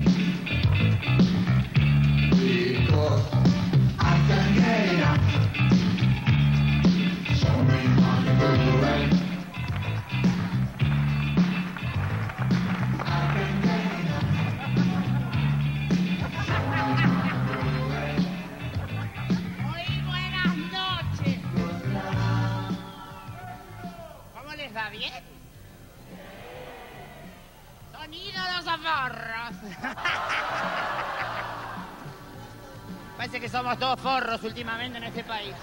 Parece que somos todos forros últimamente en este país.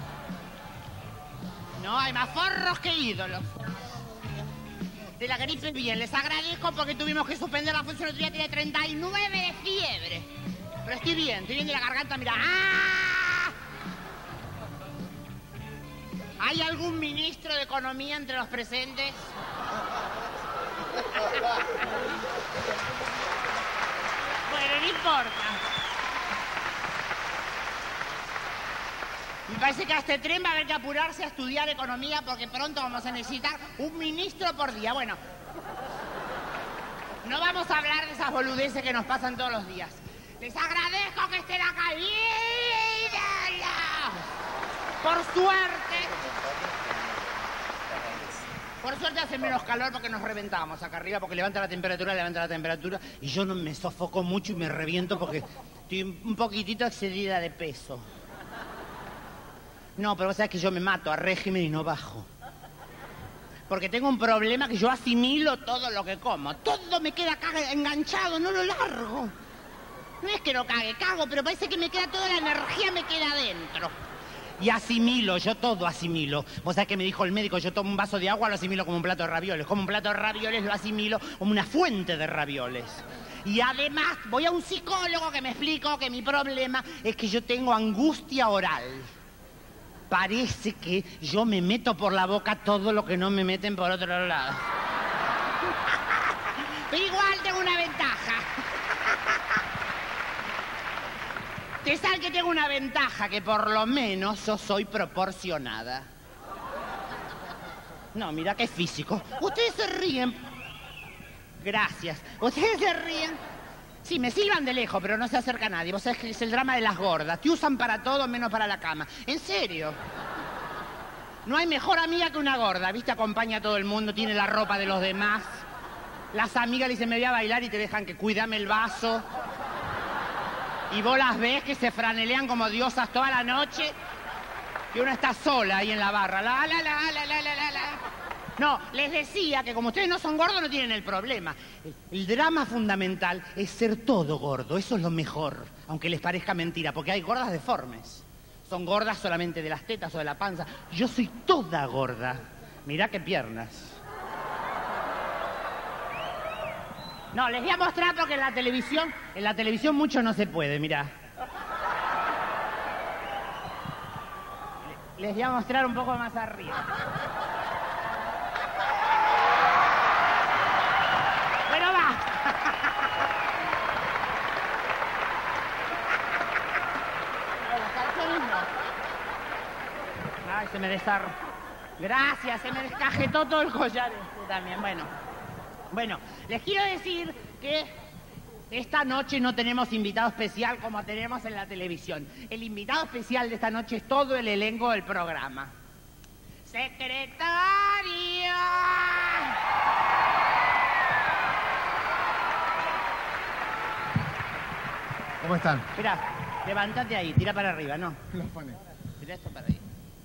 No, hay más forros que ídolos. De la gripe bien, les agradezco porque tuvimos que suspender la función. El otro día tiene 39 de fiebre. Pero estoy bien de la garganta, mira. ¡Ah! ¿Hay algún ministro de Economía entre los presentes? Bueno, no importa. Me parece que a este tren va a haber que apurarse a estudiar economía porque pronto vamos a necesitar un ministro por día. Bueno, no vamos a hablar de esas boludeces que nos pasan todos los días. Les agradezco que estén acá. ¡Mírenlo! Por suerte hace menos calor porque nos reventamos acá arriba, porque levanta la temperatura, y yo no me sofoco mucho y me reviento porque estoy un poquitito excedida de peso. No, pero vos sabés que yo me mato a régimen y no bajo. Porque tengo un problema que yo asimilo todo lo que como. Todo me queda acá enganchado, no lo largo. No es que no cago, pero parece que me queda toda la energía, me queda adentro. Y asimilo, yo todo asimilo. Vos sabés que me dijo el médico, yo tomo un vaso de agua, lo asimilo como un plato de ravioles. Como un plato de ravioles lo asimilo como una fuente de ravioles. Y además voy a un psicólogo que me explicó que mi problema es que yo tengo angustia oral. Parece que yo me meto por la boca todo lo que no me meten por otro lado. Pero igual tengo una ventaja. Te sabes que tengo una ventaja, que por lo menos yo soy proporcionada. No, mira qué físico. Ustedes se ríen. Gracias. Ustedes se ríen. Sí, me silban de lejos, pero no se acerca a nadie. Vos sabés que es el drama de las gordas. Te usan para todo menos para la cama. En serio. No hay mejor amiga que una gorda. ¿Viste? Acompaña a todo el mundo, tiene la ropa de los demás. Las amigas le dicen, me voy a bailar y te dejan que cuídame el vaso. Y vos las ves que se franelean como diosas toda la noche. Y uno está sola ahí en la barra. La. No, les decía que como ustedes no son gordos no tienen el problema. El drama fundamental es ser todo gordo. Eso es lo mejor, aunque les parezca mentira, porque hay gordas deformes. Son gordas solamente de las tetas o de la panza. Yo soy toda gorda. Mirá qué piernas. No, les voy a mostrar porque en la televisión mucho no se puede, mirá. Les voy a mostrar un poco más arriba. Bueno, va. Ay, se me desar... Gracias, se me descajetó todo el collar este también. Bueno, les quiero decir que esta noche no tenemos invitado especial como tenemos en la televisión. El invitado especial de esta noche es todo el elenco del programa. ¡Secretario! ¿Cómo están? Mirá, levántate ahí, tira para arriba, ¿no? Los pone. Tira esto para ahí.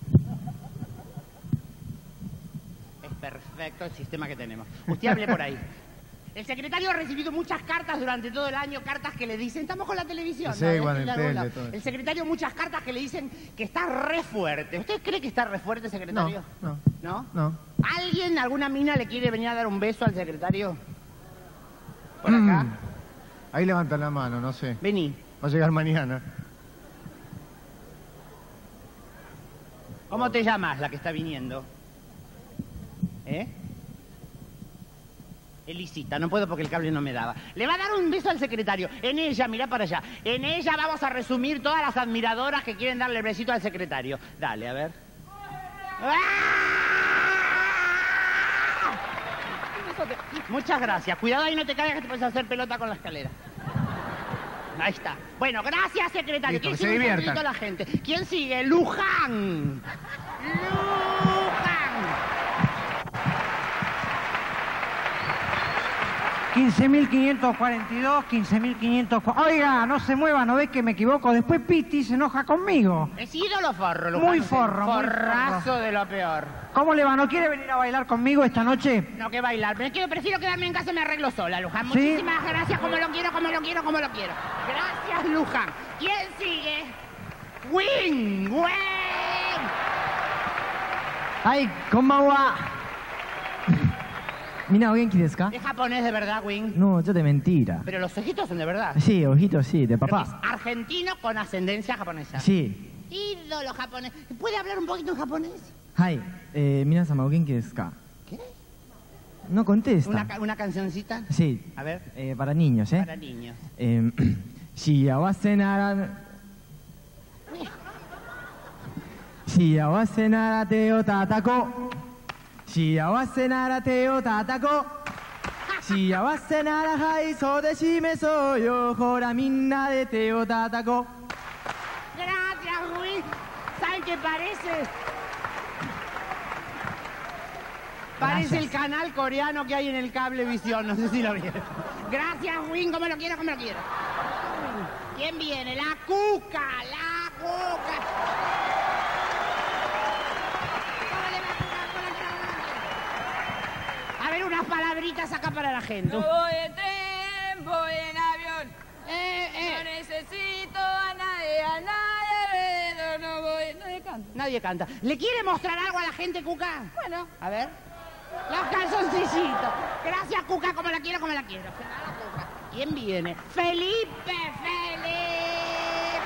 Es perfecto el sistema que tenemos. Usted hable por ahí. El secretario ha recibido muchas cartas durante todo el año, cartas que le dicen, estamos con la televisión. Sí, ¿no? bueno, todo. El secretario muchas cartas que le dicen que está re fuerte. ¿Usted cree que está re fuerte, secretario? No. ¿No? No. ¿Alguien, alguna mina le quiere venir a dar un beso al secretario? ¿Por acá? Ahí levantan la mano, no sé. Vení. Va a llegar mañana. ¿Cómo te llamas, la que está viniendo? Elisita, no puedo porque el cable no me daba. Le va a dar un beso al secretario. En ella, mirá para allá. En ella vamos a resumir todas las admiradoras que quieren darle el besito al secretario. Dale, a ver. Muchas gracias. Cuidado ahí, no te caigas que te puedes hacer pelota con la escalera. Ahí está. Bueno, gracias, secretario. Listo, ¿Quién que se sigue? Un diviertan. saludito a la gente. ¿Quién sigue? Luján. Luján. 15.542, 15.500... Oiga, no se mueva, ¿no ves que me equivoco? Después Piti se enoja conmigo. ¿Es ídolo forro, Luján? Muy forro, muy Forrazo forro. de lo peor. ¿Cómo le va? ¿No quiere venir a bailar conmigo esta noche? No, que bailar. Prefiero quedarme en casa y me arreglo sola, Luján. ¿Sí? Muchísimas gracias. Como lo quiero, como lo quiero, como lo quiero. Gracias, Luján. ¿Quién sigue? Wing. Wing. Ay, konbanwa. Mina, ¿o genki desu ka? ¿Es japonés de verdad, Wing? No, yo de mentira. Pero los ojitos son de verdad. Sí, ojitos, sí, de Pero papá. es argentino con ascendencia japonesa. Sí. Ídolo japonés. ¿Puede hablar un poquito en japonés? Hai, minasama, ¿o genki desu ka? ¿Qué? No contesta. ¿Una cancioncita? Sí. A ver. Para niños, ¿eh? Para niños. Shiawase nara... Shiawase nara te o tatako. Shiawase nara te o tatako. Shiawase nara hai so de shimeso yo. Hora minna de te o tatako. Gracias, Wing. ¿Saben qué parece? Parece Gracias. el canal coreano que hay en el Cablevisión. No sé si lo vieron. Gracias, Wing. Como lo quiero, como lo quiero. ¿Quién viene? La Cuca. La Cuca. ¿Cómo le va, Cuca? ¿Cómo lo quiero, cómo lo quiero? A ver, unas palabritas acá para la gente. No voy en tren, voy en avión. No necesito a nadie, no voy. Nadie canta. Nadie canta. ¿Le quiere mostrar algo a la gente, Cuca? Bueno, A ver. Los calzoncillitos. Gracias, Cuca, como la quiero, como la quiero. Se va la Cuca. ¿Quién viene? Felipe, Felipe.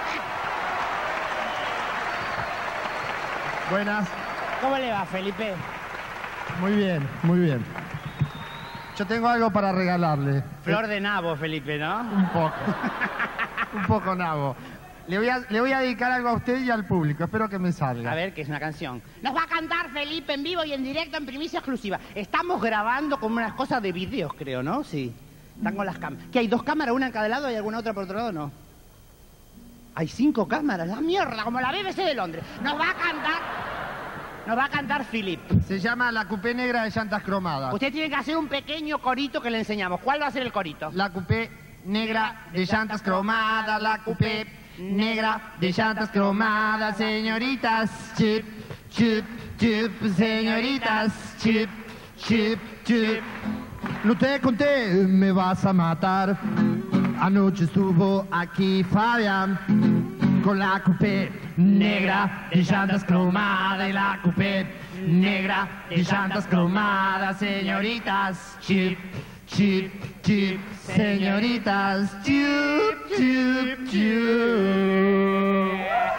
Buenas. ¿Cómo le va, Felipe? Muy bien, muy bien. Yo tengo algo para regalarle. Flor de nabo, Felipe, ¿no? Un poco. Un poco nabo. Le voy a dedicar algo a usted y al público. Espero que me salga. A ver, que es una canción. Nos va a cantar Felipe en vivo y en directo, en primicia exclusiva. Estamos grabando con unas cosas de videos, creo, ¿no? Sí. Están con las cámaras. ¿Qué hay? ¿2 cámaras? ¿Una en cada lado y alguna otra por otro lado? No. Hay 5 cámaras. La mierda, como la BBC de Londres. Nos va a cantar Philip. Se llama La Coupé Negra de Llantas Cromadas. Usted tiene que hacer un pequeño corito que le enseñamos. ¿Cuál va a ser el corito? La Coupé Negra de Llantas Cromadas, la Coupé Negra de Llantas Cromadas, señoritas, chip, chip, chip, señoritas, chip, chip, chip. No te conté, me vas a matar. Anoche estuvo aquí Fabián con la Coupé Negra de Llantas Cromadas y la Coupé Negra de Llantas Cromadas, señoritas, chip, chip, chip, señoritas, chip, chip, chip.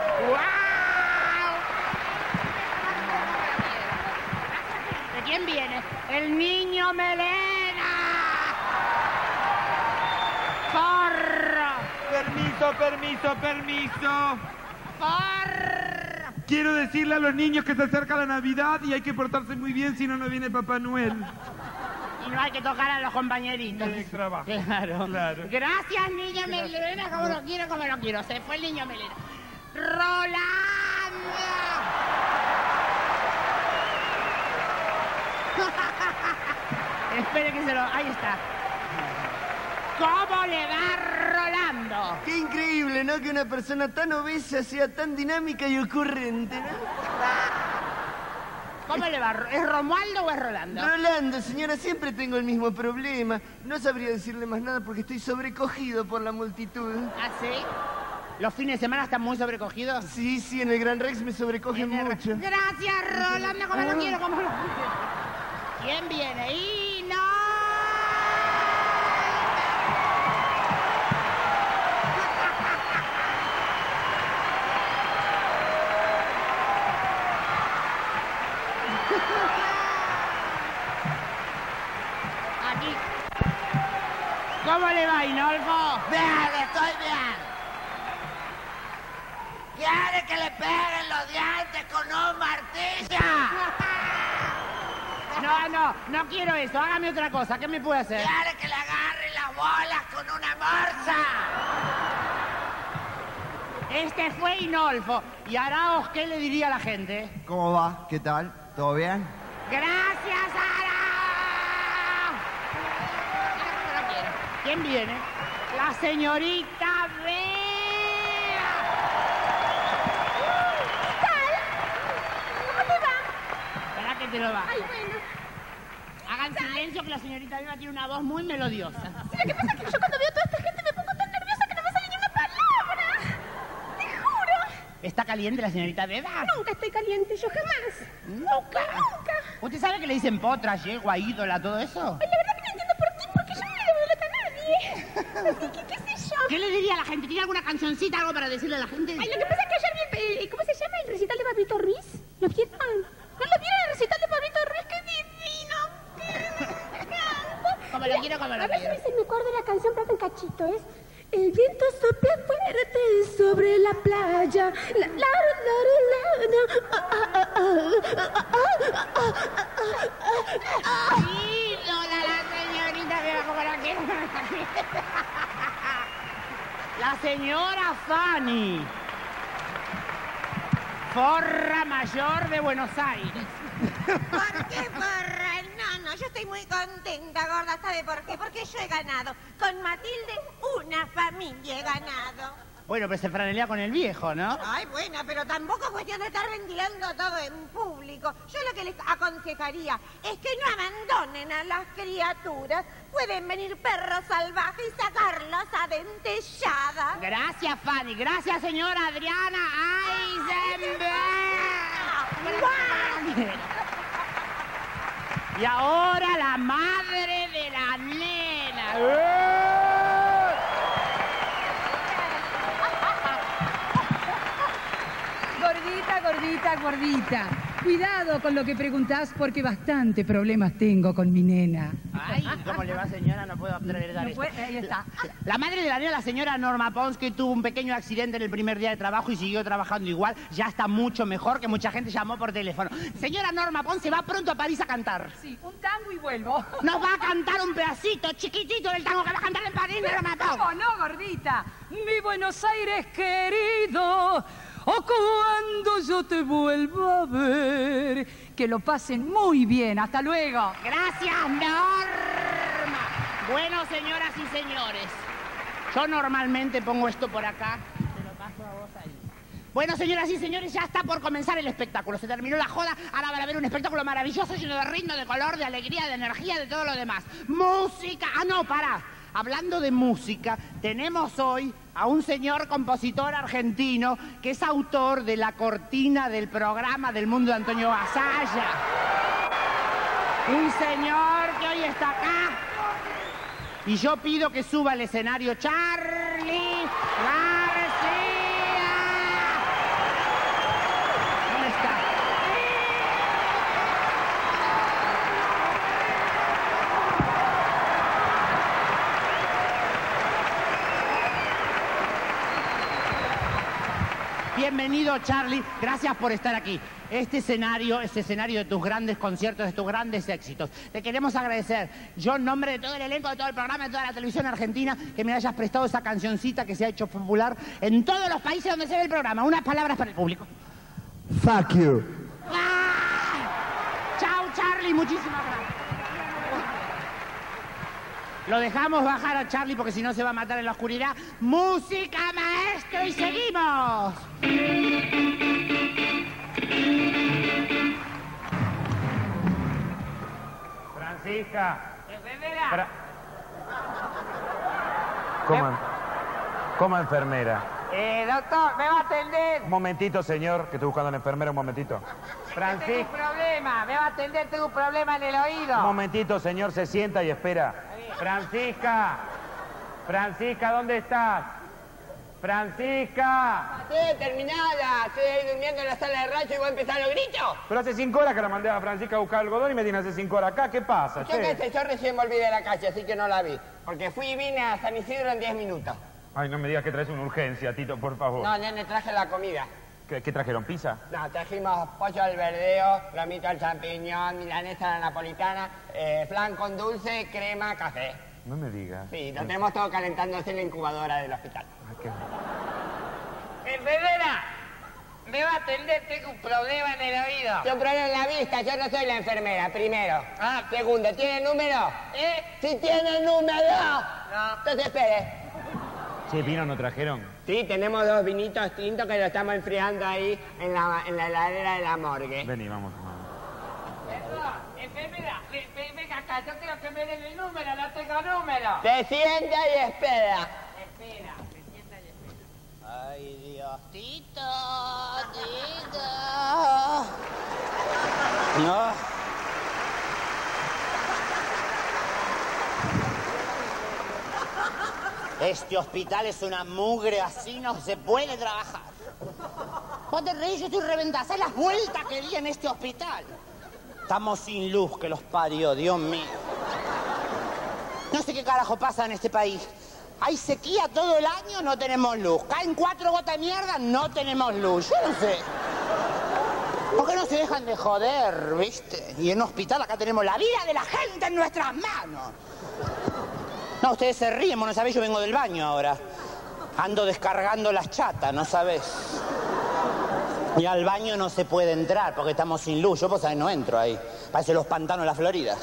¿De quién viene? El niño Melena. ¡Porro! Permiso, permiso, permiso. ¡Porro! Quiero decirle a los niños que se acerca la Navidad y hay que portarse muy bien, si no, no viene Papá Noel. Y no hay que tocar a los compañeritos. En el trabajo. Claro. Claro. Gracias, niño Melena, como lo quiero, como lo quiero. Se fue el niño Melena. ¡Rolando! Espere que se lo... Ahí está. ¿Cómo le va Rolando? Qué increíble, ¿no? Que una persona tan obesa sea tan dinámica y ocurrente, ¿no? ¿Cómo le va? ¿Es Romualdo o es Rolando? Rolando, señora, siempre tengo el mismo problema. No sabría decirle más nada porque estoy sobrecogido por la multitud. ¿Ah, sí? ¿Los fines de semana están muy sobrecogidos? Sí, sí, en el Gran Rex me sobrecogen mucho. Gracias, Rolando, como lo quiero, como lo quiero. ¿Quién viene? ¡Y no! Aquí. ¿Cómo le va, Inolfo? Bien, estoy bien. ¿Quiere que le peguen los dientes con un martillo? No quiero eso. Hágame otra cosa. ¿Qué me puede hacer? ¿Quiere que le agarre las bolas con una morsa? Este fue Inolfo. Y Araos, ¿qué le diría a la gente? ¿Cómo va? ¿Qué tal? ¿Todo bien? ¡Gracias, Araos! Mira cómo lo quiero. ¿Quién viene? La señorita Bea. ¿Qué tal? ¿Cómo te va? ¿Verdad que te lo va? Ay, bueno. Hagan silencio que la señorita Bea tiene una voz muy melodiosa. Sí, lo que pasa es que yo cuando veo a toda esta gente me pongo tan nerviosa que no me sale ni una palabra. Te juro. ¿Está caliente la señorita Bea? Nunca estoy caliente, yo jamás. Nunca. Nunca. ¿Usted sabe que le dicen potra, yegua, ídola, todo eso? Ay, la verdad que no entiendo por qué, porque yo no le doy a nadie. Así que, qué sé yo. ¿Qué le diría a la gente? ¿Tiene alguna cancioncita, algo para decirle a la gente? Ay, lo que pasa es que ayer vi ¿cómo se llama el recital de Pablito Ruiz? ¿Lo vieron? ¿No lo vieron el recital de Pablito Ruiz? ¡Qué divino! Como lo quiero, como lo A ver quiero. si me acuerdo de la canción, pero en cachito, ¿es? El viento sopla fuerte sobre la playa. Ídola la señorita Bea, como la quiero. La señora Fanny. Forra mayor de Buenos Aires. ¿Por qué porra? No, yo estoy muy contenta, gorda. ¿Sabe por qué? Porque yo he ganado. Con Matilde, una familia he ganado. Bueno, pues se franelea con el viejo, ¿no? Ay, buena, pero tampoco es cuestión de estar ventilando todo en público. Yo lo que les aconsejaría es que no abandonen a las criaturas. Pueden venir perros salvajes y sacarlos a dentellada. Gracias, Fanny. Gracias, señora Adriana Eisenberg. Y ahora la madre de la nena. Gordita, gordita, gordita. Cuidado con lo que preguntás porque bastante problemas tengo con mi nena. Ay, ¿cómo le va, señora? No puedo atrever esto. Ahí está. La madre de la nena, la señora Norma Pons, que tuvo un pequeño accidente en el primer día de trabajo y siguió trabajando igual, ya está mucho mejor, que mucha gente llamó por teléfono. Señora Norma Pons se va pronto a París a cantar. Sí, un tango y vuelvo. Nos va a cantar un pedacito chiquitito del tango que va a cantar en París, Norma Pons. ¿Cómo no, gordita? Mi Buenos Aires querido, o cuando yo te vuelva a ver, que lo pasen muy bien. Hasta luego. Gracias, Norma. Bueno, señoras y señores, yo normalmente pongo esto por acá. Te lo paso a vos ahí. Bueno, señoras y señores, ya está por comenzar el espectáculo. Se terminó la joda, ahora van a ver un espectáculo maravilloso, lleno de ritmo, de color, de alegría, de energía, de todo lo demás. Música. Ah, no, pará. Hablando de música, tenemos hoy a un señor compositor argentino que es autor de la cortina del programa del mundo de Antonio Basalla. Un señor que hoy está acá. Y yo pido que suba al escenario Charly García. ¿Dónde está? Bienvenido, Charly. Gracias por estar aquí. Este escenario es escenario de tus grandes conciertos, de tus grandes éxitos. Te queremos agradecer, yo en nombre de todo el elenco, de todo el programa, de toda la televisión argentina, que me hayas prestado esa cancioncita que se ha hecho popular en todos los países donde se ve el programa. Unas palabras para el público. Fuck you. ¡Ah! Chao, Charly. Muchísimas gracias. Lo dejamos bajar a Charly porque si no se va a matar en la oscuridad. ¡Música, maestro! ¡Y seguimos! Francisca. Enfermera. ¿Cómo enfermera? Doctor, ¿me va a atender? Un momentito, señor, que estoy buscando a la enfermera, un momentito. Tengo un Francisca. problema, me va a atender, tengo un problema en el oído. Un momentito, señor, se sienta y espera. Francisca. Francisca, ¿dónde estás? Francisca. Estoy terminada, estoy ahí durmiendo en la sala de rancho y voy a empezar los gritos. Pero hace 5 horas que la mandé a Francisca a buscar algodón y me tiene hace 5 horas acá. ¿Qué pasa, Yo qué che? sé, yo recién volví de la calle, así que no la vi. Porque fui y vine a San Isidro en 10 minutos. Ay, no me digas que traes una urgencia, Tito, por favor. No, nene, traje la comida. ¿Qué trajeron, pizza? No, trajimos pollo al verdeo, lomito al champiñón, milanesa a la napolitana, flan con dulce, crema, café. No me digas. Sí, lo tenemos todo calentándose en la incubadora del hospital. Ay, qué... Enfermera, me va a atender, tengo un problema en el oído. Tengo un problema en la vista, yo no soy la enfermera, primero. Segundo, ¿tiene número? ¡Sí tiene número! No. Entonces espere. Che, ¿vino no trajeron? Sí, tenemos 2 vinitos tintos que lo estamos enfriando ahí en la heladera de la morgue. Vení, vamos. Perdón, enfermera, venga acá, yo quiero que me den el número, no tengo número. Se sienta y espera. Espera, se sienta y espera. Ay, Diosito, Tito. No. Este hospital es una mugre, así no se puede trabajar. Vos te reís, yo estoy reventada. ¿Sabes las vueltas que di en este hospital? Estamos sin luz, que los parió, Dios mío. No sé qué carajo pasa en este país. Hay sequía todo el año, no tenemos luz. Caen 4 gotas de mierda, no tenemos luz. Yo no sé. ¿Por qué no se dejan de joder, viste? Y en un hospital acá tenemos la vida de la gente en nuestras manos. No, ustedes se ríen, ¿no sabés? Yo vengo del baño ahora. Ando descargando las chatas, ¿no sabés? Y al baño no se puede entrar porque estamos sin luz. Yo, pues, no entro ahí. Parece los pantanos de la Florida.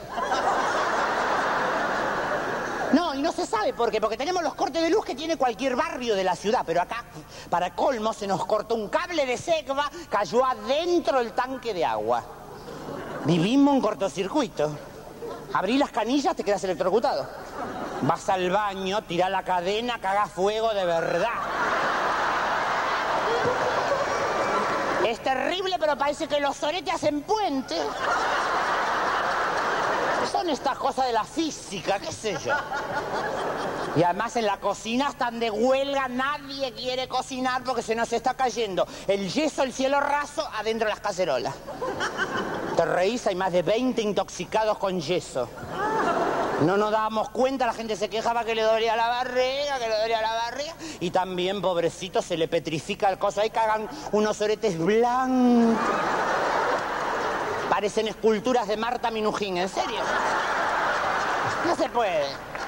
No, y no se sabe por qué. Porque tenemos los cortes de luz que tiene cualquier barrio de la ciudad. Pero acá, para colmo, se nos cortó un cable de Segva, cayó adentro del tanque de agua. Vivimos un cortocircuito. Abrí las canillas, te quedas electrocutado. Vas al baño, tirás la cadena, cagás fuego de verdad. Es terrible, pero parece que los soretes hacen puente. Son estas cosas de la física, qué sé yo. Y además en la cocina están de huelga, nadie quiere cocinar porque se nos está cayendo el yeso, el cielo raso, adentro de las cacerolas. Te reís, hay más de 20 intoxicados con yeso. No nos dábamos cuenta, la gente se quejaba que le dolía la barriga, y también, pobrecito, se le petrifica el coso. Ahí cagan unos oretes blancos. Parecen esculturas de Marta Minujín, ¿en serio? No se puede.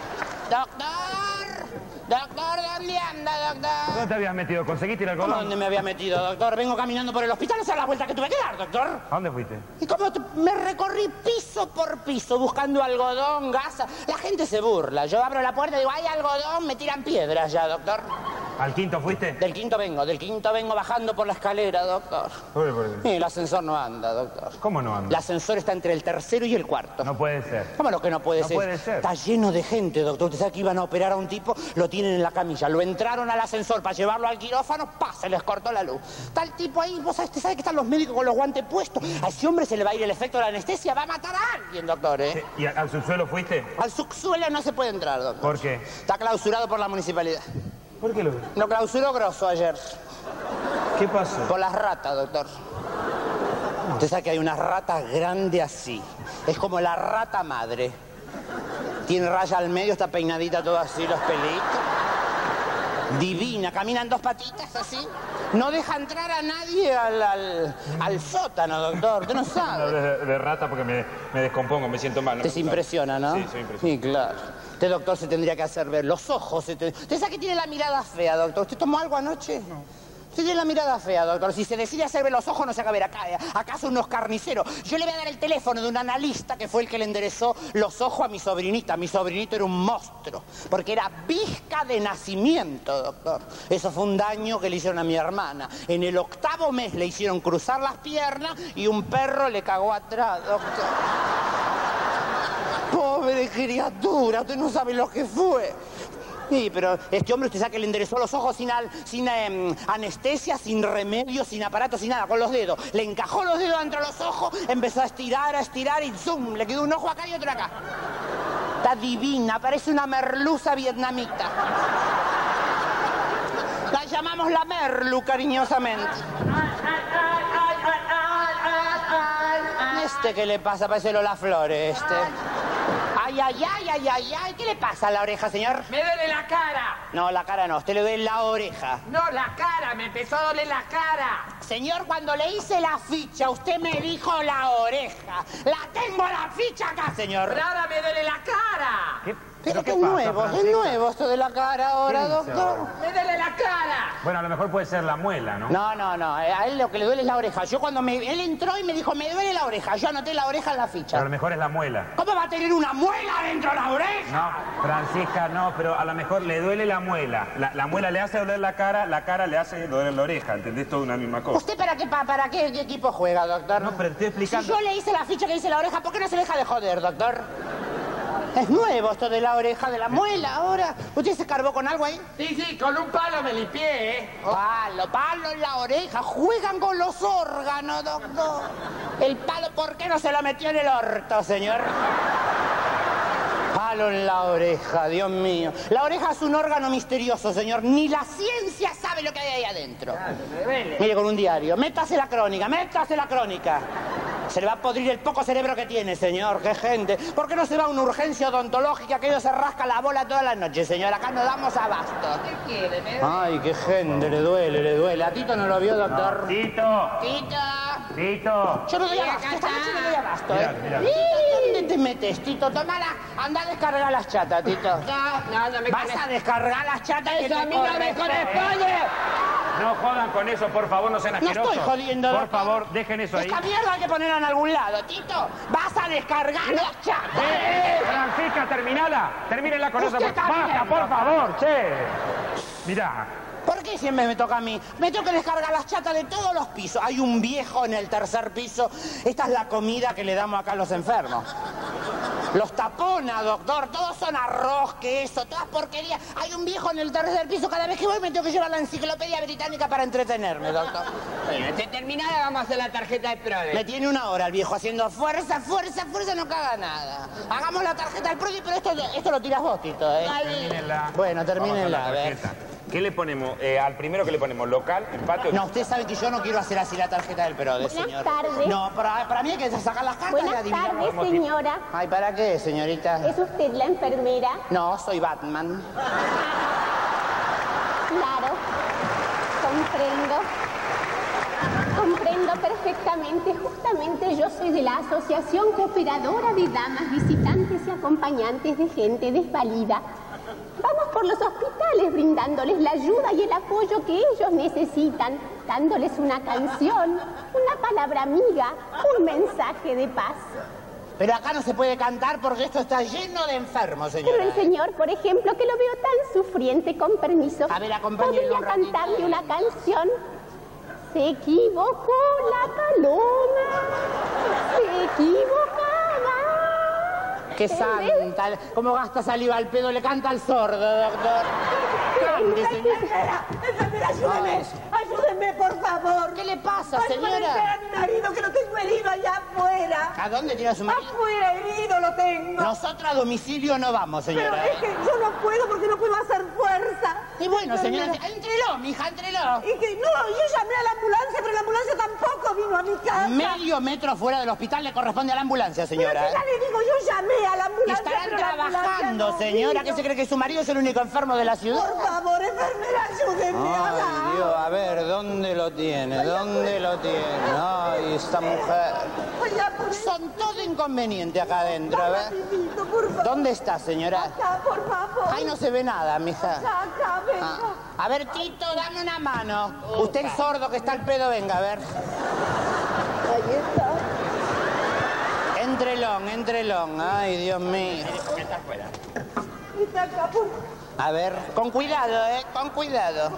Doctor, ¿dónde anda, doctor? ¿Dónde te habías metido? ¿Conseguiste el algodón? ¿Dónde me había metido, doctor? Vengo caminando por el hospital, esa es la vuelta que tuve que dar, doctor. ¿A dónde fuiste? Y como me recorrí piso por piso buscando algodón, gasa. La gente se burla. Yo abro la puerta y digo, ¿hay algodón? Me tiran piedras ya, doctor. ¿Al quinto fuiste? Del quinto vengo bajando por la escalera, doctor. ¿Por qué? Y el ascensor no anda, doctor. ¿Cómo no anda? El ascensor está entre el tercero y el cuarto. No puede ser. ¿Cómo lo que no puede ser? No puede ser. Está lleno de gente, doctor. Usted sabe que iban a operar a un tipo, lo tienen en la camilla. Lo entraron al ascensor para llevarlo al quirófano, se les cortó la luz. Está el tipo ahí, vos sabés, que están los médicos con los guantes puestos. A ese hombre se le va a ir el efecto de la anestesia, va a matar a alguien, doctor, ¿eh? ¿Y al subsuelo fuiste? Al subsuelo no se puede entrar, doctor. ¿Por qué? Está clausurado por la municipalidad. ¿Por qué lo ves? Lo clausuró Grosso ayer. ¿Qué pasó? Por las ratas, doctor. Usted sabe que hay unas ratas grandes así. Es como la rata madre. Tiene raya al medio, está peinadita todo así, los pelitos. Divina, camina en 2 patitas así. No deja entrar a nadie al sótano, doctor. Usted no sabe. De rata porque me descompongo, me siento mal. ¿No? Te se impresiona, ¿no? Sí, soy impresionado. Sí, claro. Este doctor se tendría que hacer ver los ojos. Usted sabe que tiene la mirada fea, doctor. ¿Usted tomó algo anoche? No. Usted tiene la mirada fea, doctor. Si se decide hacer ver los ojos, no se haga ver acá. Acá son unos carniceros. Yo le voy a dar el teléfono de un analista que fue el que le enderezó los ojos a mi sobrinita. Mi sobrinito era un monstruo, porque era bizca de nacimiento, doctor. Eso fue un daño que le hicieron a mi hermana. En el 8º mes le hicieron cruzar las piernas y un perro le cagó atrás, doctor. Pobre criatura, usted no sabe lo que fue. Sí, pero este hombre, usted sabe que le enderezó los ojos sin anestesia, sin remedio, sin aparato, sin nada, con los dedos. Le encajó los dedos entre los ojos, empezó a estirar y ¡zum! Le quedó un ojo acá y otro acá. Está divina, parece una merluza vietnamita. La llamamos la merlu, cariñosamente. ¿Qué le pasa? Parece Lola Flores, Ay, ¿qué le pasa a la oreja, señor? ¡Me duele la cara! No, la cara no, usted le duele la oreja. No, la cara, me empezó a doler la cara. Señor, cuando le hice la ficha, usted me dijo la oreja. La tengo la ficha acá, señor. Pero ahora me duele la cara. Pero qué nuevo, es nuevo esto de la cara ahora, doctor. Me duele la cara. Bueno, a lo mejor puede ser la muela, ¿no? No. A él lo que le duele es la oreja. Yo cuando él entró y me dijo, me duele la oreja. Yo anoté la oreja en la ficha. Pero a lo mejor es la muela. ¿Cómo va a tener una muela dentro de la oreja? No, Francisca, no, pero a lo mejor le duele la muela. La muela le hace doler la cara le hace doler la oreja. ¿Entendés? Todo una misma cosa. ¿Usted para qué equipo juega, doctor? No, pero te estoy explicando. Si yo le hice la ficha que dice la oreja, ¿por qué no se deja de joder, doctor? Es nuevo esto de la oreja, de la muela ahora. ¿Usted se escarbó con algo ahí? Sí, con un palo me limpié, ¿eh? Palo en la oreja. Juegan con los órganos, doctor. El palo, ¿por qué no se lo metió en el orto, señor? Palo en la oreja, Dios mío. La oreja es un órgano misterioso, señor. Ni la ciencia sabe lo que hay ahí adentro. Mire, con un diario. Métase la crónica. Se le va a podrir el poco cerebro que tiene, señor. ¡Qué gente! ¿Por qué no se va a una urgencia odontológica que ellos se rasca la bola toda la noche, señor? Acá no damos abasto. ¿Qué quiere? Ay, qué gente, le duele. ¿A Tito no lo vio, doctor? No, Tito. Tito. Yo no doy abasto, esta noche no doy abasto, Mirá. ¿Dónde te metes, Tito? Tomala, anda a descargar las chatas, Tito. No me ¿Vas a descargar las chatas que ¡Eso te a mí no me corresponde! No jodan con eso, por favor, no sean No asquerosos. estoy jodiendo, Por doctor. favor, dejen eso ahí. Esta mierda hay que ponerla en algún lado, Tito. Vas a descargar las chatas. Francisca, termínenla con eso. Usted también, Basta, por favor, che. Mirá. ¿Por qué siempre me toca a mí? Me tengo que descargar las chatas de todos los pisos. Hay un viejo en el tercer piso. Esta es la comida que le damos acá a los enfermos. Los tapona, doctor. Todos son arroz, queso, todas porquerías. Hay un viejo en el tercer piso. Cada vez que voy me tengo que llevar la enciclopedia británica para entretenerme, doctor. Bueno, terminada vamos a hacer la tarjeta de PRODE. Me tiene una hora el viejo haciendo fuerza, no caga nada. Hagamos la tarjeta del PRODE, pero esto lo tiras vos, Tito, ¿eh? Termínenla. Bueno, termínenla, Vamos a con la ver. tarjeta. ¿Qué le ponemos? Al primero que le ponemos, ¿local, empate o No, usted sabe que yo no quiero hacer así la tarjeta del PRODE, Buenas señor. tardes. No, para mí hay que sacar las cartas y Buenas adivinar. tardes, señora. Ay, ¿para qué, señorita? ¿Es usted la enfermera? No, soy Batman. Claro. Comprendo perfectamente. Justamente yo soy de la Asociación Cooperadora de Damas Visitantes y Acompañantes de Gente Desvalida. Vamos por los hospitales brindándoles la ayuda y el apoyo que ellos necesitan, dándoles una canción, una palabra amiga, un mensaje de paz. Pero acá no se puede cantar porque esto está lleno de enfermos, señora. Pero el señor, por ejemplo, que lo veo tan sufriente, con permiso, A ver, acompáñenlo podría un ratito. cantarle una canción. Se equivocó la paloma, se equivocaba. ¡Qué santa! ¿Cómo gasta saliva al pedo? Le canta al sordo, doctor. Cante, señora. Enfermera, ayúdeme. Ayúdeme, por favor. ¿Qué le pasa, Ayúdeme señora? a mi marido, que lo tengo herido allá afuera. ¿A dónde tiene a su marido? Afuera herido lo tengo. Nosotros a domicilio no vamos, Pero señora. es que yo no puedo porque no puedo hacer fuerza. Y bueno, señora, Enfermera. entrelo, mija, entrelo. Y que no, yo llamé a la ambulancia, pero la ambulancia tampoco vino a mi casa. Medio metro fuera del hospital le corresponde a la ambulancia, Pero señora. si ya le digo, yo llamé a la Y ambulancia. estarán pero la ambulancia trabajando, no señora. vino. ¿Qué se cree que su marido es el único enfermo de la ciudad? Por favor, enfermera, ayúdeme. Ay, Dios, a ver, ¿dónde lo tiene? ¿Dónde lo tiene? Ay, esta mujer. Son todo inconveniente acá adentro, a ver. Rapidito, por favor. ¿Dónde está, señora? Acá, por favor. Ay, no se ve nada, mija. Acá, venga. Ah. A ver, Tito, dame una mano. Usted el sordo que está al pedo, venga, a ver. Ahí está. Entrelón. Ay, Dios mío. Está acá, por A ver, con cuidado, con cuidado.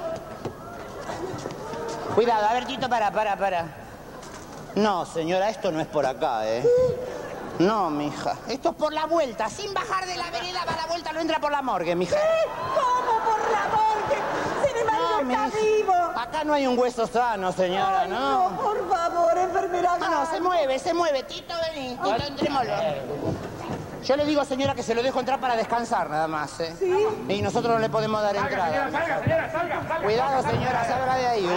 Cuidado, a ver, Tito, para. No, señora, esto no es por acá, No, mija. Esto es por la vuelta. Sin bajar de la vereda, va la vuelta, no entra por la morgue, mija. ¿Cómo por la morgue? Si mi marido está mija. vivo. Acá no hay un hueso sano, señora, Ay, ¿no? no, por favor, enfermera. No, se mueve. Tito, vení. Tito, entrémoslo. Yo le digo, señora, que se lo dejo entrar para descansar, nada más, ¿Sí? Y nosotros no le podemos dar entrada. Salga. Cuidado, señora, salga de ahí.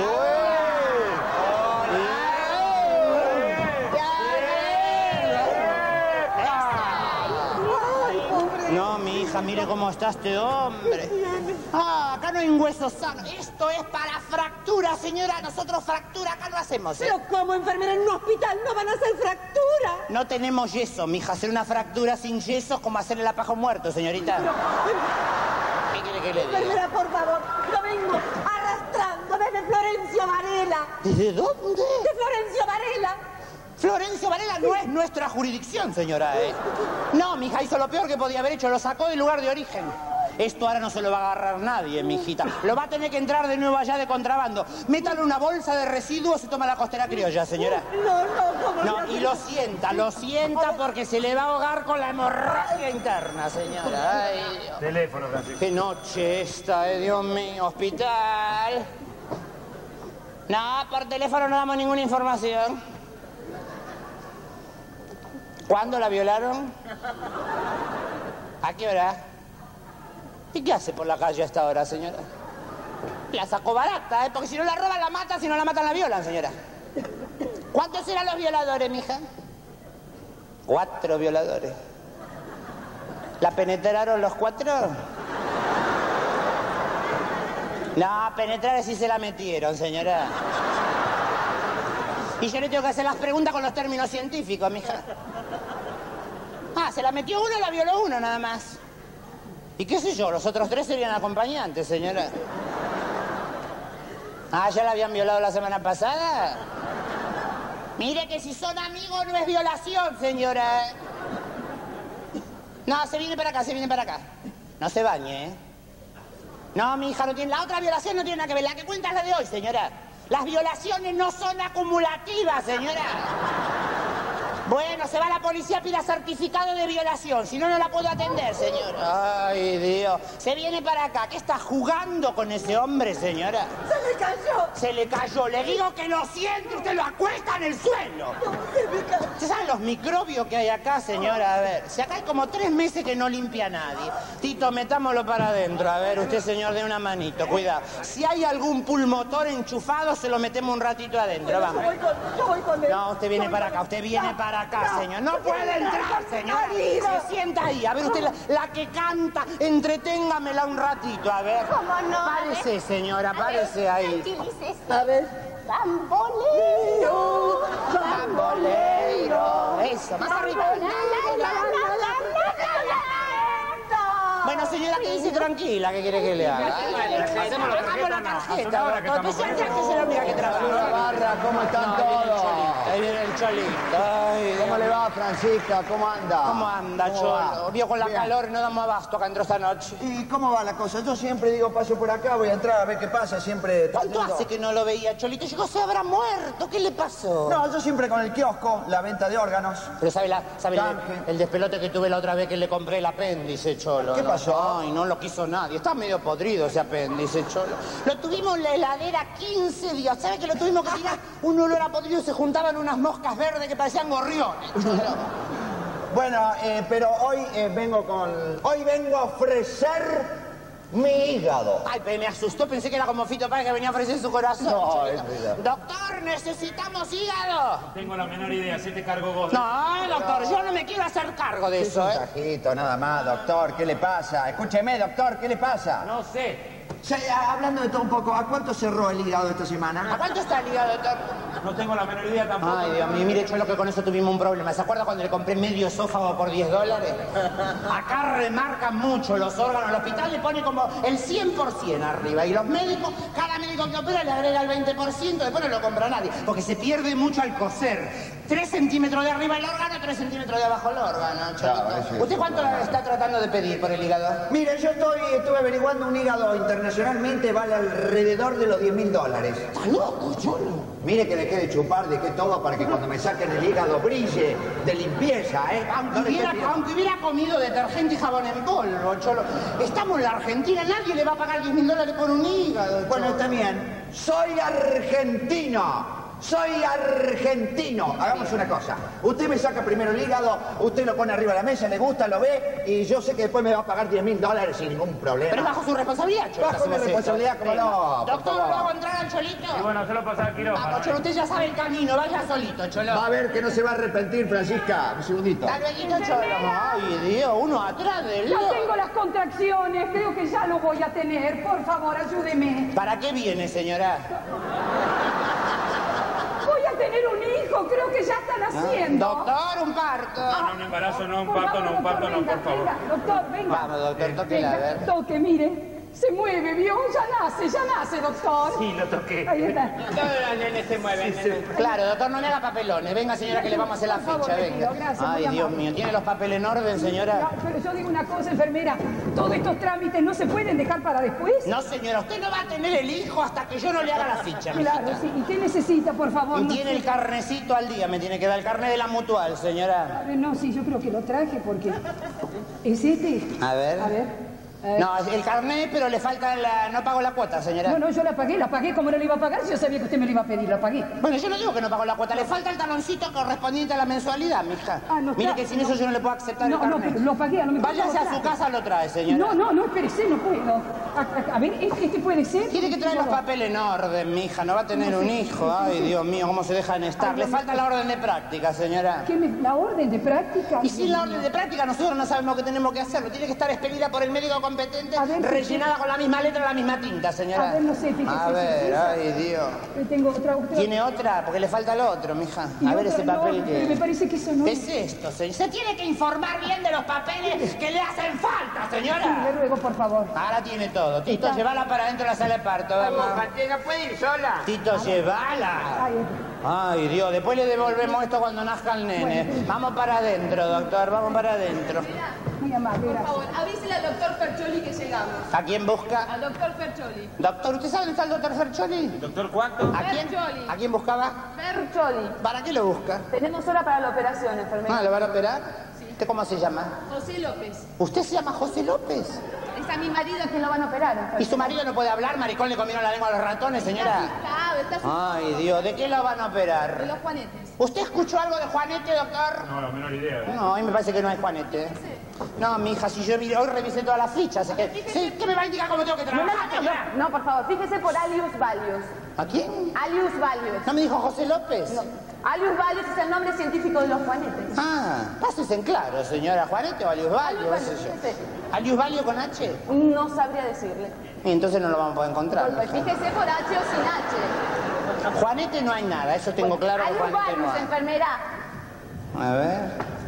No, mi hija, mire cómo está este hombre. Acá no hay un hueso sano. Esto es para fractura, señora. Nosotros fractura acá no hacemos, Pero como enfermera en un hospital no van a hacer fractura. No tenemos yeso, mija. Hacer una fractura sin yeso es como hacerle la paja a un muerto, señorita. ¿Qué quiere que le diga? Enfermera, por favor, lo vengo arrastrando. ¿De dónde? De Florencio Varela. Florencio Varela no es nuestra jurisdicción, señora. No, mija, hizo lo peor que podía haber hecho, lo sacó del lugar de origen. Esto ahora no se lo va a agarrar nadie, mijita. Lo va a tener que entrar de nuevo allá de contrabando. Métale una bolsa de residuos y toma la costera criolla, señora. ¿Cómo No, y lo sienta porque se le va a ahogar con la hemorragia interna, señora. Ay, Dios. Teléfono, Francisco. Qué noche esta, Dios mío, hospital. No, por teléfono no damos ninguna información. ¿Cuándo la violaron? ¿A qué hora? ¿Y qué hace por la calle a esta hora, señora? La sacó barata, ¿eh? Porque si no la roban, la matan, si no la matan, la violan, señora. ¿Cuántos eran los violadores, mija? 4 violadores. ¿La penetraron los 4? No, penetrar sí se la metieron, señora. Y yo le tengo que hacer las preguntas con los términos científicos, mija. Ah, se la metió uno y la violó uno, nada más. ¿Y qué sé yo? Los otros 3 serían acompañantes, señora. Ah, ¿ya la habían violado la semana pasada? Mire que si son amigos no es violación, señora. No, se viene para acá, se viene para acá. No se bañe, ¿eh? No, mi hija, no tiene... La otra violación no tiene nada que ver. La que cuenta es la de hoy, señora. Las violaciones no son acumulativas, señora. Bueno, se va la policía, pida certificado de violación. Si no, no la puedo atender, señora. Ay, Dios. Se viene para acá. ¿Qué está jugando con ese hombre, señora? Se le cayó. Se le cayó. Le digo que lo siente. Usted lo acuesta en el suelo. ¿Usted sabe los microbios que hay acá, señora? A ver, si acá hay como 3 meses que no limpia nadie. Tito, metámoslo para adentro. A ver, usted, señor, de una manito. Cuidado. Si hay algún pulmotor enchufado, se lo metemos un ratito adentro. Vamos. Yo voy con él. No, usted viene para acá. Usted viene para acá, señor. No puede entrar, señor. Se sienta ahí. A ver, usted, la que canta, entreténgamela un ratito. A ver. ¿Cómo no? Párese, señora, párese ahí. Tranquilícese. A ver. Bambolero, Bambolero. Eso, más arriba. Bueno, señora, quédese tranquila. ¿Qué quiere que le haga? Hacemos la Hagamos la tarjeta, ahora que doctor. estamos Especialmente que es la única que trabaja. Hola, Barra, ¿cómo están todos? Ahí viene el cholito. Ay, ¿Cómo le va, Francisca? ¿Cómo anda? ¿Cómo anda, ¿Cómo Cholo? va? Vio con la Bien. calor, no damos abasto acá entró esta noche. ¿Y cómo va la cosa? Yo siempre digo, paso por acá, voy a entrar a ver qué pasa, siempre... ¿Cuánto hace que no lo veía, Cholito? Llegó, se habrá muerto. ¿Qué le pasó? No, yo siempre con el kiosco, la venta de órganos. Pero sabe Canje. el despelote que tuve la otra vez que le compré el apéndice, Cholo. ¿Qué ¿no? pasó? Ay, no lo quiso nadie. Está medio podrido ese apéndice, Cholo. Lo tuvimos en la heladera 15 días. ¿Sabe que lo tuvimos que tirar? Un olor a podrido, se juntaban unas moscas verdes que parecían gorriones, Cholo. Bueno, pero hoy vengo a ofrecer mi hígado. Ay, pero me asustó. Pensé que era como Fito Páez que venía a ofrecer su corazón. No, Cholito. es verdad. Doctor, necesitamos hígado. Tengo la menor idea, se te cargo vos. No, doctor, yo no me quiero hacer cargo de Es eso, un ¿eh? tajito, nada más, doctor. ¿Qué le pasa? Escúcheme, doctor, ¿qué le pasa? No sé. Hablando de todo un poco, ¿a cuánto cerró el hígado esta ¿A semana? cuánto está el hígado, doctor? No tengo la menor idea tampoco. Ay, Dios mío, mire, Cholo, que con eso tuvimos un problema. ¿Se acuerda cuando le compré medio esófago por $10? Acá remarcan mucho los órganos. El hospital le pone como el 100% arriba. Y los médicos, cada médico que opera le agrega el 20%. Después no lo compra nadie. Porque se pierde mucho al coser. 3 centímetros de arriba el órgano, 3 centímetros de abajo el órgano, Cholito. Claro, eso es. ¿Usted cuánto está tratando de pedir por el hígado? Mire, yo estuve averiguando un hígado internacionalmente, vale alrededor de los $10.000. ¿Está loco, Cholo? Mire que dejé de chupar, dejé todo para que cuando me saquen el hígado brille de limpieza, ¿eh? Aunque No le estoy pidiendo- hubiera comido detergente y jabón en polvo, Cholo. Estamos en la Argentina, nadie le va a pagar $10.000 por un hígado, Cholo. Bueno, está bien. Soy argentino. Soy argentino. Hagamos una cosa. Usted me saca primero el hígado, usted lo pone arriba de la mesa, le gusta, lo ve, y yo sé que después me va a pagar $10.000 sin ningún problema. Pero es bajo su responsabilidad, Cholo. Bajo mi responsabilidad, ¿cómo no? Por Doctor, favor. ¿puedo entrar al Cholito? Y bueno, se lo pasa al quirófano. Vamos, Cholo, usted ya sabe el camino, vaya solito, Cholo. Va a ver que no se va a arrepentir, Francisca. Un segundito. Hasta luego, Cholo. Ay, Dios, uno atrás del Ya otro. tengo las contracciones, creo que ya lo voy a tener. Por favor, ayúdeme. ¿Para qué viene, señora? Voy a tener un hijo, creo que ya están haciendo. Doctor, un parto. No, un embarazo no, un Por parto favor, no, un parto doctor, no, por venga, favor. venga, doctor, venga. Vamos, doctor, tóquela, a ver. Toque, mire. Se mueve, ¿vio? Ya nace, doctor. Sí, lo toqué. Ahí está. Todos los nenes se mueven. Claro, doctor, no me haga papelones. Venga, señora, que le vamos a hacer la Por favor, ficha, le venga. pido, gracias, Ay, muy Dios amable. mío. ¿Tiene los papeles en orden, señora? No, pero yo digo una cosa, enfermera. Todos estos trámites no se pueden dejar para después. No, señora, usted no va a tener el hijo hasta que yo no le haga la ficha, Claro, mijita. sí. ¿Y qué necesita, por favor? Y No tiene sé. el carnecito al día, me tiene que dar el carnet de la mutual, señora. No, sí, yo creo que lo traje porque... ¿Es este? A ver. A ver. No, el carnet, pero le falta la... No pago la cuota, señora. No, yo la pagué como no le iba a pagar, si yo sabía que usted me lo iba a pedir, la pagué. Bueno, yo no digo que no pago la cuota, le falta el taloncito correspondiente a la mensualidad, mija. No Mire está. que sin eso yo no le puedo aceptar el No, carnet. pero lo pagué, a lo mejor Váyase lo a su traje. casa, lo trae, señora. No, espérese, no puedo. A ver, ¿este puede ser? Tiene que traer los papeles en orden, mija, no va a tener un hijo. Ay, Dios mío, cómo se dejan estar. Le falta la orden de práctica, señora. ¿La orden de práctica? Y sin la orden de práctica nosotros no sabemos qué tenemos que hacerlo. Tiene que estar expedida por el médico competente, rellenada con la misma letra, la misma tinta, señora. A ver, no sé, fíjese. A ver, ay, Dios. Tengo otra. ¿Tiene otra? Porque le falta el otro, mija. A ver ese papel que... Me parece que eso no ¿Qué es esto, señor? Se tiene que informar bien de los papeles que le hacen falta, señora. Sí, le ruego, por favor. Ahora tiene todo. Tito, llévala para adentro de la sala de parto, vamos. ¿No puede ir sola? Tito, llévala. Ay, Dios, después le devolvemos esto cuando nazca el nene. Vamos para adentro, doctor, vamos para adentro. Muy amable, Por favor, avísele al doctor Fercholi que llegamos. ¿A quién busca? Al doctor Fercholi. Doctor, ¿usted sabe dónde está el doctor Fercholi? ¿Doctor cuánto? ¿A quién? Fercholi. ¿A quién buscaba? Fercholi. ¿Para qué lo busca? Tenemos hora para la operación, enfermera. Ah, ¿lo van a operar? ¿Usted cómo se llama? José López. ¿Usted se llama José López? Es a mi marido que lo van a operar, enfermera. ¿Y su marido no puede hablar? ¿Maricón le comieron la lengua a los ratones, señora? Está asustado. Ay, Dios, ¿de qué lo van a De operar? los juanetes. ¿Usted escuchó algo de Juanete, doctor? No, la menor idea. No, a mí me parece que no hay Juanete. No, mija, si yo hoy revisé todas las fichas. ¿Qué me va a indicar cómo tengo que trabajar? No, por favor, fíjese por Alius Valius. ¿A quién? Alius Valius. ¿No me dijo José López? No. Alius Valius es el nombre científico de los juanetes. Ah, pases en claro, señora. ¿Juanete o Alius Valio? Alius qué sé Valius, yo. fíjese. ¿Alius Valio con H? No sabría decirle. Y entonces no lo vamos a poder encontrar. Pues fíjese por H o sin H. Juanete no hay nada, eso tengo claro que Alius Juanete no Valius, hay. enfermera. A ver.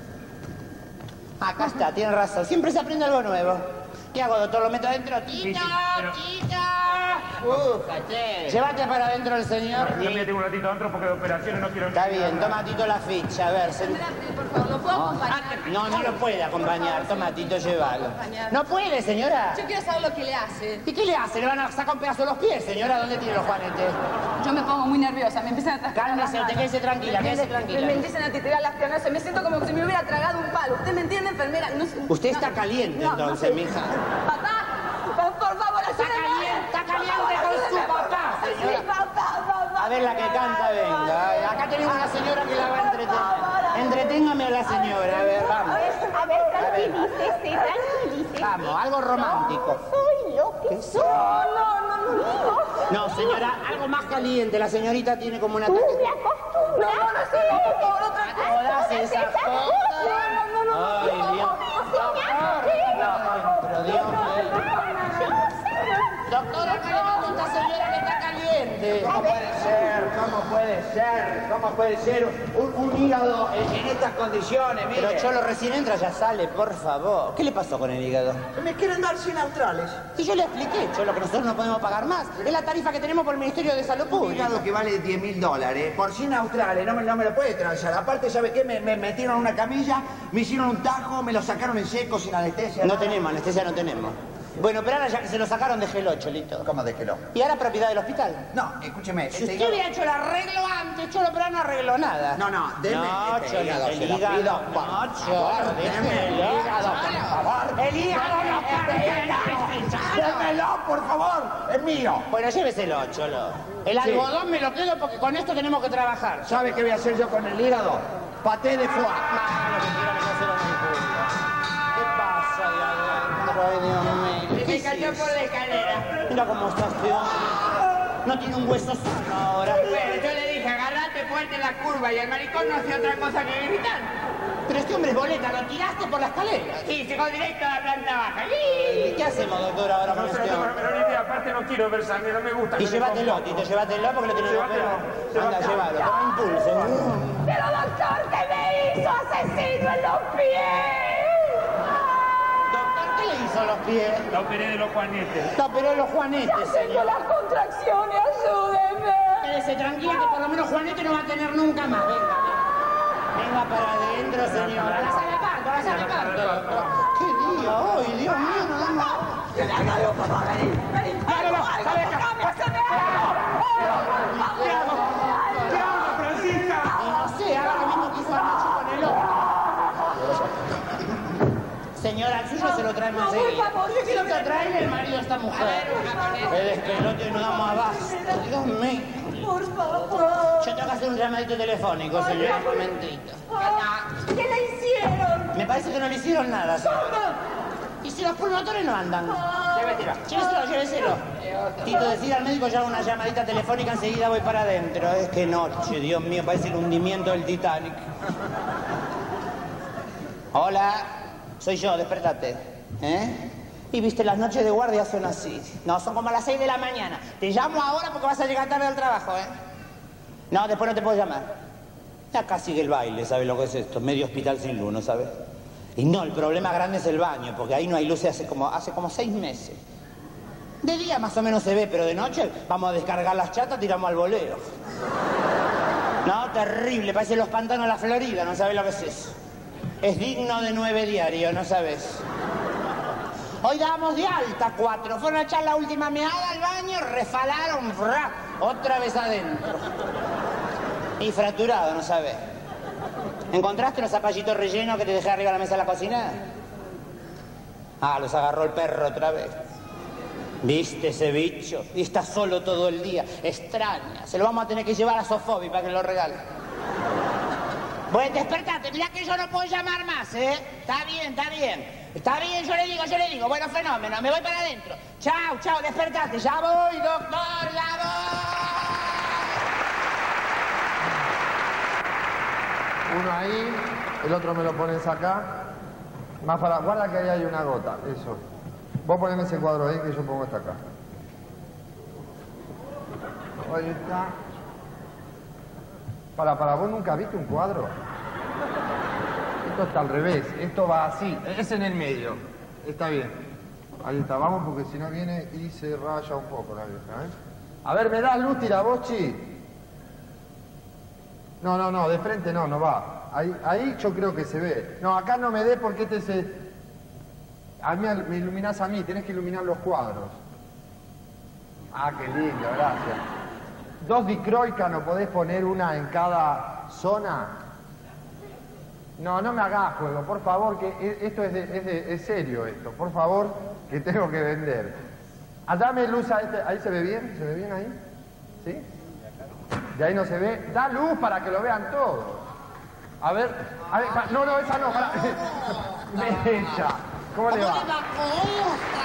Acá está, tiene razón. Siempre se aprende algo nuevo. ¿Qué hago, doctor? ¿Lo meto adentro? ¡Tito! ¡Tito! Llévate para adentro el señor. Yo me tengo un ratito adentro porque de operaciones no quiero... Está bien, toma Tito la ficha. A ver, Por favor, ¿lo puedo acompañar? No, no lo puede acompañar. Toma Tito, llévalo. No puede, señora. Yo quiero saber lo que le hace. ¿Y qué le hace? ¿Le van a sacar un pedazo de los pies, señora? ¿Dónde tiene los juanetes? Yo me pongo muy nerviosa, me empiezan a transpirar. Cálmese, usted quédese tranquila, quédese tranquila. Me empiezan a titirar las piernas, me siento como si me hubiera tragado un palo. ¿Usted me entiende, enfermera? No sé- Usted está caliente, No, entonces, no sé. mija. Papá, por favor, ayúdeme. Está caliente con su papá, señora. Sí, papá. A ver, la que canta, venga. Ay, acá tenemos una señora que la va a entretener. Entreténgame a la señora, a ver, vamos. A ver, tranquilícese, tranquilícese. Vamos, algo romántico. Soy lo que soy. No, señora, algo más caliente. La señorita tiene como una... Tú me acostumbras. por favor, otra cosa. Todas esas cosas. Ay, Dios. Pero Dios mío. Doctora, acá le mando a esta señora que está caliente. ¿Cómo puede ser? ¿Cómo puede ser? ¿Cómo puede ser un hígado en estas condiciones? Mire. Pero Cholo recién entra, ya sale, por favor. ¿Qué le pasó con el hígado? Me quieren dar 100 australes. Y yo le expliqué, Cholo, que nosotros no podemos pagar más. Es la tarifa que tenemos por el Ministerio de Salud Un Pública. hígado que vale $10.000. Por 100 australes, no me lo puede transar. Aparte, ¿sabe qué? Me metieron en una camilla, me hicieron un tajo, me lo sacaron en seco, sin anestesia. No nada. tenemos, anestesia no tenemos. Bueno, pero ahora ya que se lo sacaron, déjelo, Cholito. ¿Cómo déjelo? ¿Y ahora propiedad del hospital? No, escúcheme. Si este usted hígado- hubiera hecho el arreglo antes, Cholo, pero no arregló nada. No, deme No, este Cholo, hígado, el se lo hígado. pido, por No, favor, Cholo, deme el déjelo. hígado, por favor. El hígado no pertenece. Démelo, por favor, es mío. Bueno, lléveselo, Cholo. El Sí. algodón me lo quedo porque con esto tenemos que trabajar. ¿Sabe qué voy a hacer yo con el hígado? Paté de foie. ¿Qué pasa de adentro? Ay, Dios mío. Se cayó por la escalera. Mira cómo está este hombre. No tiene un hueso sano ahora. Bueno, yo le dije, agarrate fuerte la curva y el maricón no hacía otra cosa que gritar. Pero este hombre es boleta, lo tiraste por la escalera. Y llegó directo a la planta baja. ¿Y qué hacemos, doctor, ahora con No sé, este no tengo la hombre? menor idea. Aparte no quiero ver sangre, no me gusta. Y que me llévatelo, componga. Tito, llévatelo porque lo tiene que Llévatelo, operar. Anda, llévatelo. llévalo, toma impulso. Pero doctor, ¿qué me hizo asesino en los pies? Doctor, ¿qué le hizo son los pies. La operé de los juanetes. La operó de los juanetes, Tengo señor. las contracciones, ayúdeme. Quédese tranquila que por lo menos Juanete no va a tener nunca más. Venga, venga para adentro, señor. A la sala de parto, a la sala de parto. ¿Qué día hoy? Dios mío, no da más. ¡Lárgalo, papá! ¡Vení! ¡Vení! ¡Algo! ¿Qué hago, Francisca? Y no sé, haga lo mismo que hizo anoche con el otro. Señora, el suyo se lo trae más seguido. Si lo trae el marido de esta mujer. El esquelote no da más abasto. Dios mío. Por favor. Yo tengo que hacer un llamadito telefónico, señor. Un momentito. ¿Qué le hicieron? Me parece que no le hicieron nada, señor. ¿Y si los pulmotores no andan? Lléveselo, lléveselo. Tito, decir al médico, yo hago una llamadita telefónica, enseguida voy para adentro. Es que noche, Dios mío, parece el hundimiento del Titanic. Hola, soy yo, despertate. ¿Eh? Y viste, las noches de guardia son así. No, son como a las 6 de la mañana. Te llamo ahora porque vas a llegar tarde al trabajo, ¿eh? No, después no te puedo llamar. Acá sigue el baile, ¿sabes lo que es esto? Medio hospital sin luz, ¿no sabes? Y no, el problema grande es el baño, porque ahí no hay luces hace como 6 meses. De día más o menos se ve, pero de noche vamos a descargar las chatas, tiramos al voleo. No, terrible, parece los pantanos de la Florida, no sabes lo que es eso. Es digno de 9 diarios, ¿no sabes? Hoy damos de alta 4, fueron a echar la última meada al baño, refalaron, otra vez adentro. Y fracturado, ¿no sabes? ¿Encontraste los zapallitos rellenos que te dejé arriba de la mesa de la cocina? Ah, los agarró el perro otra vez. ¿Viste ese bicho? Y está solo todo el día. Extraña. Se lo vamos a tener que llevar a Sofobi para que lo regale. Bueno, despertate. Mirá que yo no puedo llamar más, ¿eh? Está bien, está bien. Está bien, yo le digo. Bueno, fenómeno. Me voy para adentro. Chao, chao, despertate. Ya voy, doctor, ya voy. Uno ahí, el otro me lo pones acá. Más para... Guarda que ahí hay una gota, eso. Vos poneme ese cuadro ahí que yo pongo esta acá. Ahí está. Para, ¿vos nunca viste un cuadro? Esto está al revés, esto va así, es en el medio. Está bien. Ahí está, vamos porque si no viene y se raya un poco la vieja, ¿eh? A ver, ¿me das luz, tirabochi? No, de frente no va. Ahí yo creo que se ve. No, acá no me dé porque este se... A mí me iluminás a mí, tenés que iluminar los cuadros. Ah, qué lindo, gracias. 2 dicroicas, ¿no podés poner una en cada zona? No me hagas juego, por favor, que esto es serio esto. Por favor, que tengo que vender. Dame luz a este. ¿Ahí se ve bien? ¿Se ve bien ahí? ¿Sí? De ahí no se ve. Da luz para que lo vean todos. A ver, no, esa no, para. Bella. ¿Cómo le va? ¿Cómo le va, Costa?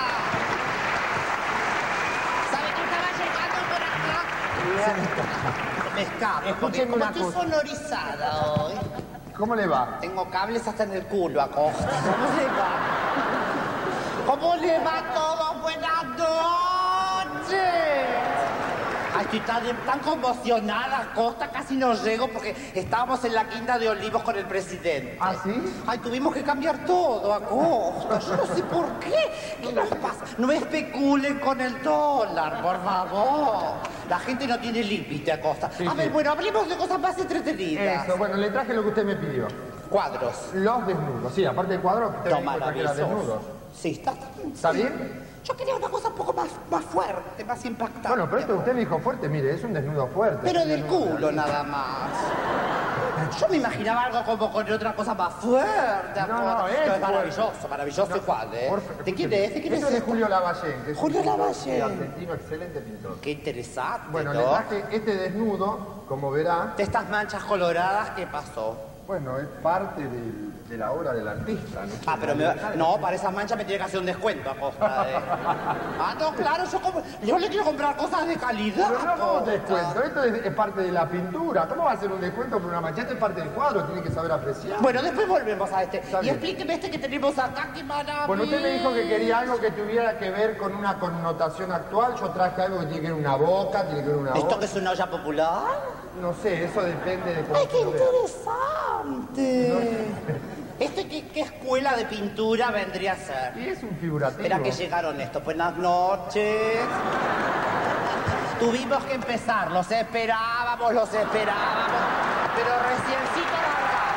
¿Sabe que estaba llegando por acá? Se me escapa. Escúcheme como una estoy cosa. sonorizada hoy. ¿Cómo le va? Tengo cables hasta en el culo a Costa. ¿Cómo le va? ¿Cómo le va todo? Buenas noches. Ay, estoy tan conmocionada, Costa, casi no llego porque estábamos en la Quinta de Olivos con el presidente. ¿Ah, sí? Ay, tuvimos que cambiar todo a Costa. Yo no sé por qué. ¿Qué nos pasa? No especulen con el dólar, por favor. La gente no tiene límite a Costa. Sí, a ver, sí. bueno, hablemos de cosas más entretenidas. Eso, bueno, le traje lo que usted me pidió. Cuadros. Los desnudos, sí, aparte de cuadros, usted me No, dijo que traje los maravilloso. desnudos. Sí, ¿Está bien? Yo quería una cosa un poco más fuerte, más impactante. Bueno, pero esto usted me dijo fuerte, mire, es un desnudo fuerte. Pero es un del desnudo culo fuerte. nada más. Yo me imaginaba algo como con otra cosa más fuerte. No, es Pero maravilloso igual, ¿eh? ¿De quién es? Esto es de Julio Lavallén. Que es Julio un Lavallén. argentino, excelente pintor. Qué interesante, Bueno, ¿no? le traje este desnudo, como verá. De estas manchas coloradas, ¿qué pasó? Bueno, es parte de la obra del artista, ¿no? Ah, pero no, para esas manchas me tiene que hacer un descuento a costa de... Ah, no, claro, yo le quiero comprar cosas de calidad. Pero no como un descuento, esto es parte de la pintura. ¿Cómo va a ser un descuento por una mancha? Esto es parte del cuadro, tiene que saber apreciar. Bueno, después volvemos a este. Está Y bien. explíqueme este que tenemos acá, qué maravilla. Bueno, usted me dijo que quería algo que tuviera que ver con una connotación actual. Yo traje algo que tiene que ver una boca, tiene que ver una ¿Esto boca. que es una olla popular? No sé, eso depende de cómo ¡Ay, qué lo vea. interesante! ¿Qué escuela de pintura vendría a ser? Y es un figurativo. Espera que llegaron estos. Buenas noches. Tuvimos que empezar, los esperábamos, pero reciencito largado.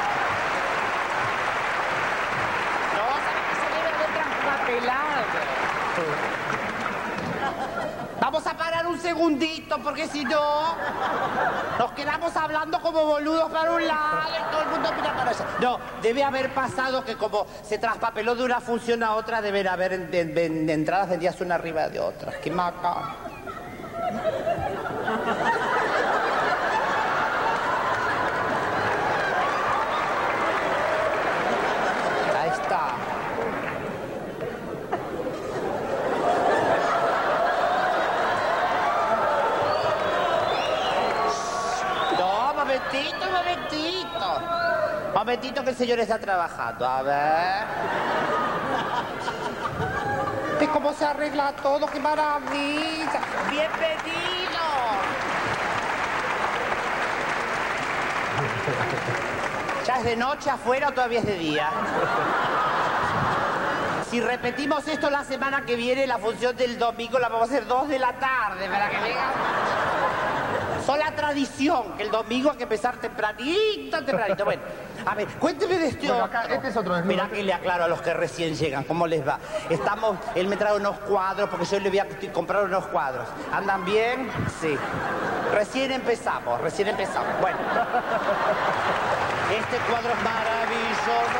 No, ¿sabes que se debe de traspapelado? Vamos a parar un segundito, porque si no, nos quedamos hablando como boludos para un lado y todo el mundo mira para allá. No, debe haber pasado que como se traspapeló de una función a otra, deben haber entradas vendidas una arriba de otras. ¡Qué maca! Ahí está. No, momentito que el señor está trabajando. A ver. ¿Ves cómo se arregla todo? ¡Qué maravilla! ¡Bienvenido! ¿Ya es de noche afuera o todavía es de día? Si repetimos esto la semana que viene, la función del domingo la vamos a hacer 2 de la tarde para que vengan. Sola tradición, que el domingo hay que empezar tempranito. Bueno, a ver, cuénteme de este Bueno, otro. acá, este es otro desnudo. Mirá que le aclaro a los que recién llegan, ¿cómo les va? Él me trae unos cuadros, porque yo le voy a comprar unos cuadros. ¿Andan bien? Sí. Recién empezamos. Bueno. Este cuadro es maravilloso.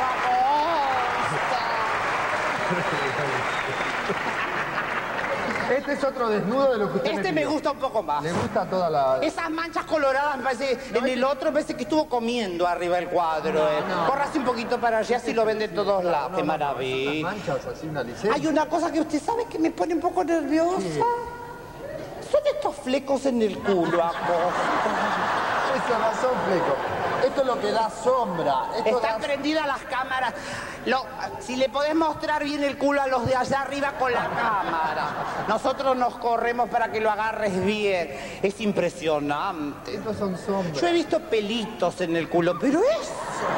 Este es otro desnudo de lo que usted me gusta un poco más. Le gusta toda la... Esas manchas coloradas, me parece, el otro parece que estuvo comiendo arriba del cuadro. Córrase un poquito para allá, si lo ven de todos lados. ¡Qué maravilla! Manchas así, una licencia. Hay una cosa que usted sabe que me pone un poco nerviosa. ¿Qué? Son estos flecos en el culo, Acosta. Esos no son flecos. Esto es lo que da sombra. Están prendidas las cámaras. Si le podés mostrar bien el culo a los de allá arriba con la cámara. Nosotros nos corremos para que lo agarres bien. Es impresionante. Estos son sombras. Yo he visto pelitos en el culo, pero eso...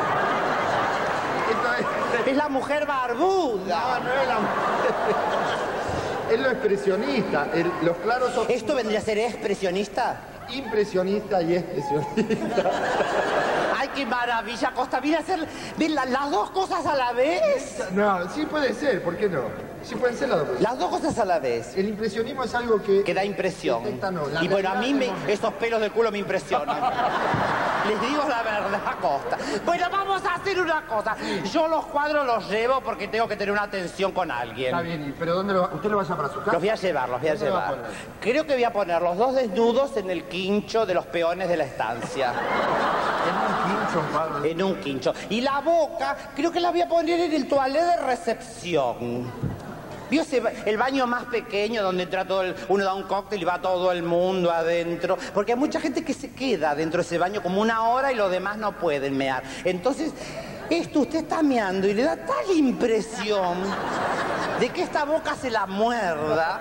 Es la mujer barbuda. No es la mujer. Es lo expresionista. Los claros son... ¿Esto vendría a ser expresionista? Impresionista y expresionista. ¡Ay, qué maravilla, Acosta! Mira, hacer las dos cosas a la vez. No, sí puede ser, ¿por qué no? Sí pueden ser las dos cosas. Las dos cosas a la vez. El impresionismo es algo que da impresión. No, y bueno, a mí esos pelos del culo me impresionan. Les digo la verdad, Acosta. Bueno, vamos a hacer una cosa. Yo los cuadros los llevo porque tengo que tener una atención con alguien. Está bien, pero ¿dónde usted lo va a llevar para su casa? Los voy a llevar. Creo que voy a poner los dos desnudos en el quincho de los peones de la estancia. En un quincho. Y la boca, creo que la voy a poner en el toilet de recepción. ¿Vio el baño más pequeño donde entra uno da un cóctel y va todo el mundo adentro? Porque hay mucha gente que se queda dentro de ese baño como 1 hora y los demás no pueden mear. Entonces, usted está meando y le da tal impresión de que esta boca se la muerda.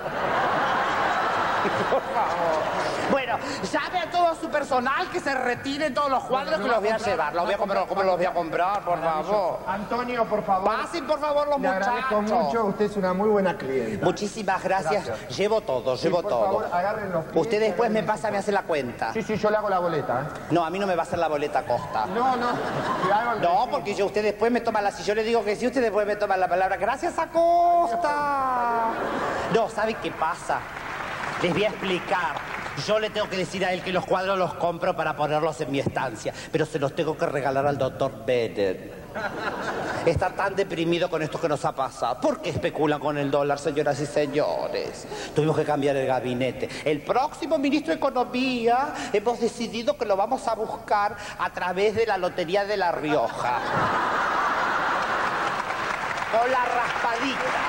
Por favor. Bueno, llame a todo su personal que se retiren todos los cuadros que los voy a llevar. Los voy a comprar, ¿cómo los voy a comprar? Por favor. Antonio, por favor. Pasen, por favor, los muchachos. Le agradezco mucho, usted es una muy buena clienta. Muchísimas gracias. Llevo todo, llevo todo. Por favor, agarren los pies. Usted después me pasa, me hace la cuenta. Sí, yo le hago la boleta. No, a mí no me va a hacer la boleta, Costa. No. Porque usted después me toma si yo le digo que sí, usted después me toma la palabra. Gracias, Acosta. No, ¿sabe qué pasa? Les voy a explicar. Yo le tengo que decir a él que los cuadros los compro para ponerlos en mi estancia, pero se los tengo que regalar al doctor Bennett. Está tan deprimido con esto que nos ha pasado. ¿Por qué especulan con el dólar, señoras y señores? Tuvimos que cambiar el gabinete. El próximo ministro de Economía hemos decidido que lo vamos a buscar a través de la Lotería de La Rioja. Con la raspadita.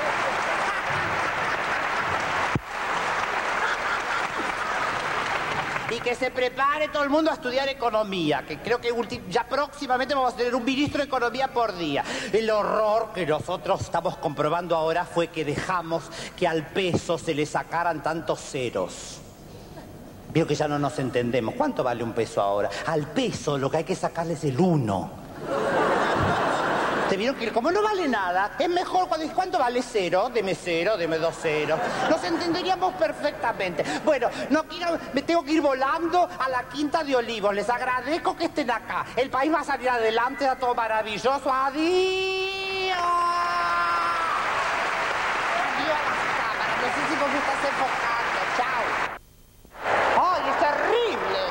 Y que se prepare todo el mundo a estudiar economía, que creo que ya próximamente vamos a tener un ministro de economía por día. El horror que nosotros estamos comprobando ahora fue que dejamos que al peso se le sacaran tantos ceros. Veo que ya no nos entendemos. ¿Cuánto vale un peso ahora? Al peso lo que hay que sacarle es el 1. ¿Te vieron que como no vale nada, es mejor cuando dices, ¿cuánto vale 0? Deme 0, deme 2 ceros. Nos entenderíamos perfectamente. Bueno, no quiero, me tengo que ir volando a la Quinta de Olivos. Les agradezco que estén acá. El país va a salir adelante, a todo maravilloso. ¡Adiós! Adiós a las cámaras. No sé si vos me estás enfocando. Chao. ¡Ay, es terrible!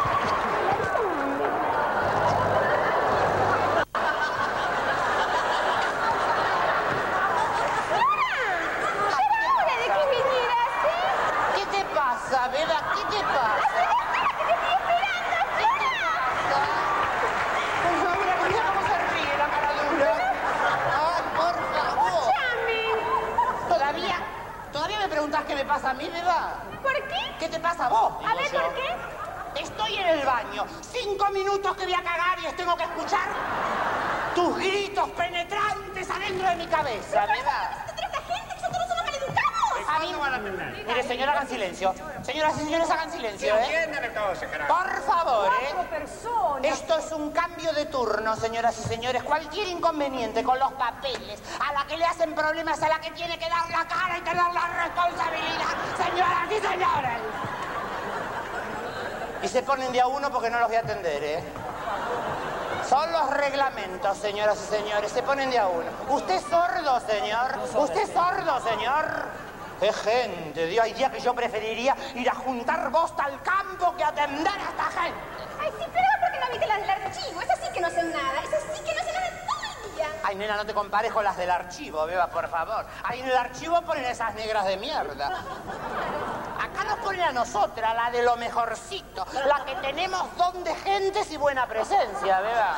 Beba, ¿qué te pasa? ¡Que te estoy esperando! Por favor, mira cómo se ríe la cara dura. Ay, por favor. ¡Escúchame! ¿Todavía me preguntás qué me pasa a mí, Beba? ¿Por qué? ¿Qué te pasa a vos? A ver, yo. ¿por qué? Estoy en el baño. 5 minutos que voy a cagar y les tengo que escuchar tus gritos penetrantes adentro de mi cabeza, Beba. A mí no van a atender. Mire, señora, hagan silencio. Señoras y señores, hagan silencio, Entiéndeme todo ese carajo. Por favor, 4 personas. Esto es un cambio de turno, señoras y señores. Cualquier inconveniente con los papeles, a la que le hacen problemas, a la que tiene que dar la cara y tener la responsabilidad. Señoras y señores. Y se ponen de a uno porque no los voy a atender, ¿eh? Son los reglamentos, señoras y señores. Se ponen de a uno. ¿Usted es sordo, señor? ¿Usted es sordo, señor? ¡Qué gente! Dios, hay días que yo preferiría ir a juntar bosta al campo que atender a esta gente. Ay, sí, pero ¿por qué no viste las del archivo? Esas sí que no hacen nada. Esas sí que no hacen nada todo el día. Ay, nena, no te compares con las del archivo, Beba, por favor. Ahí en el archivo ponen esas negras de mierda. Acá nos ponen a nosotras, la de lo mejorcito. La que tenemos don de gentes y buena presencia, Beba.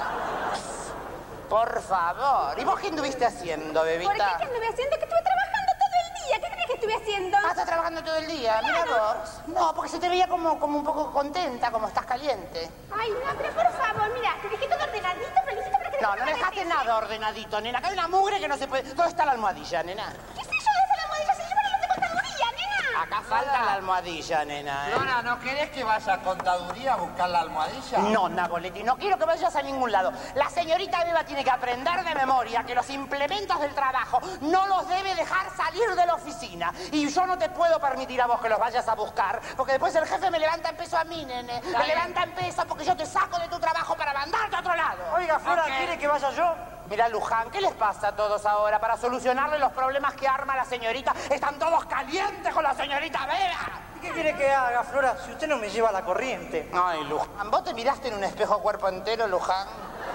Por favor. ¿Y vos qué anduviste haciendo, bebita? ¿Por qué anduve haciendo? Que estuve trabajando todo el día. ¿Qué crees que estuve haciendo? Ah, ¿estás trabajando todo el día? Claro. Mira vos. No, porque se te veía como un poco contenta, como estás caliente. Ay, no, pero por favor, mira, te dejé todo ordenadito, felicito para que No, no dejaste nada ordenadito, nena. Acá hay una mugre que no se puede... ¿Dónde está la almohadilla, nena? ¿Qué sé yo de esa almohadilla? Si yo para los de contaduría, nena. Acá falta la almohadilla, nena. Flora, ¿no querés que vaya a contaduría a buscar la almohadilla? No, Nagoletti, no quiero que vayas a ningún lado. La señorita Beba tiene que aprender de memoria que los implementos del trabajo no los debe dejar salir de la oficina. Y yo no te puedo permitir a vos que los vayas a buscar, porque después el jefe me levanta en peso a mí, nene. Me levanta en peso porque yo te saco de tu trabajo para mandarte a otro lado. Oiga, Flora, ¿quiere que vaya yo? Mira, Luján, ¿qué les pasa a todos ahora para solucionarle los problemas que arma la señorita? Están todos calientes con la señorita Beba. ¿Y qué quiere que haga, Flora, si usted no me lleva la corriente? Ay, Luján, ¿vos te miraste en un espejo cuerpo entero, Luján?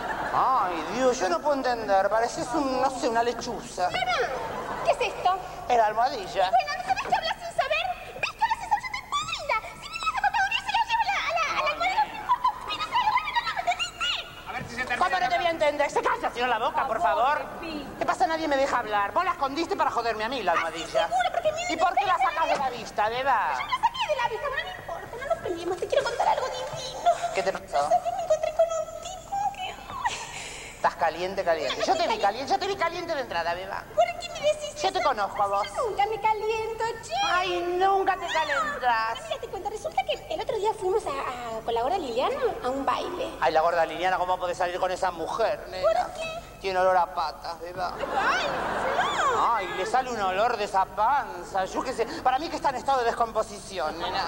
Ay, Dios, yo no puedo entender. Pareces no sé, una lechuza. ¿Qué es esto? Es la almohadilla. Bueno, ¿no sabes que hablas sin saber? ¿Ves que hablas sin saber? Yo estoy podrida. Si vienes a la contaduría se la llevo a la almohadilla, no me importa. Pero se la devuelven, no me entendiste. A ver si se termina. ¿Cómo no te voy a entender? Se calla, señor la boca, por favor. ¿Qué pasa? Nadie me deja hablar. Vos la escondiste para joderme a mí, la almohadilla. Seguro, porque ¿Y por qué la sacas de la vista, Beba? Yo la saqué de la vista, pero no importa, no nos peleemos. Te quiero contar algo divino. ¿Qué te pasó? Me encontré con un tipo que... Estás caliente, caliente. Yo te vi caliente de entrada, Beba. ¿Por qué me decís Yo te conozco a vos. Yo nunca me caliento, che. Ay, nunca te calentas. Mira, te cuento, resulta que el otro día fuimos con la gorda Liliana a un baile. Ay, la gorda Liliana, ¿cómo puede salir con esa mujer, nena? ¿Por qué? Tiene olor a patas, Beba. ¡Ay, no! Ay, le sale un olor de esa panza. Yo qué sé. Para mí que está en estado de descomposición, nena.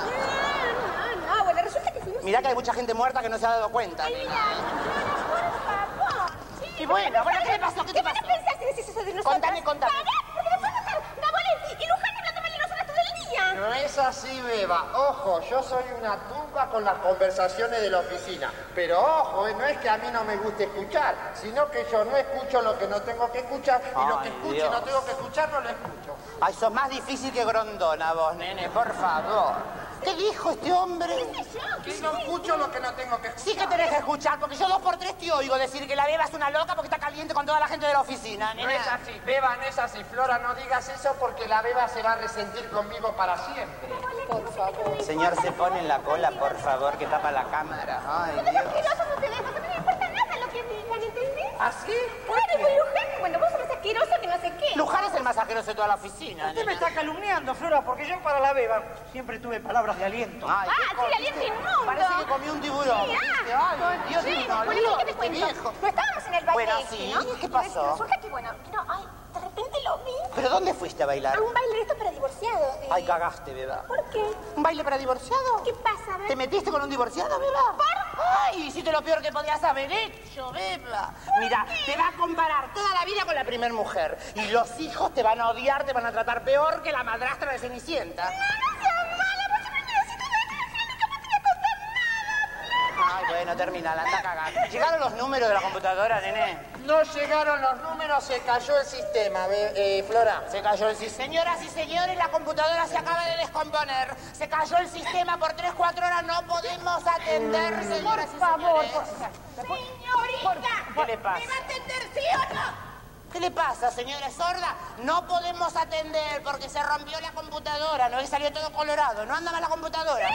No, bueno, resulta que fuimos... Mirá que hay mucha gente muerta que no se ha dado cuenta, Ay, nena. mira, por favor. Sí, Y bueno, ¿qué te pasó? ¿Qué te pasó? ¿Qué pensás si decís eso de nosotros? Contame. Pará, porque después va a estar Naboletti y Luján hablando mal de nosotros todo el día. No es así, Beba. Ojo, yo soy una tumba con las conversaciones de la oficina. Pero ojo, no es que a mí no me guste escuchar, sino que yo no escucho lo que no tengo que escuchar y lo que escucho y no tengo que escuchar no lo escucho. Ay, sos más difícil que Grondona vos, nene, por favor. ¿Qué dijo este hombre? Que no escucho lo que no tengo que escuchar. Sí que tenés que escuchar, porque yo 2 por 3 te oigo decir que la Beba es una loca porque está caliente con toda la gente de la oficina, nena. No es así, Beba, no es así. Flora, no digas eso porque la Beba se va a resentir conmigo para siempre. Por favor. Señor, se pone en la cola, por favor, que tapa la cámara. Ay, No te Dios. asquerosos ustedes, porque no me importa nada lo que digan, ¿entendés? ¿Así? Claro, y Luján, bueno, vos sos asqueroso que no sé qué. Luján es el más asqueroso de toda la oficina, Usted me nena. está calumniando, Flora, porque yo para la Beba siempre tuve palabras de aliento. Ay, Ah, qué sí, cosa. aliento inmundo. Parece que comió un tiburón. Sí, ¿viste? asco. Ay, Dios Sí, mío, bueno, ¿qué te este cuento? viejo. No estábamos en en el baile Bueno, este, sí, ¿no? ¿qué pasó? Resulta que, bueno, ay, de repente lo vi. ¿Pero dónde fuiste a bailar? A un baile de esto para divorciados. Ay, cagaste, beba. ¿Por qué? ¿Un baile para divorciados? ¿Qué pasa, beba? ¿Te metiste con un divorciado, beba? ¿Por? Ay, hiciste lo peor que podías haber hecho, beba. Mira, te va a comparar toda la vida con la primer mujer. Y los hijos te van a odiar, te van a tratar peor que la madrastra de Cenicienta. No seas mala, por siempre necesito de este no te podría contar nada. Ay, bueno, termina, la anda cagando. ¿Llegaron los números de la computadora, nene? No llegaron los números, se cayó el sistema, Flora. Se cayó el sistema. Señoras y señores, la computadora se acaba de descomponer. Se cayó el sistema por 3, 4 horas. No podemos atender, señoras y señores. Señorita, ¿Qué le pasa? ¿me va a atender sí o no? ¿Qué le pasa, señora sorda? No podemos atender porque se rompió la computadora. No, que salió todo colorado. No anda más la computadora.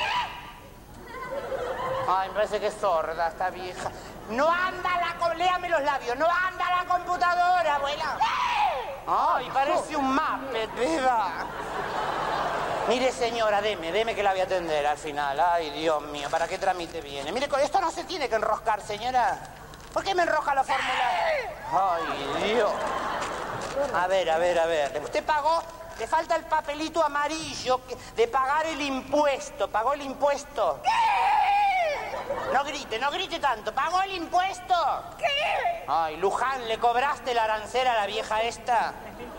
Ay, me parece que es sorda esta vieja. No anda la... Léame los labios. No anda la computadora, abuela. Ay, parece un Muppet, beba. Mire, señora, deme que la voy a atender al final. Ay, Dios mío, ¿para qué trámite viene? Mire, con esto no se tiene que enroscar, señora. ¿Por qué me enroja la fórmula? Ay, Dios. A ver. Usted pagó... Le falta el papelito amarillo de pagar el impuesto. ¿Pagó el impuesto? ¿Qué? No grite tanto. ¿Pagó el impuesto? ¿Qué? Ay, Luján, ¿le cobraste el arancel a la vieja esta?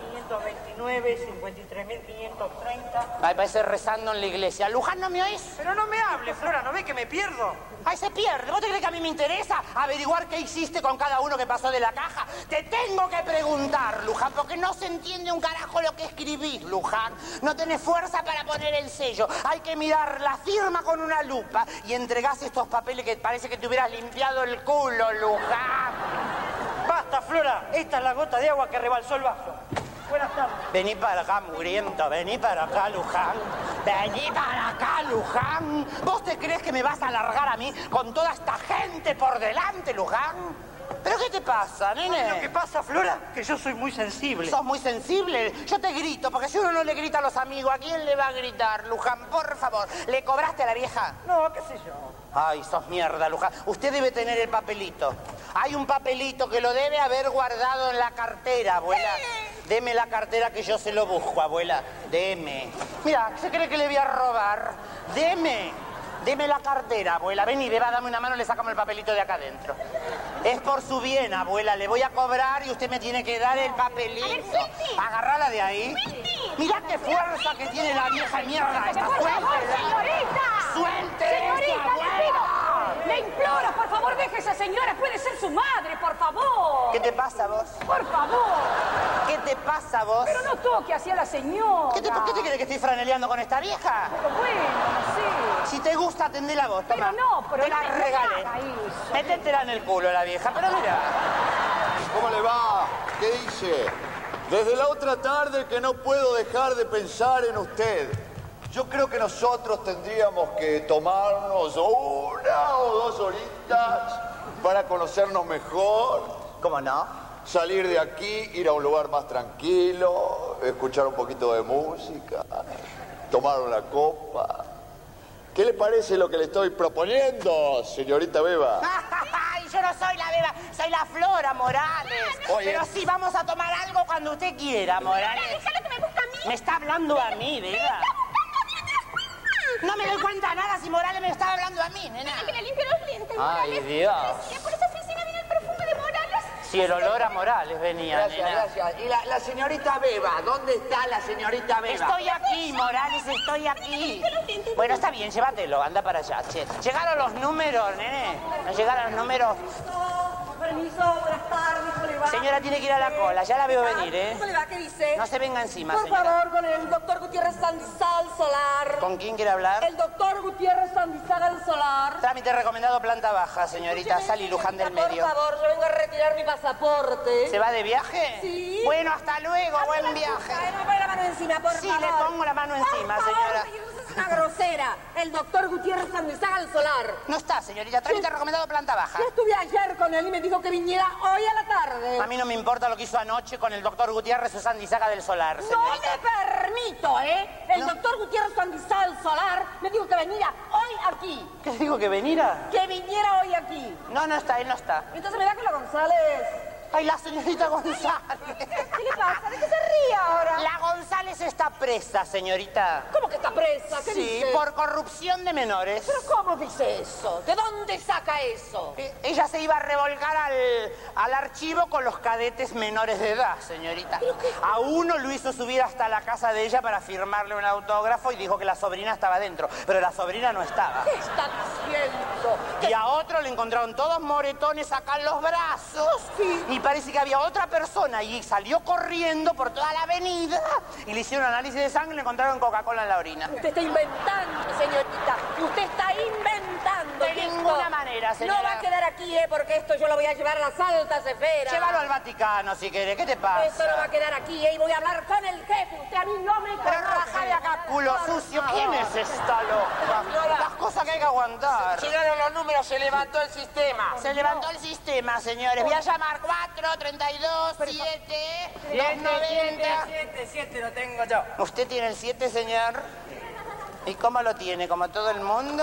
3.529, 53.530. Ay, parece rezando en la iglesia. Luján, ¿no me oís? Pero no me hable, Flora, ¿no ves que me pierdo? Ay, se pierde. ¿Vos te crees que a mí me interesa averiguar qué hiciste con cada uno que pasó de la caja? Te tengo que preguntar, Luján, porque no se entiende un carajo lo que escribís, Luján. No tenés fuerza para poner el sello. Hay que mirar la firma con una lupa y entregás estos papeles que parece que te hubieras limpiado el culo, Luján. Basta, Flora. Esta es la gota de agua que rebalsó el vaso. Buenas tardes. Vení para acá, mugriento. Vení para acá, Luján. Vení para acá, Luján. ¿Vos te crees que me vas a largar a mí con toda esta gente por delante, Luján? ¿Pero qué te pasa, nene? Lo que pasa, Flora, que yo soy muy sensible. ¿Sos muy sensible? Yo te grito, porque si uno no le grita a los amigos, ¿a quién le va a gritar, Luján? Por favor, ¿le cobraste a la vieja? No, qué sé yo. Ay, sos mierda, Luján. Usted debe tener el papelito. Hay un papelito que lo debe haber guardado en la cartera, abuela. Deme la cartera que yo se lo busco, abuela. Deme. Mira, ¿se cree que le voy a robar? Deme la cartera, abuela. Vení, beba, dame una mano, le sacamos el papelito de acá adentro. Es por su bien, abuela. Le voy a cobrar y usted me tiene que dar el papelito. Agarrala de ahí. Mirá qué fuerza que tiene la vieja mierda esta. ¡Suéltela! ¡Señorita! ¡Suelte! ¡Señorita, le pido! ¡Le imploro, por favor, deje a esa señora! ¡Puede ser su madre, por favor! ¿Qué te pasa, vos? ¡Por favor! ¿Qué te pasa, vos? Pero no toque así a la señora. ¿Qué te crees que estoy franeleando con esta vieja? Pero bueno, no sé. Si te gusta, atendela vos, toma. Pero no, pero te la no regalé. haga eso. Métetela en el culo, la vieja, pero mira. ¿Cómo le va? ¿Qué dice? Desde la otra tarde que no puedo dejar de pensar en usted. Yo creo que nosotros tendríamos que tomarnos 1 o 2 horitas para conocernos mejor. ¿Cómo no? Salir de aquí, ir a un lugar más tranquilo, escuchar un poquito de música, tomar una copa. ¿Qué le parece lo que le estoy proponiendo, señorita Beba? Ay, yo no soy la Beba, soy la Flora Morales. Oye. Pero sí, vamos a tomar algo cuando usted quiera, Morales. Déjalo que me gusta a mí. Me está hablando a mí, Beba. No me doy cuenta de nada si Morales me está hablando a mí, nena. Que le limpie los dientes, Ay, Morales. Dios. Por esa oficina viene el perfume de Morales. Si el olor a Morales venía, Gracias, nena. gracias. Y la señorita Beba, ¿dónde está la señorita Beba? Estoy aquí, Morales, estoy aquí. Bueno, está bien, llévatelo, anda para allá. Che. Llegaron los números, nene. ¿No llegaron los números? Permiso, buenas tardes, ¿cómo le va? Señora, tiene que ir a la cola, ya la veo venir, ¿eh? ¿Cómo le va? ¿Qué dice? No se venga encima, Por señora. favor, con el doctor Gutiérrez Sandizal Solar. ¿Con quién quiere hablar? El doctor Gutiérrez Sandizal Solar. Trámite recomendado planta baja, señorita. Sal y Luján del medio. Por favor, yo vengo a retirar mi pasaporte. ¿Se va de viaje? Sí. Bueno, hasta luego, buen viaje. Ay, no me pone la mano encima, por favor. Sí, le pongo la mano encima, Por favor, señora. es una grosera. El doctor Gutiérrez Sandizal Solar. No está, señorita. Trámite recomendado planta baja. Yo estuve ayer con él y me dijo que viniera hoy a la tarde. A mí no me importa lo que hizo anoche con el doctor Gutiérrez Sandizaga del Solar, No señorita. me permito, ¿eh? El doctor Gutiérrez Sandizal Solar me dijo que viniera hoy a aquí. ¿Qué digo, que viniera? Que viniera hoy aquí. No, no está, él no está. Entonces me da con la González. ¡Ay, la señorita González! ¿Qué le pasa? ¿De qué se ríe ahora? La González está presa, señorita. ¿Cómo que está presa? ¿Qué Sí, dice? por corrupción de menores. ¿Pero cómo dice eso? ¿De dónde saca eso? Ella se iba a revolcar al archivo con los cadetes menores de edad, señorita. A uno lo hizo subir hasta la casa de ella para firmarle un autógrafo y dijo que la sobrina estaba dentro, pero la sobrina no estaba. ¿Qué está diciendo? Y a otro le encontraron todos moretones acá en los brazos. Sí. Y parece que había otra persona y salió corriendo por toda la avenida y le hicieron análisis de sangre y le encontraron Coca-Cola en la orina. Usted está inventando, señorita. Usted está inventando. De ninguna manera, señora. No va a quedar aquí, porque esto yo lo voy a llevar a las altas esferas. Llévalo al Vaticano si querés. ¿Qué te pasa? Esto no va a quedar aquí, y voy a hablar con el jefe. Usted a mí no me conoce. Pero raja de acá, culo sucio. ¿Quién es esta loca? Las cosas que hay que aguantar. Llegaron los números, se levantó el sistema. Se levantó el sistema, señores. Voy a llamar 4, 32, 7, 290. 7 lo tengo yo. ¿Usted tiene el 7, señor? ¿Y cómo lo tiene? ¿Como todo el mundo?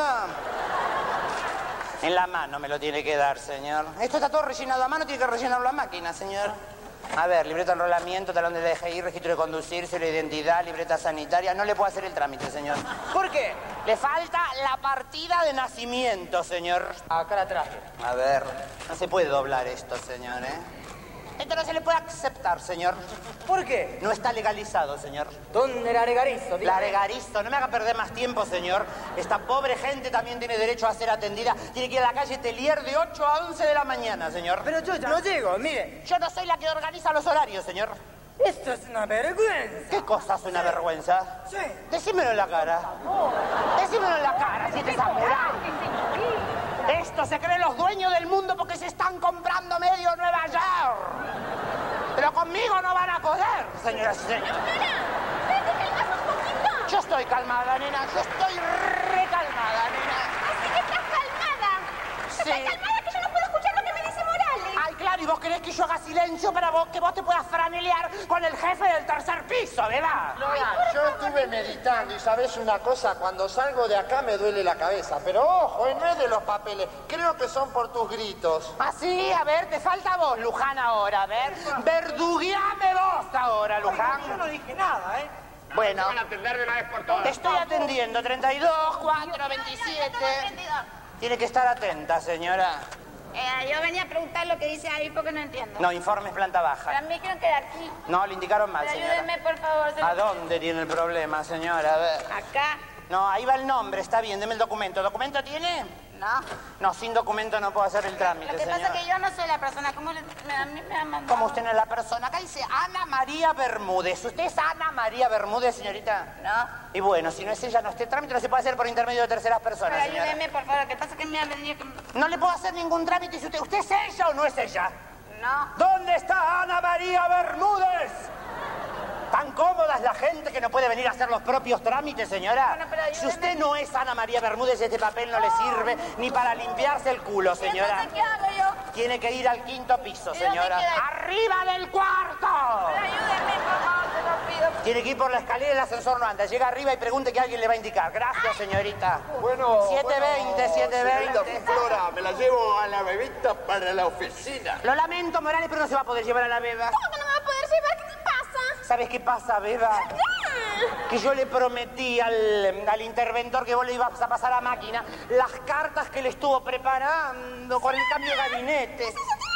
En la mano me lo tiene que dar, señor. Esto está todo rellenado a mano, tiene que rellenarlo a máquina, señor. A ver, libreta de enrolamiento, talón de DGI, registro de conducir, cero de identidad, libreta sanitaria. No le puedo hacer el trámite, señor. ¿Por qué? Le falta la partida de nacimiento, señor. Acá la traje. A ver, no se puede doblar esto, señor, ¿eh? Esto no se le puede aceptar, señor. ¿Por qué? No está legalizado, señor. ¿Dónde la regarizo? La regarizo. No me haga perder más tiempo, señor. Esta pobre gente también tiene derecho a ser atendida. Tiene que ir a la calle Telier de 8 a 11 de la mañana, señor. Pero yo ya no llego, mire. Yo no soy la que organiza los horarios, señor. Esto es una vergüenza. ¿Qué cosa es una vergüenza? Sí. Decímelo en la cara. Decímelo en la cara, si te samurai. Esto se creen los dueños del mundo porque se están comprando medio Nueva York. Pero conmigo no van a poder, señoras y señores. Yo estoy calmada, nena. Yo estoy recalmada, nena. Así que estás calmada. Sí. Estás calmada que yo no puedo escuchar lo que me dice Morales. Ay, claro, y vos querés que yo haga silencio para que vos te puedas franelear con el jefe del tercer piso, ¿verdad? Flora, yo estuve meditando y sabes una cosa, cuando salgo de acá me duele la cabeza, pero ojo, no es de los papeles, creo que son por tus gritos. Ah, sí, a ver, te falta vos, Luján, ahora, a ver. Verdugueame vos ahora, Luján. Yo no dije nada, ¿eh? Bueno, Van a atender de una vez por todas. te estoy atendiendo, 32, 4, 27. Tiene que estar atenta, señora. Yo venía a preguntar lo que dice ahí porque no entiendo. No, informes planta baja. Para mí quiero quedar aquí. No, le indicaron mal, Pero señora. ayúdenme, por favor. ¿A dónde tiene el problema, señora? A ver. Acá. No, ahí va el nombre, está bien, deme el documento. ¿Documento tiene? No. No, sin documento no puedo hacer el trámite, Lo que pasa señora. es que yo no soy la persona. ¿Cómo a mí me han mandado? ¿Cómo usted no es la persona? Acá dice Ana María Bermúdez. ¿Usted es Ana María Bermúdez, señorita? No. Y bueno, si no es ella, no, este trámite no se puede hacer por intermedio de terceras personas, Pero señora. ayúdenme, por favor. Lo que pasa es que me han venido que... No le puedo hacer ningún trámite si ¿Usted es ella o no es ella? No. ¿Dónde está Ana María Bermúdez? Tan cómoda es la gente que no puede venir a hacer los propios trámites, señora. Bueno, pero ayúdeme. Si usted no es Ana María Bermúdez, este papel no le sirve ni para limpiarse el culo, señora. Entonces, ¿qué hago yo? Tiene que ir al 5º piso, ¿Y dónde señora. queda? ¡Arriba del cuarto! Pero ayúdenme, por favor, se lo pido. Tiene que ir por la escalera, el ascensor no anda. Llega arriba y pregunte que alguien le va a indicar. Gracias, señorita. Bueno, 720, 720. Señorita Flora, me la llevo a la bebita para la oficina. Lo lamento, Morales, pero no se va a poder llevar a la beba. ¿Cómo que no me va a poder llevar? ¿Qué te pasa? ¿Sabes qué pasa, beba? Que yo le prometí al interventor que vos le ibas a pasar a máquina las cartas que le estuvo preparando con el cambio de gabinete.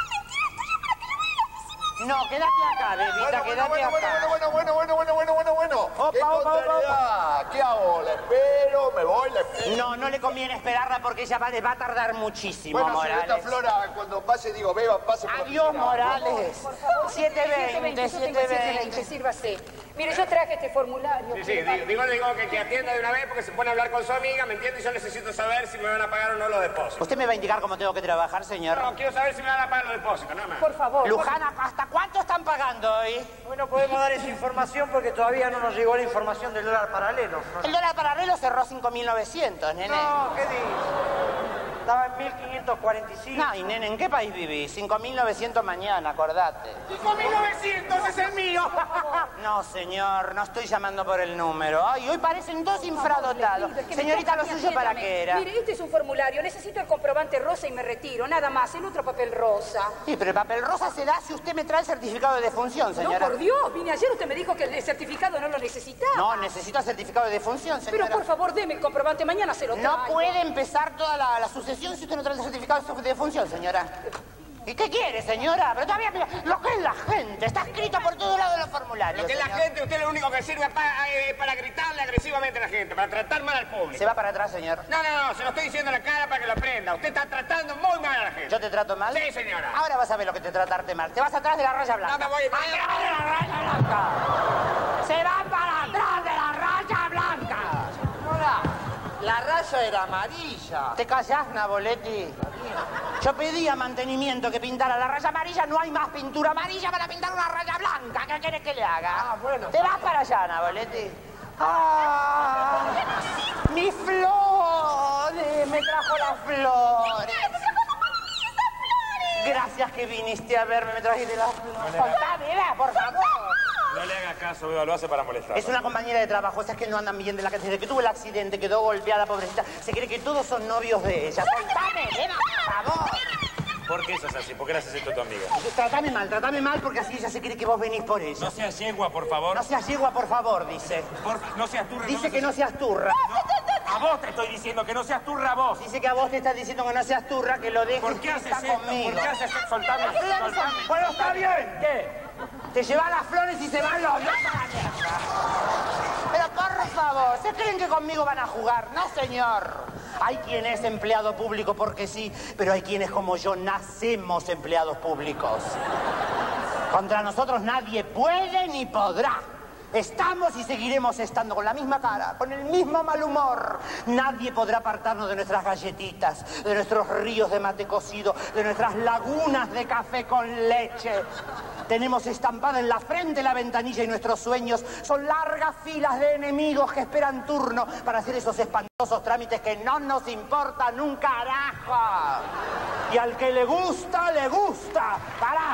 No, quédate acá, bebita, quédate acá. Bueno. Opa, ¡Qué opa, contrariedad! ¿Qué hago? ¿La espero? ¿Me voy? ¿La espero? No, no le conviene esperarla porque ella va a tardar muchísimo, Bueno, Morales. señorita Flora, cuando pase, digo, beba, pase por la Adiós, oficina. Morales. 720, 720, sírvase. Mire, yo traje este formulario. Sí, digo que atienda de una vez porque se pone a hablar con su amiga, ¿me entiende? Y yo necesito saber si me van a pagar o no los depósitos. ¿Usted me va a indicar cómo tengo que trabajar, señor? No, quiero saber si me van a pagar los depósitos, nada más. Por favor. Luján, ¿hasta cuánto están pagando hoy? Hoy no podemos dar esa información porque todavía no nos llegó la información del dólar paralelo. El dólar paralelo cerró 5.900, nene. No, ¿qué dices? Estaba en 1545. No, y nene, ¿en qué país vivís? 5.900 mañana, acordate. 5.900 es el mío. No, señor, no estoy llamando por el número. Ay, hoy parecen dos infradotados. Señorita, ¿lo suyo para qué era? Mire, este es un formulario. Necesito el comprobante rosa y me retiro. Nada más, el otro papel rosa. Sí, pero el papel rosa se da si usted me trae el certificado de defunción, señora. No, por Dios. Vine ayer, usted me dijo que el certificado no lo necesitaba. No, necesito el certificado de defunción, señora. Pero por favor, deme el comprobante. Mañana se lo traigo. No puede empezar toda la sucesión si usted no trae el certificado de defunción, señora. ¿Y qué quiere, señora? Pero todavía, mira, lo que es la gente, está escrito por todos lados de los formularios. Lo que es la gente, usted lo único que sirve para gritarle agresivamente a la gente, para tratar mal al público. ¿Se va para atrás, señor? No, se lo estoy diciendo en la cara para que lo aprenda. Usted está tratando muy mal a la gente. ¿Yo te trato mal? Sí, señora. Ahora vas a ver lo que te tratarte mal. Te vas atrás de la raya blanca. No me voy. ¡Atrás de la raya blanca! ¡Se va para atrás de la raya blanca! Señora, la raya era amarilla. ¿Te callás, Naboletti? Yo pedía mantenimiento que pintara la raya amarilla, no hay más pintura amarilla para pintar una raya blanca. ¿Qué quieres que le haga? Ah, bueno. ¿Te vas para allá, Naboletti? ¡Ah! ¡Mis flores! Me trajo las flores. Gracias que viniste a verme, me trajiste las flores. Contame, por favor. No le haga caso, Beba, lo hace para molestar. Es una compañera de trabajo, esas que no andan bien de la casa. Desde que tuvo el accidente, quedó golpeada, pobrecita. Se cree que todos son novios de ella. Contame, Beba, por favor. ¿Por qué sos así? ¿Por qué le haces esto a tu amiga? Tratame mal, porque así ella se cree que vos venís por ella. No seas yegua, por favor. No seas yegua, por favor, dice. No seas turra. Dice que no seas turra. A vos te estoy diciendo que no seas turra, vos. Dice que a vos te está diciendo que no seas turra, que lo dejes. ¿Por qué haces esto? Conmigo. ¿Por qué haces esto? Soltame. Bueno, está bien. ¿Qué? Te lleva las flores y se van los dos a la mierda. Pero por favor, ¿se creen que conmigo van a jugar? No, señor. Hay quien es empleado público porque sí, pero hay quienes como yo nacemos empleados públicos. Contra nosotros nadie puede ni podrá. Estamos y seguiremos estando con la misma cara, con el mismo mal humor. Nadie podrá apartarnos de nuestras galletitas, de nuestros ríos de mate cocido, de nuestras lagunas de café con leche. Tenemos estampada en la frente la ventanilla y nuestros sueños son largas filas de enemigos que esperan turno para hacer esos espantosos trámites que no nos importan un carajo. Y al que le gusta, le gusta. ¡Pará!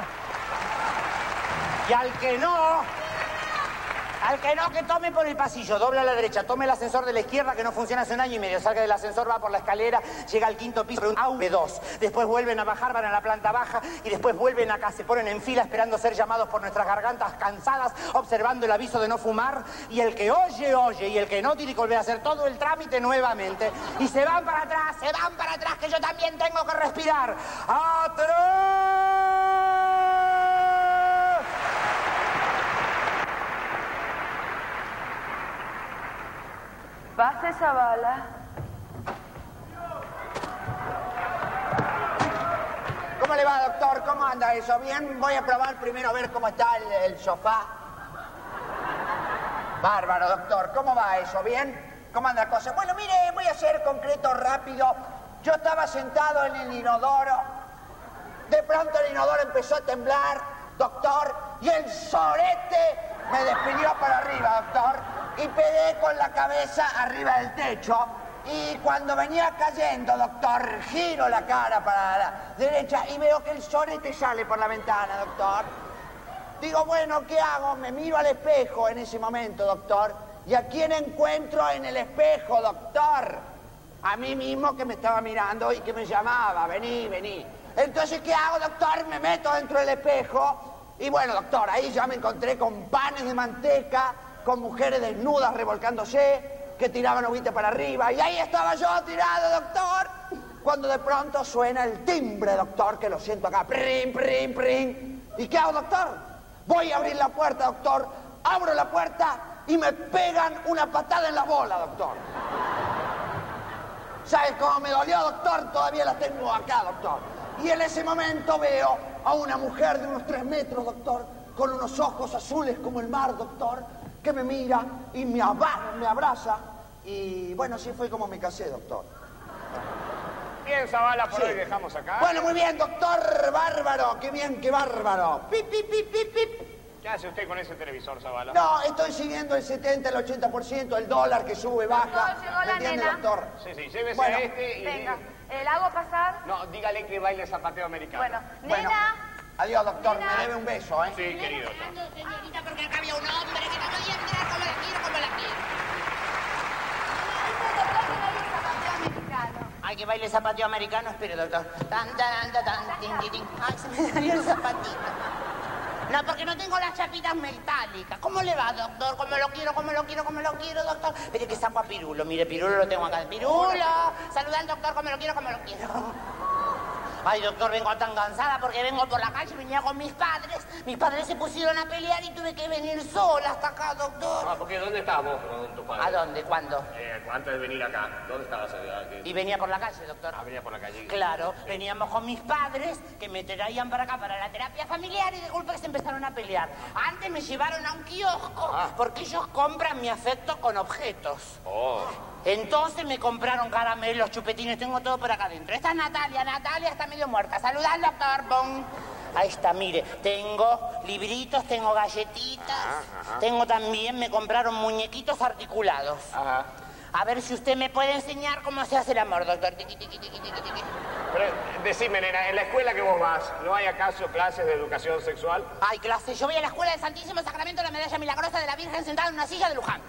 Y al que no, que tome por el pasillo, dobla a la derecha, tome el ascensor de la izquierda que no funciona hace 1 año y medio, salga del ascensor, va por la escalera, llega al 5.º piso, un AV2, después vuelven a bajar, van a la planta baja y después vuelven acá, se ponen en fila esperando ser llamados por nuestras gargantas cansadas, observando el aviso de no fumar, y el que oye, y el que no tiene que volver a hacer todo el trámite nuevamente, y se van para atrás, que yo también tengo que respirar. ¡Atrás! Pase esa bala. ¿Cómo le va, doctor? ¿Cómo anda eso? ¿Bien? Voy a probar primero a ver cómo está el sofá. Bárbaro, doctor. ¿Cómo va eso? ¿Bien? ¿Cómo anda la cosa? Bueno, mire, voy a ser concreto rápido. Yo estaba sentado en el inodoro. De pronto el inodoro empezó a temblar, doctor, y el sorete me despidió para arriba, doctor. Y pegué con la cabeza arriba del techo. Y cuando venía cayendo, doctor, giro la cara para la derecha y veo que el sorete sale por la ventana, doctor. Digo, bueno, ¿qué hago? Me miro al espejo en ese momento, doctor. ¿Y a quién encuentro en el espejo, doctor? A mí mismo que me estaba mirando y que me llamaba, vení. Entonces, ¿qué hago, doctor? Me meto dentro del espejo. Y bueno, doctor, ahí ya me encontré con panes de manteca, con mujeres desnudas revolcándose, que tiraban agüita para arriba, y ahí estaba yo tirado, doctor, cuando de pronto suena el timbre, doctor, que lo siento acá, prim, prim, prim. ¿Y qué hago, doctor? Voy a abrir la puerta, doctor, abro la puerta y me pegan una patada en la bola, doctor. ¿Sabes cómo me dolió, doctor? Todavía la tengo acá, doctor. Y en ese momento veo a una mujer de unos 3 metros, doctor, con unos ojos azules como el mar, doctor, que me mira y me abraza. Y bueno, así fue como me casé, doctor. Bien, Zavala, por Sí. hoy dejamos acá. Bueno, muy bien, doctor, bárbaro, qué bien, qué bárbaro. Pip, pip, pip, pip, pip. ¿Qué hace usted con ese televisor, Zavala? No, estoy siguiendo el 70, el 80%, el dólar que sube, baja. Doctor, llegó ¿Me la entiende, nena. doctor? Sí, sí, llévese Bueno, a este y... Venga, ¿la hago pasar? No, dígale que baile zapateo americano. Bueno, Bueno, nena. adiós, doctor. Me debe un beso, ¿eh? Sí, querido. Señorita, porque acá había un hombre que no podía entrar como la quiero, como la quiero. Ay, que baile zapateo americano, espere, doctor. Tan, tan, tan, tan, tin, tin, tin. Ay, se me salió el zapatito. No, porque no tengo las chapitas metálicas. ¿Cómo le va, doctor? ¿Cómo lo quiero, cómo lo quiero, cómo lo quiero, doctor? Espere que saco a Pirulo. Mire, Pirulo lo tengo acá. ¡Pirulo! Saluda al doctor, ¿cómo lo quiero, cómo lo quiero? Ay, doctor, vengo tan cansada porque vengo por la calle, venía con mis padres. Mis padres se pusieron a pelear y tuve que venir sola hasta acá, doctor. Ah, porque ¿dónde estabas vos con tu padre? ¿A dónde? ¿Cuándo? Antes de venir acá. ¿Dónde estabas? Y venía por la calle, doctor. Ah, venía por la calle. Claro, veníamos con mis padres que me traían para acá para la terapia familiar y de golpe que se empezaron a pelear. Antes me llevaron a un kiosco porque ellos compran mi afecto con objetos. Oh. Entonces me compraron caramelos, chupetines, tengo todo por acá adentro. Esta es Natalia, Natalia está medio muerta. Saluda al doctor, bon. Ahí está, mire, tengo libritos, tengo galletitas, tengo también, me compraron muñequitos articulados. Ajá. A ver si usted me puede enseñar cómo se hace el amor, doctor. Tiqui, tiqui, tiqui, tiqui, tiqui. Pero decime, nena, en la escuela que vos vas, ¿no hay acaso clases de educación sexual? Ay, clase, yo voy a la escuela del Santísimo Sacramento de la Medalla Milagrosa de la Virgen sentada en una silla de Luján.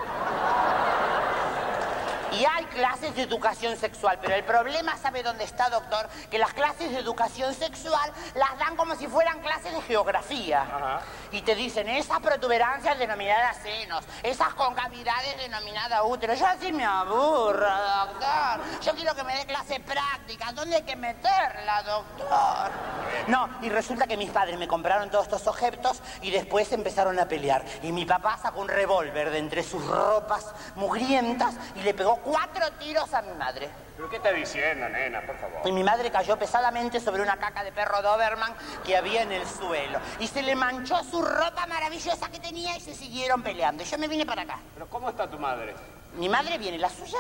Y hay clases de educación sexual, pero el problema, ¿sabe dónde está, doctor? Que las clases de educación sexual las dan como si fueran clases de geografía. Ajá. Y te dicen, esas protuberancias denominadas senos, esas concavidades denominadas úteros. Yo así me aburro, doctor. Yo quiero que me dé clase práctica. ¿Dónde hay que meterla, doctor? No, y resulta que mis padres me compraron todos estos objetos y después empezaron a pelear. Y mi papá sacó un revólver de entre sus ropas mugrientas y le pegó 4 tiros a mi madre. ¿Pero qué está diciendo, nena, por favor? Y mi madre cayó pesadamente sobre una caca de perro Doberman que había en el suelo. Y se le manchó su ropa maravillosa que tenía y se siguieron peleando. Y yo me vine para acá. ¿Pero cómo está tu madre? Mi madre viene, la suya.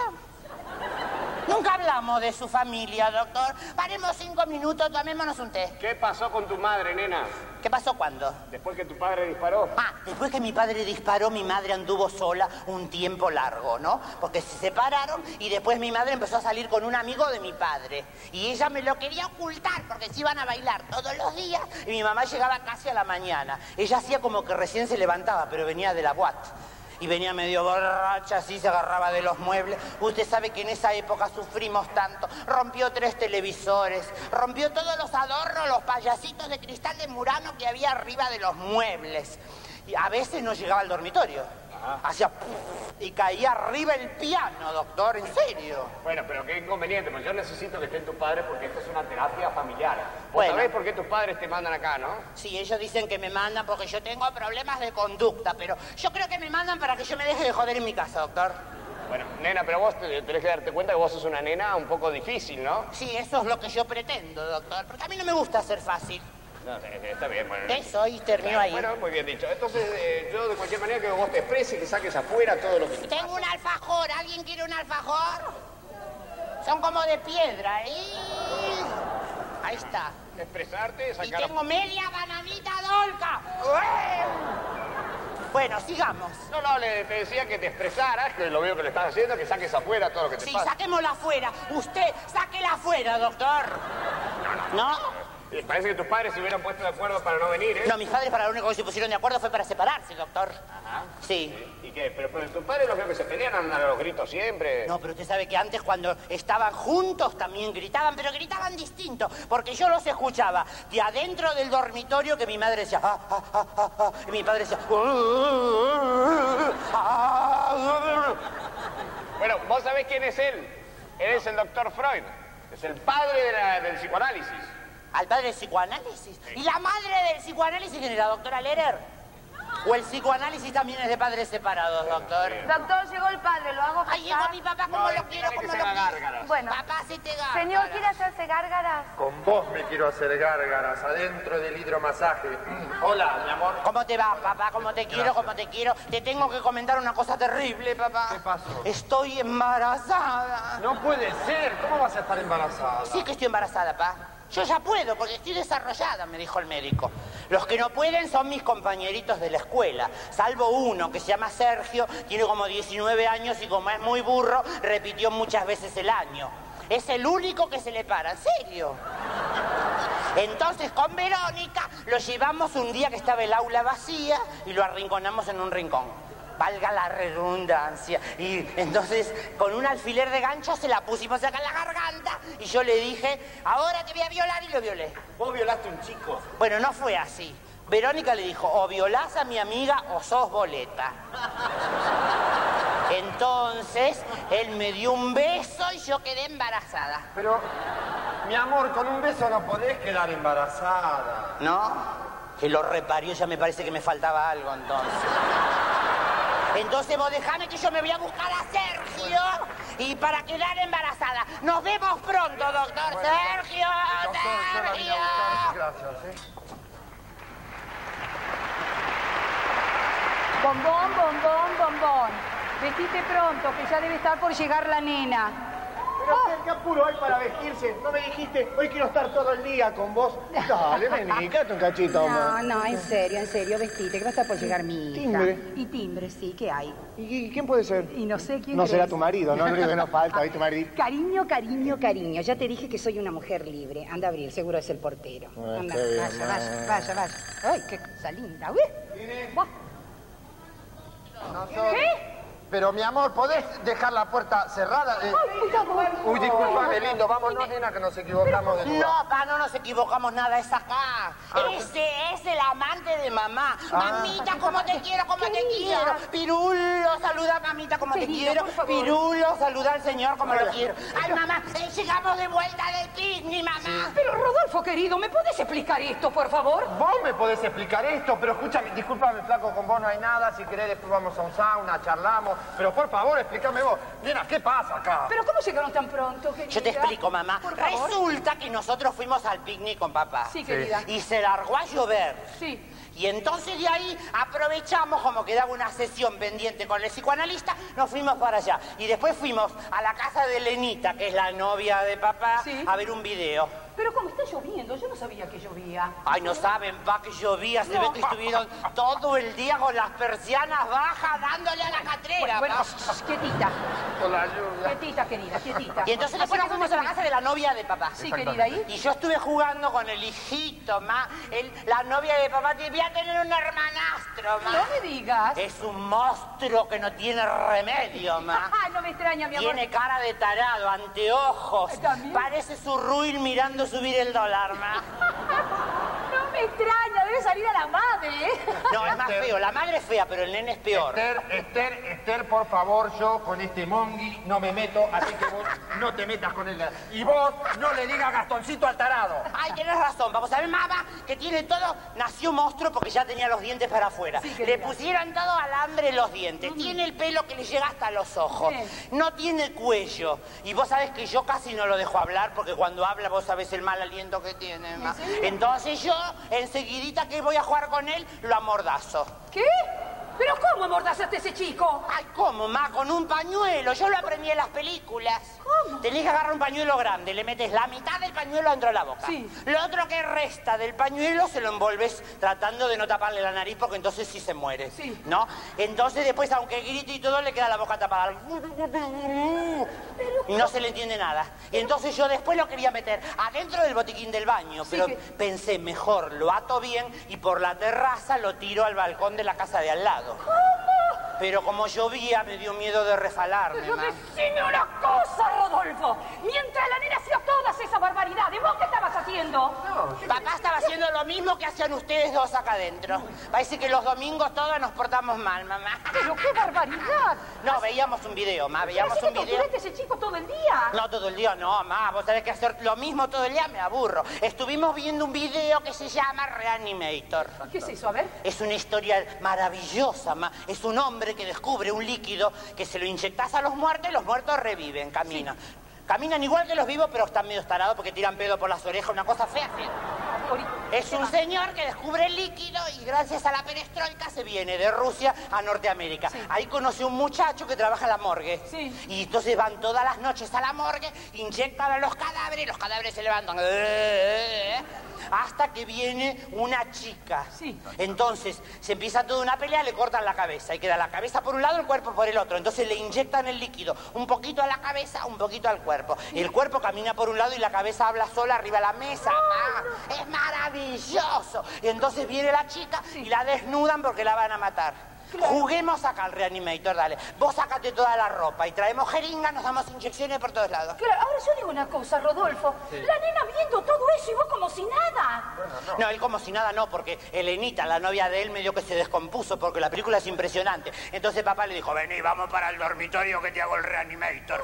Nunca hablamos de su familia, doctor. Paremos 5 minutos, tomémonos un té. ¿Qué pasó con tu madre, nena? ¿Qué pasó cuándo? Después que tu padre disparó. Ah, después que mi padre disparó, mi madre anduvo sola un tiempo largo, ¿no? Porque se separaron y después mi madre empezó a salir con un amigo de mi padre. Y ella me lo quería ocultar porque se iban a bailar todos los días y mi mamá llegaba casi a la mañana. Ella hacía como que recién se levantaba, pero venía de la boate. Y venía medio borracha, así se agarraba de los muebles. Usted sabe que en esa época sufrimos tanto. Rompió 3 televisores, rompió todos los adornos, los payasitos de cristal de Murano que había arriba de los muebles. Y a veces no llegaba al dormitorio. Hacía y caía arriba el piano, doctor, en serio. Bueno, pero qué inconveniente, pues yo necesito que estén tus padres porque esto es una terapia familiar. ¿Vos Bueno. sabés por qué tus padres te mandan acá, no? Sí, ellos dicen que me mandan porque yo tengo problemas de conducta, pero yo creo que me mandan para que yo me deje de joder en mi casa, doctor. Bueno, nena, pero vos tenés que darte cuenta que vos sos una nena un poco difícil, ¿no? Sí, eso es lo que yo pretendo, doctor, porque a mí no me gusta ser fácil. No, está bien, bueno. Eso, y terminó ahí. Bueno, muy bien dicho. Entonces, yo de cualquier manera que vos te expreses, que saques afuera todo lo que te Tengo un alfajor, ¿alguien quiere un alfajor? Son como de piedra, Ahí está. Expresarte, Y sacar... tengo media bananita dolca. Bueno, sigamos. No, te decía que te expresaras, que lo veo que le estás haciendo, que saques afuera todo lo que te Sí, pasa. saquémosla afuera. Usted, sáquela afuera, doctor. ¿No? Parece que tus padres se hubieran puesto de acuerdo para no venir, ¿eh? No, mis padres para lo único que se pusieron de acuerdo fue para separarse, doctor. Ajá. Sí. ¿Y qué? Pero tus padres los veo que se pelean, andan a los gritos siempre. No, pero usted sabe que antes cuando estaban juntos también gritaban, pero gritaban distinto, porque yo los escuchaba de adentro del dormitorio que mi madre decía, y mi padre decía, Bueno, ¿vos sabés quién es él? Él es el doctor Freud. Es el padre del psicoanálisis. ¿Al padre del psicoanálisis? ¿Y la madre del psicoanálisis quién era, doctora Lehrer? ¿O el psicoanálisis también es de padres separados, doctor? Doctor, llegó el padre, ¿lo hago pasar? Ay, llegó mi papá, como lo quiero, como lo quiero. Bueno. Papá, se te gárgaras. Señor, ¿quiere hacerse gárgaras? Con vos me quiero hacer gárgaras adentro del hidromasaje. Hola, mi amor. ¿Cómo te va, papá? ¿Cómo te quiero? ¿Cómo te quiero? Te tengo que comentar una cosa terrible, papá. ¿Qué pasó? Estoy embarazada. No puede ser. ¿Cómo vas a estar embarazada? Sí que estoy embarazada, papá. Yo ya puedo, porque estoy desarrollada, me dijo el médico. Los que no pueden son mis compañeritos de la escuela, salvo uno que se llama Sergio, tiene como 19 años y como es muy burro, repitió muchas veces el año. Es el único que se le para, en serio. Entonces con Verónica lo llevamos un día que estaba el aula vacía y lo arrinconamos en un rincón. Valga la redundancia. Y entonces con un alfiler de gancho se la pusimos acá en la garganta y yo le dije, ahora te voy a violar, y lo violé. ¿Vos violaste a un chico? Bueno, no fue así. Verónica le dijo, o violás a mi amiga o sos boleta. Entonces él me dio un beso y yo quedé embarazada. Pero, mi amor, con un beso no podés quedar embarazada. ¿No? Que lo reparió, ya me parece que me faltaba algo entonces. Entonces vos dejame que yo me voy a buscar a Sergio y para quedar embarazada. Nos vemos pronto, doctor. Bueno, Sergio, Sergio. Gracias, Bombón, bombón, bombón. Vestite pronto, que ya debe estar por llegar la nena. Pero qué apuro hay para vestirse. ¿No me dijiste, hoy quiero estar todo el día con vos? Dale, vení, quédate un cachito, No, no, en serio, vestite, que va a estar por llegar mi hija. Timbre. Y timbre, sí, ¿qué hay? ¿Y quién puede ser? Y no sé quién No crees. será tu marido, no creo que no falta, ¿viste, tu marido? Cariño, cariño, cariño. Ya te dije que soy una mujer libre. Anda a abrir, seguro es el portero. Anda, qué bien, vaya. Ay, qué cosa linda. Uy. ¿Qué? Pero, mi amor, ¿podés dejar la puerta cerrada? Uy, disculpame, lindo. Vámonos, nena, que nos equivocamos de lugar. No, pa, no nos equivocamos nada, es acá. Ese es el amante de mamá. Mamita, cómo te quiero, cómo te quiero. Pirulo, saluda a mamita, como te quiero. Pirulo, saluda al señor, como lo quiero. Ay, mamá, llegamos de vuelta del picnic, mamá. Pero, Rodolfo, querido, ¿me podés explicar esto, por favor? Vos me podés explicar esto, pero escúchame, discúlpame, flaco, con vos no hay nada. Si querés, después vamos a un sauna, charlamos. Pero, por favor, explícame vos. Nena, ¿qué pasa acá? ¿Pero cómo llegaron tan pronto, querida? Yo te explico, mamá. Por favor. Resulta que nosotros fuimos al picnic con papá. Sí, querida. Y se largó a llover. Sí. Y entonces de ahí aprovechamos, como quedaba una sesión pendiente con el psicoanalista, nos fuimos para allá. Y después fuimos a la casa de Lenita, que es la novia de papá, a ver un video. Pero como está lloviendo, yo no sabía que llovía. Ay, no saben, pa, que llovía. Se ve que estuvieron todo el día con las persianas bajas dándole a la catrera. Bueno, quietita. Con la lluvia. Quietita, querida, quietita. Y entonces después nos fuimos a la casa de la novia de papá. Sí, querida, ¿y? Y yo estuve jugando con el hijito, ma. La novia de papá voy a tener un hermanastro, ma. No me digas. Es un monstruo que no tiene remedio, ma. Ay, no me extraña, mi amor. Tiene cara de tarado, anteojos. ¿También? Parece su ruin mirando subir el dólar, ma. No me extraña, debe salir a la madre, ¿eh? No, es más feo. La madre es fea, pero el nene es peor. Esther, por favor, yo con este mongi no me meto, así que vos no te metas con él. Y vos no le digas Gastoncito al tarado. Ay, tenés razón. Vamos a ver, mamá, que tiene todo. Nació monstruo porque ya tenía los dientes para afuera. Sí, le pusieron todo alambre en los dientes. Tiene el pelo que le llega hasta los ojos. No tiene cuello. Y vos sabés que yo casi no lo dejo hablar porque cuando habla vos sabés el mal aliento que tiene, ma. Entonces yo, enseguidita que voy a jugar con él, lo amordazo. ¿Qué? ¿Pero cómo amordazaste a ese chico? Ay, ¿cómo, ma? Con un pañuelo. Yo lo aprendí en las películas. ¿Cómo? Tenés que agarrar un pañuelo grande, le metes la mitad del pañuelo dentro de la boca. Sí. Lo otro que resta del pañuelo se lo envolves tratando de no taparle la nariz porque entonces sí se muere. Sí. ¿No? Entonces después, aunque grite y todo, le queda la boca tapada. Y no se le entiende nada. Y entonces yo después lo quería meter adentro del botiquín del baño, pero pensé, mejor lo ato bien y por la terraza lo tiro al balcón de la casa de al lado. ¿Cómo? Pero como llovía, me dio miedo de resbalarme, Pero ma. decime una cosa, Rodolfo. Mientras la nena hacía todas esas barbaridades, ¿vos qué estabas haciendo? Papá estaba haciendo lo mismo que hacían ustedes dos acá adentro. Parece que los domingos todos nos portamos mal, mamá. Pero qué barbaridad. No, veíamos un video, ma, veíamos un video. ¿Tuviste ese chico todo el día? No, todo el día no, ma. Vos sabés que hacer lo mismo todo el día me aburro. Estuvimos viendo un video que se llama Reanimator. ¿Qué es eso? A ver. Es una historia maravillosa, ma. Es un hombre que descubre un líquido que se lo inyectás a los muertos y los muertos reviven, caminan. Caminan igual que los vivos, pero están medio tarados porque tiran pedo por las orejas, una cosa fea, fea. Es un señor que descubre el líquido y gracias a la perestroika se viene de Rusia a Norteamérica. Sí. Ahí conoce un muchacho que trabaja en la morgue. Sí. Y entonces van todas las noches a la morgue, inyectan a los cadáveres se levantan. Hasta que viene una chica. Sí. Entonces se empieza toda una pelea, le cortan la cabeza y queda la cabeza por un lado, el cuerpo por el otro. Entonces le inyectan el líquido, un poquito a la cabeza, un poquito al cuerpo. Y el cuerpo camina por un lado y la cabeza habla sola arriba de la mesa. Es maravilloso. Y entonces viene la chica y la desnudan porque la van a matar. Claro. Juguemos acá al Reanimator, dale. Vos sacate toda la ropa y traemos jeringas, nos damos inyecciones por todos lados. Claro, ahora yo digo una cosa, Rodolfo. Sí. La nena viendo todo eso y vos como si nada. Bueno, no, él como si nada no, porque Elenita, la novia de él, medio que se descompuso porque la película es impresionante. Entonces papá le dijo, vení, vamos para el dormitorio que te hago el Reanimator.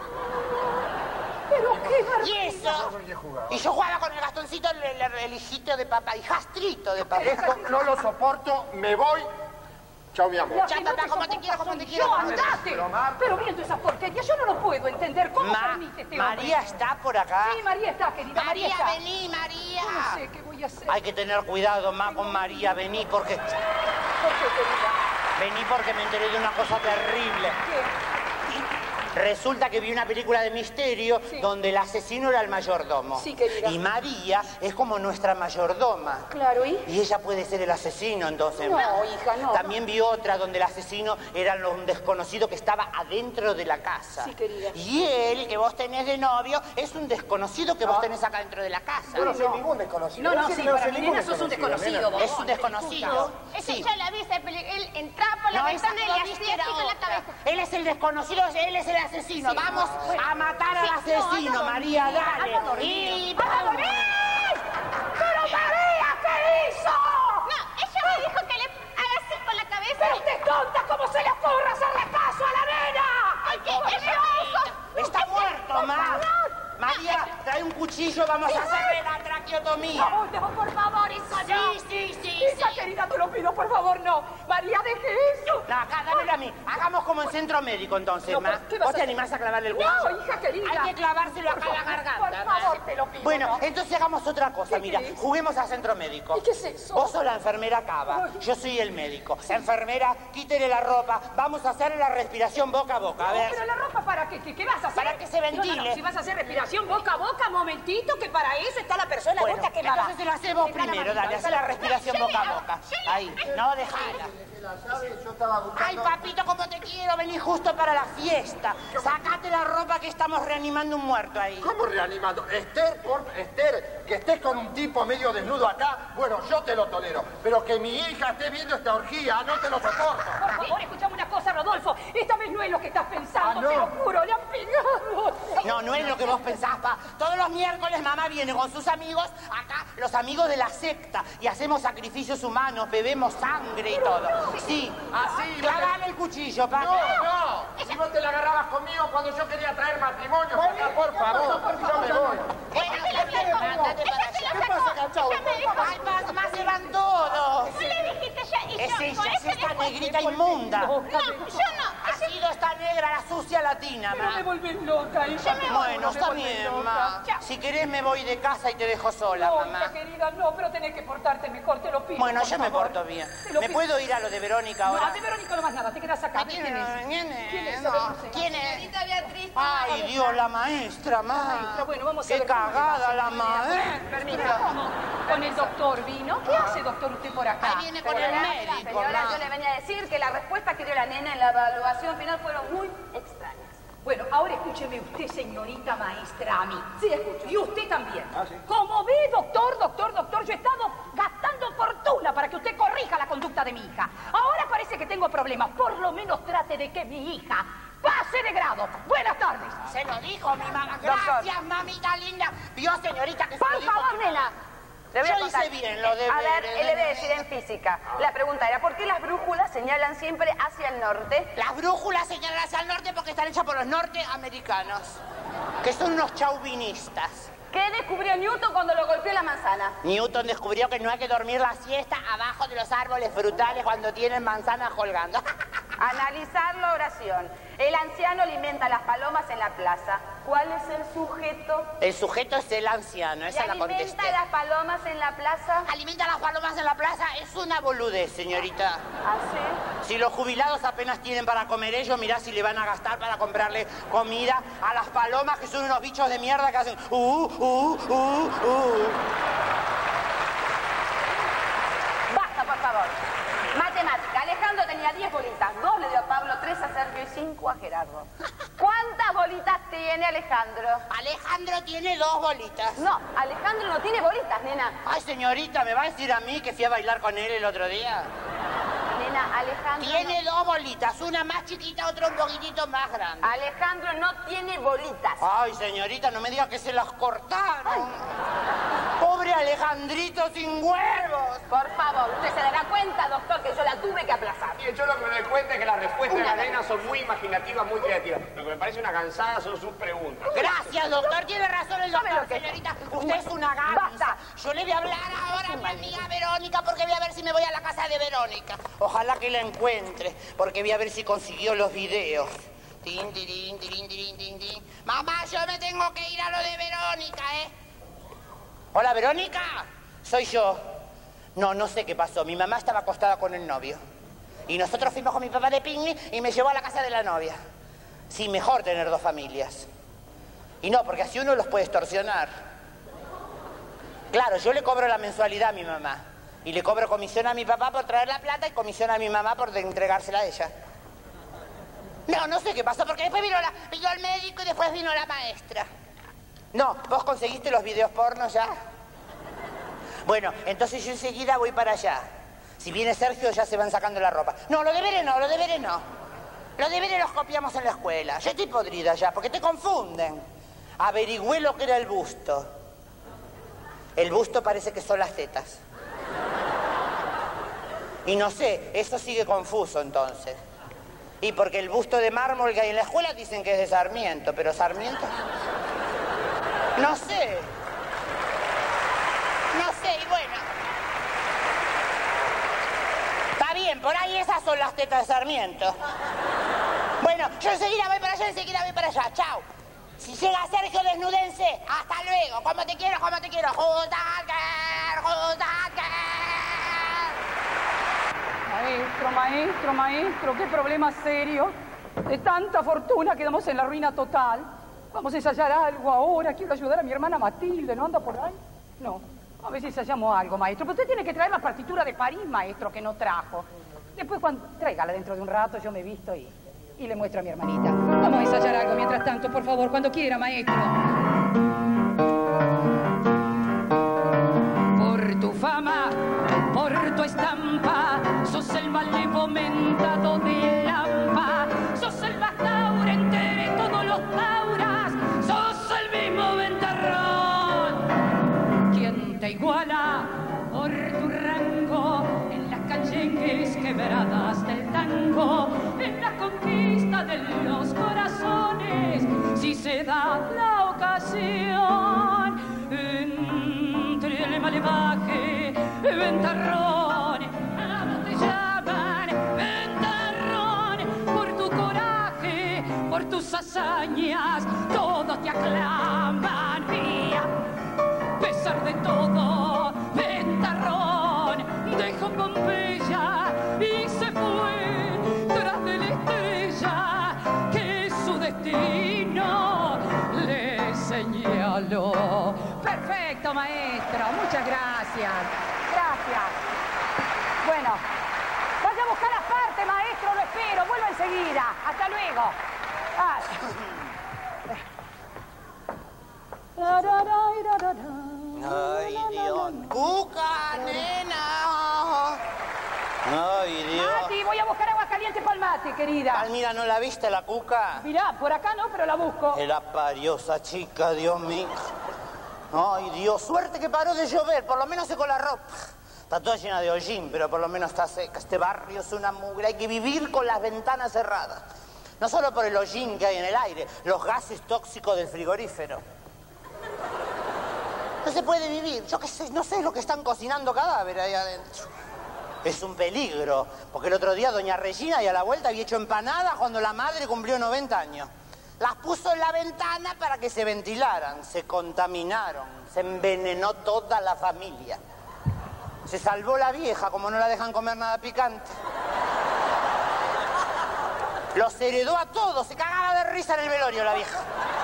Pero qué barbaridad. ¿Y eso? Y yo jugaba con el Gastoncito, el hijito de papá, hijastrito de papá. Esto no lo soporto, me voy. Chao, mi amor. Chao, papá, como te quiero, como te quiero. Yo, andate. Pero viendo esa porquería, yo no lo puedo entender. ¿Cómo permite este hombre? María está por acá. Sí, María está, querida. María está. Vení, María. Yo no sé qué voy a hacer. Hay que tener cuidado, más con María, vení, porque... ¿Por qué, querida? Vení porque me enteré de una cosa terrible. ¿Qué? Resulta que vi una película de misterio donde el asesino era el mayordomo. Sí, querida. Y María es como nuestra mayordoma. Claro, ¿y? Y ella puede ser el asesino, entonces. No, hija, no. También vi otra donde el asesino era un desconocido que estaba adentro de la casa. Sí, querida. Y él, que vos tenés de novio, es un desconocido que vos tenés acá dentro de la casa. Yo no soy ningún desconocido. No, sí, para mi nena sos un desconocido. Es un desconocido. Ese ya la vi, él entraba por la ventana y le hacía así con la cabeza. Él es el desconocido, él es el asesino. Vamos a matar al asesino, María, dale. ¡Y vamos! ¡Pero María, qué hizo! No, ella me dijo que le haga así con la cabeza. ¡Pero usted tonta! ¿Cómo se le ocurre hacerle caso a la nena? Porque ella me dijo... ¡Está muerto, ma! María, trae un cuchillo, vamos a hacerle la traqueotomía. No, por favor, hija, no. Sí. Hija querida, te lo pido, por favor, no. María, deje eso. No, acá, dámelo a mí. Hagamos como en centro médico, entonces, no, ma. ¿Vos te animás a clavarle el cuchillo? No, hija querida. Hay que clavárselo acá en la garganta. Por favor, te lo pido. Bueno, entonces hagamos otra cosa, mira. Juguemos a centro médico. ¿Y qué es eso? Vos sos la enfermera Cava, yo soy el médico. Enfermera, quítele la ropa. Vamos a hacerle la respiración boca a boca, a ver. Pero la ropa, ¿para qué? ¿Qué vas a hacer? Para que se ventile. No, si vas a hacer respiración boca a boca, momentito, que para eso está la persona boca que va. Entonces se lo haces vos primero, dale, haz la respiración boca a boca. Ahí, no, dejala. Ay, papito, como te quiero, vení justo para la fiesta. Sacate la ropa que estamos reanimando un muerto ahí. ¿Cómo reanimando? Esther, que estés con un tipo medio desnudo acá, bueno, yo te lo tolero. Pero que mi hija esté viendo esta orgía, no te lo soporto. Por favor, escuchame una cosa, Rodolfo. Esta vez no es lo que estás pensando, te lo juro, le han pegado. No es lo que vos pensás, pa. Todos los miércoles mamá viene con sus amigos, acá, los amigos de la secta, y hacemos sacrificios humanos, bebemos sangre y todo. Sí, así. Clavale el cuchillo, pa. No. Si vos te la agarrabas conmigo cuando yo quería traer matrimonio, acá, por favor, yo me voy. Andate para allá. ¿Qué pasa, cachao? Ay, más se van todos. ¿Qué le dijiste ya? Es ella, es esta negrita inmunda. No, yo no. Ha sido esta negra, la sucia latina, Pero ma. me vuelven loca, hija. Bueno, está bien, ma. Si querés me voy de casa y te dejo sola, mamá. No, querida, no, pero tenés que portarte mejor, te lo pido. Bueno, yo me porto bien. ¿Me puedo ir a lo de Verónica ahora? No, de Verónica no más nada, te quedas acá. ¿Quién es? ¿Quién es? Señorita Beatriz. Ay, Dios, la maestra, ma. Bueno, vamos a Qué ver. cagada la maestra. Con el doctor vino. ¿Qué hace, doctor, usted por acá? Ahí viene con el médico. Señora, yo le venía a decir que las respuestas que dio la nena en la evaluación final fueron muy extrañas. Bueno, ahora escúcheme usted, señorita maestra, a mí. Sí, escucho. Y usted también. Como ve, doctor, yo he estado gastando fortuna para que usted corrija la conducta de mi hija. Ahora parece que tengo problemas. Por lo menos trate de que mi hija pase de grado. Buenas tardes. Se lo dijo mi mamá. Gracias, mamita linda. Vio, señorita, que se lo Por dijo. favor, nena. Le voy a Yo contar. hice bien lo de... A ver, él le voy a decir en física. La pregunta era, ¿por qué las brújulas señalan siempre hacia el norte? Las brújulas señalan hacia el norte porque están hechas por los norteamericanos, que son unos chauvinistas. ¿Qué descubrió Newton cuando lo golpeó la manzana? Newton descubrió que no hay que dormir la siesta abajo de los árboles frutales cuando tienen manzanas colgando. Analizar la oración. El anciano alimenta a las palomas en la plaza. ¿Cuál es el sujeto? El sujeto es el anciano, esa la contesté. ¿Alimenta a las palomas en la plaza? ¿Alimenta a las palomas en la plaza? Es una boludez, señorita. ¿Ah, sí? Si los jubilados apenas tienen para comer ellos, mirá si le van a gastar para comprarle comida a las palomas, que son unos bichos de mierda que hacen Basta, por favor. Matemática. Alejandro tenía 10 bolitas. 2 le dio a Pablo, 3 a Sergio y 5 a Gerardo. ¿Cuántas bolitas tiene Alejandro? Alejandro tiene 2 bolitas. No, Alejandro no tiene bolitas, nena. Ay, señorita, ¿me va a decir a mí que fui a bailar con él el otro día? Nena, Alejandro... Tiene 2 bolitas, una más chiquita, otra un poquitito más grande. Alejandro no tiene bolitas. Ay, señorita, no me diga que se las cortaron. Ay. Pobre Alejandrito sin huevos. Por favor, usted se dará cuenta, doctor, que yo la tuve que aplazar. Y yo lo que me doy cuenta es que las respuestas de la nena son muy imaginativas, muy creativas. Lo que me parece una cansada son sus preguntas. Gracias, doctor. Tiene razón el doctor, señorita. Usted es una gansa. Yo le voy a hablar ahora a mi amiga Verónica porque voy a ver si me voy a la casa de Verónica. Ojalá que la encuentre, porque voy a ver si consiguió los videos. Tin, tirín, tirín, tirín, tin, tin. Mamá, yo me tengo que ir a lo de Verónica, ¿eh? Hola, Verónica. Soy yo. No sé qué pasó. Mi mamá estaba acostada con el novio. Y nosotros fuimos con mi papá de picnic y me llevó a la casa de la novia. Sí, mejor tener 2 familias. Y no, porque así uno los puede extorsionar. Claro, yo le cobro la mensualidad a mi mamá. Y le cobro comisión a mi papá por traer la plata y comisión a mi mamá por entregársela a ella. No sé qué pasó, porque después vino el médico y después vino la maestra. No, ¿vos conseguiste los videos porno ya? Bueno, entonces yo enseguida voy para allá. Si viene Sergio ya se van sacando la ropa. No, los deberes no. Los deberes los copiamos en la escuela. Yo estoy podrida ya, porque te confunden. Averigüé lo que era el busto. El busto parece que son las tetas. Y no sé, eso sigue confuso entonces. Y porque el busto de mármol que hay en la escuela dicen que es de Sarmiento, pero Sarmiento... No sé, y bueno. Está bien, por ahí esas son las tetas de Sarmiento. Bueno, yo enseguida voy para allá, chao. Si llega Sergio, desnúdense. Hasta luego, como te quiero. Maestro, qué problema serio. De tanta fortuna quedamos en la ruina total. Vamos a ensayar algo ahora. Quiero ayudar a mi hermana Matilde. ¿No anda por ahí? No. A ver si ensayamos algo, maestro. Pero usted tiene que traer la partitura de París, maestro, que no trajo. Después, cuando tráigala dentro de un rato, yo me visto y le muestro a mi hermanita. Vamos a ensayar algo mientras tanto, por favor, cuando quiera, maestro. Por tu fama, por tu estampa, sos el malevo mentado de Lampa, sos el bastaurente de todos los tauras, sos el mismo ventarrón. ¿Quién te iguala por tu rango en las calles quebradas del tango, en la conquista de los corazones, si se da la ocasión? Entre el malevaje, ventarrón, a vos te llaman ventarrón, por tu coraje, por tus hazañas, todos te aclaman, mía. A pesar de todo, ventarrón dejó Pompeya y se fue tras de la estrella que su destino le señaló. Perfecto, maestro. Muchas gracias. Gracias. Bueno, vaya a buscar aparte, maestro. Lo espero. Vuelvo enseguida. Hasta luego. Ay, Dios. ¡Cuca, nena! Ay, Dios. Mati, voy a buscar agua caliente para el mate, querida. Palmira, ¿no la viste, la Cuca? Mirá, por acá no, pero la busco. Que la parió esa chica, Dios mío. Ay, Dios, suerte que paró de llover, por lo menos secó la ropa. Está toda llena de hollín, pero por lo menos está seca. Este barrio es una mugre, hay que vivir con las ventanas cerradas. No solo por el hollín que hay en el aire, los gases tóxicos del frigorífero. No se puede vivir, yo qué sé, no sé lo que están cocinando cadáveres ahí adentro. Es un peligro, porque el otro día doña Regina y a la vuelta había hecho empanadas cuando la madre cumplió 90 años. Las puso en la ventana para que se ventilaran, se contaminaron, se envenenó toda la familia. Se salvó la vieja, como no la dejan comer nada picante. Los heredó a todos, se cagaba de risa en el velorio la vieja.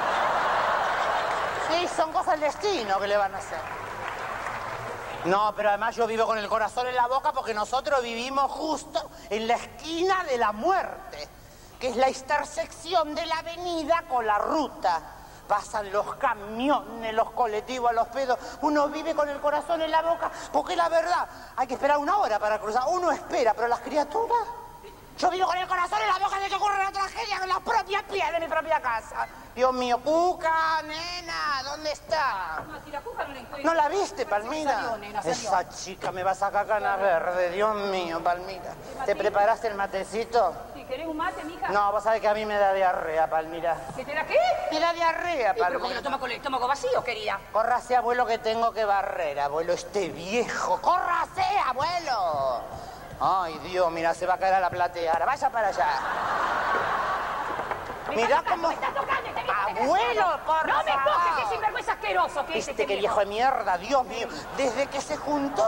Sí, son cosas del destino que le van a hacer. No, pero además yo vivo con el corazón en la boca porque nosotros vivimos justo en la esquina de la muerte, que es la intersección de la avenida con la ruta. Pasan los camiones, los colectivos a los pedos. Uno vive con el corazón en la boca porque la verdad, hay que esperar 1 hora para cruzar. Uno espera, pero las criaturas... Yo vivo con el corazón en la boca de que ocurre una tragedia con las propias pies de mi propia casa. Dios mío, Cuca, nena, ¿dónde está? No, si la Cuca no la encuentro. ¿No la viste, Palmira? Salió, nena, salió. Esa chica me va a sacar cana verde, Dios mío, Palmira. ¿Te preparaste el matecito? Sí, ¿querés un mate, mija? No, vos sabés que a mí me da diarrea, Palmira. ¿Qué te da qué? Me da diarrea, ¿Pero Palmira. por qué lo toma con el estómago vacío, querida? Córrase, abuelo, que tengo que barrer, abuelo, este viejo. ¡Córrase, abuelo! Ay, Dios, mira, se va a caer a la plateara. Vaya para allá. Mirá cómo... ¡Abuelo, por ¡No me favor! toques, que sinvergüenza asqueroso que es Este que viejo de mierda, Dios mío. Desde que se juntó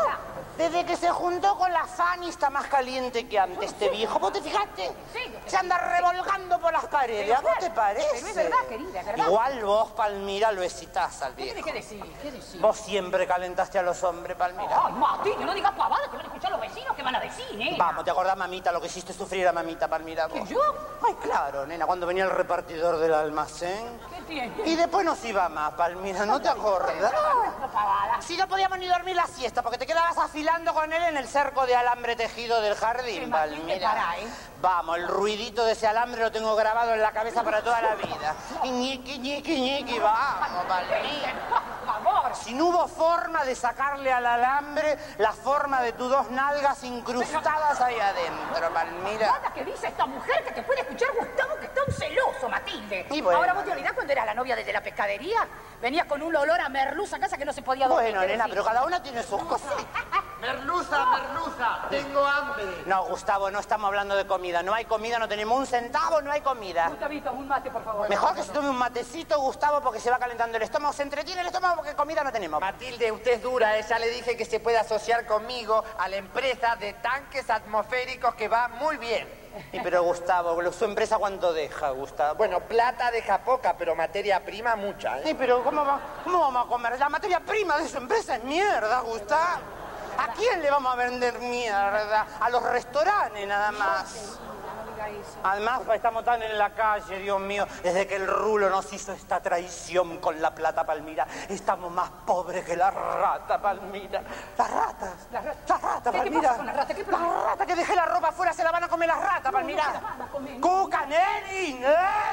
con la Fanny está más caliente que antes este viejo. ¿Vos te fijaste? Se anda revolcando por las paredes. ¿A vos te parece? Pero es verdad, querida, es verdad. Igual vos, Palmira, lo excitás al viejo. ¿Qué decís? ¿Qué decís? Vos siempre calentaste a los hombres, Palmira. Ay, Mati, no digas pavadas, que van a escuchar los vecinos que van a decir, nena. Vamos, ¿te acordás, mamita, lo que hiciste sufrir a mamita, Palmira? Vos? ¿Que yo? Ay, claro, nena, cuando venía el repartidor del almacén. ¿Qué tiene? Y después nos iba más, Palmira, ¿no te acordás? No pavadas. Si no podíamos ni dormir la siesta, porque te quedabas afilando con él en el cerco de alambre tejido del jardín, Palmira. Vamos, el ruidito de ese alambre lo tengo grabado en la cabeza para toda la vida. Y ñiqui, ñiqui, ñiqui, vamos, Palmira. Por favor. Si no hubo forma de sacarle al alambre la forma de tus 2 nalgas incrustadas ahí adentro, Palmira. Nada que dice esta mujer que te puede escuchar Gustavo, que está un celoso, Matilde. Y bueno. Ahora, ¿vos te olvidás cuando eras la novia desde la pescadería? Venías con un olor a merluza a casa que no se podía dormir. Bueno, nena, pero cada una tiene sus cosas. Merluza, tengo hambre. No, Gustavo, no estamos hablando de comida. No hay comida, no tenemos 1 centavo, no hay comida. Gustavito, un mate, por favor. Mejor que se tome un matecito, Gustavo, porque se va calentando el estómago. Se entretiene el estómago porque comida no tenemos. Matilde, usted es dura, ya le dije que se puede asociar conmigo a la empresa de tanques atmosféricos que va muy bien. Y pero Gustavo, ¿su empresa cuánto deja, Gustavo? Bueno, plata deja poca, pero materia prima mucha, ¿eh? Sí, pero ¿cómo vamos a comer? La materia prima de su empresa es mierda, Gustavo. ¿A quién le vamos a vender mierda? A los restaurantes nada más. Además, estamos tan en la calle, Dios mío, desde que el rulo nos hizo esta traición con la plata, Palmira. Estamos más pobres que la rata, Palmira. Las ratas, Palmira. ¿Qué pasa con la rata? ¿Qué pasa? La rata que dejé la ropa afuera se la van a comer las ratas, Palmira. ¡Cuca, Nelly! ¡Nelly!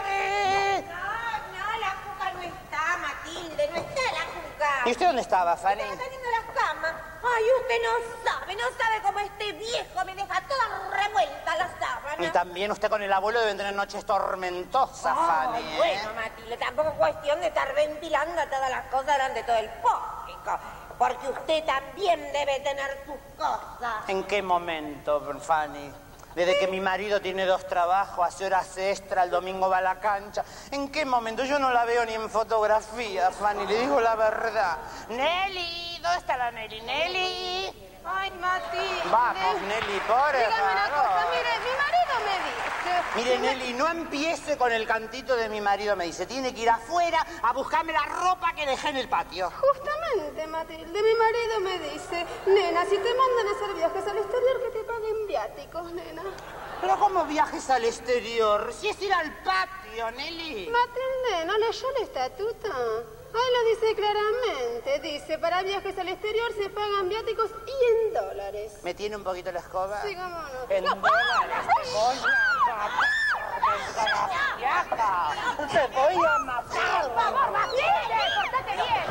No, la Cuca no está, Matilde, no está la Cuca. ¿Y usted dónde estaba, Fanny? Estaba teniendo la cama. Ay, usted no sabe cómo este viejo me deja toda revuelta la sábana. Y también usted con el abuelo deben tener noches tormentosas, Fanny, ¿eh? Bueno, Matilde, tampoco es cuestión de estar ventilando todas las cosas delante de todo el público. Porque usted también debe tener sus cosas. ¿En qué momento, Fanny? Desde que mi marido tiene 2 trabajos, hace horas extra, el domingo va a la cancha. ¿En qué momento? Yo no la veo ni en fotografía, Fanny, le digo la verdad. Nelly, ¿dónde está la Nelly? Nelly. Ay, Matilde. Vamos, Nelly, por Dígame una favor. cosa, mire, mi marido me dice... Mire, Nelly, no empiece con el cantito de mi marido, me dice. Tiene que ir afuera a buscarme la ropa que dejé en el patio. Justamente, Matilde, mi marido me dice, nena, si te mandan a hacer viajes al exterior, que te paguen viáticos, nena. ¿Pero cómo viajes al exterior? Si es ir al patio, Nelly. Matilde, ¿no leyó el estatuto? Ahí lo dice claramente. Dice, para viajes al exterior se pagan viáticos y en dólares. ¿Me tiene un poquito la escoba? Sí, cómo no. En dólares te voy a matar. Te voy a matar. Por favor, Matilde, portate bien.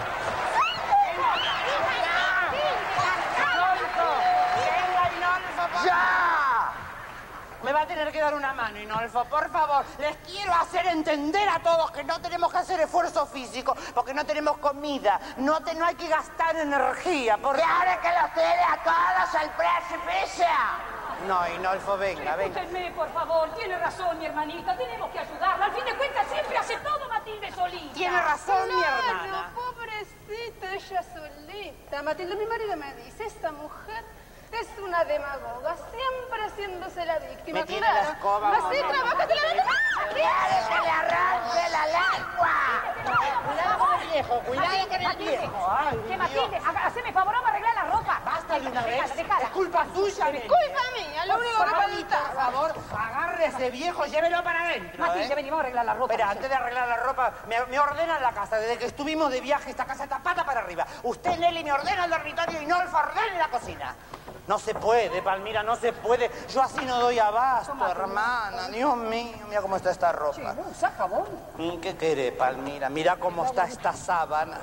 ¡Ya! Me va a tener que dar una mano, Inolfo, por favor. Les quiero hacer entender a todos que no tenemos que hacer esfuerzo físico, porque no tenemos comida, no hay que gastar energía. ¿Quiere que los tire a todos al precipicio? No, Inolfo, venga. Escúchenme, por favor. Tiene razón, mi hermanita. Tenemos que ayudarla. Al fin de cuentas, siempre hace todo Matilde solita. Tiene razón, mi hermana. Claro, pobrecita, ella solita. Matilde, mi marido me dice, esta mujer es una demagoga, siempre haciéndose la víctima. Me tiene la escoba, Así trabaja, se la ¡Quiere que le arranque la lengua! Cuidado con el viejo, cuidado con el viejo. ¿Qué, Matilde? Haceme favor, vamos a arreglar la ropa. Basta de una vez. Déjala. Es culpa suya, Es culpa mía, lo único que falta. Por favor, agarre a ese viejo, llévelo para adentro. Matilde, vení, vamos a arreglar la ropa. Pero antes de arreglar la ropa, me ordenan la casa. Desde que estuvimos de viaje, esta casa está pata para arriba. Usted, Nelly, me ordena el dormitorio y Nolfo ordena la cocina. No se puede, Palmira, no se puede. Yo así no doy abasto, hermana. Dios mío, mira cómo está esta ropa. Sí, no usa jabón. ¿Qué querés, Palmira? Mira cómo está esta sábana.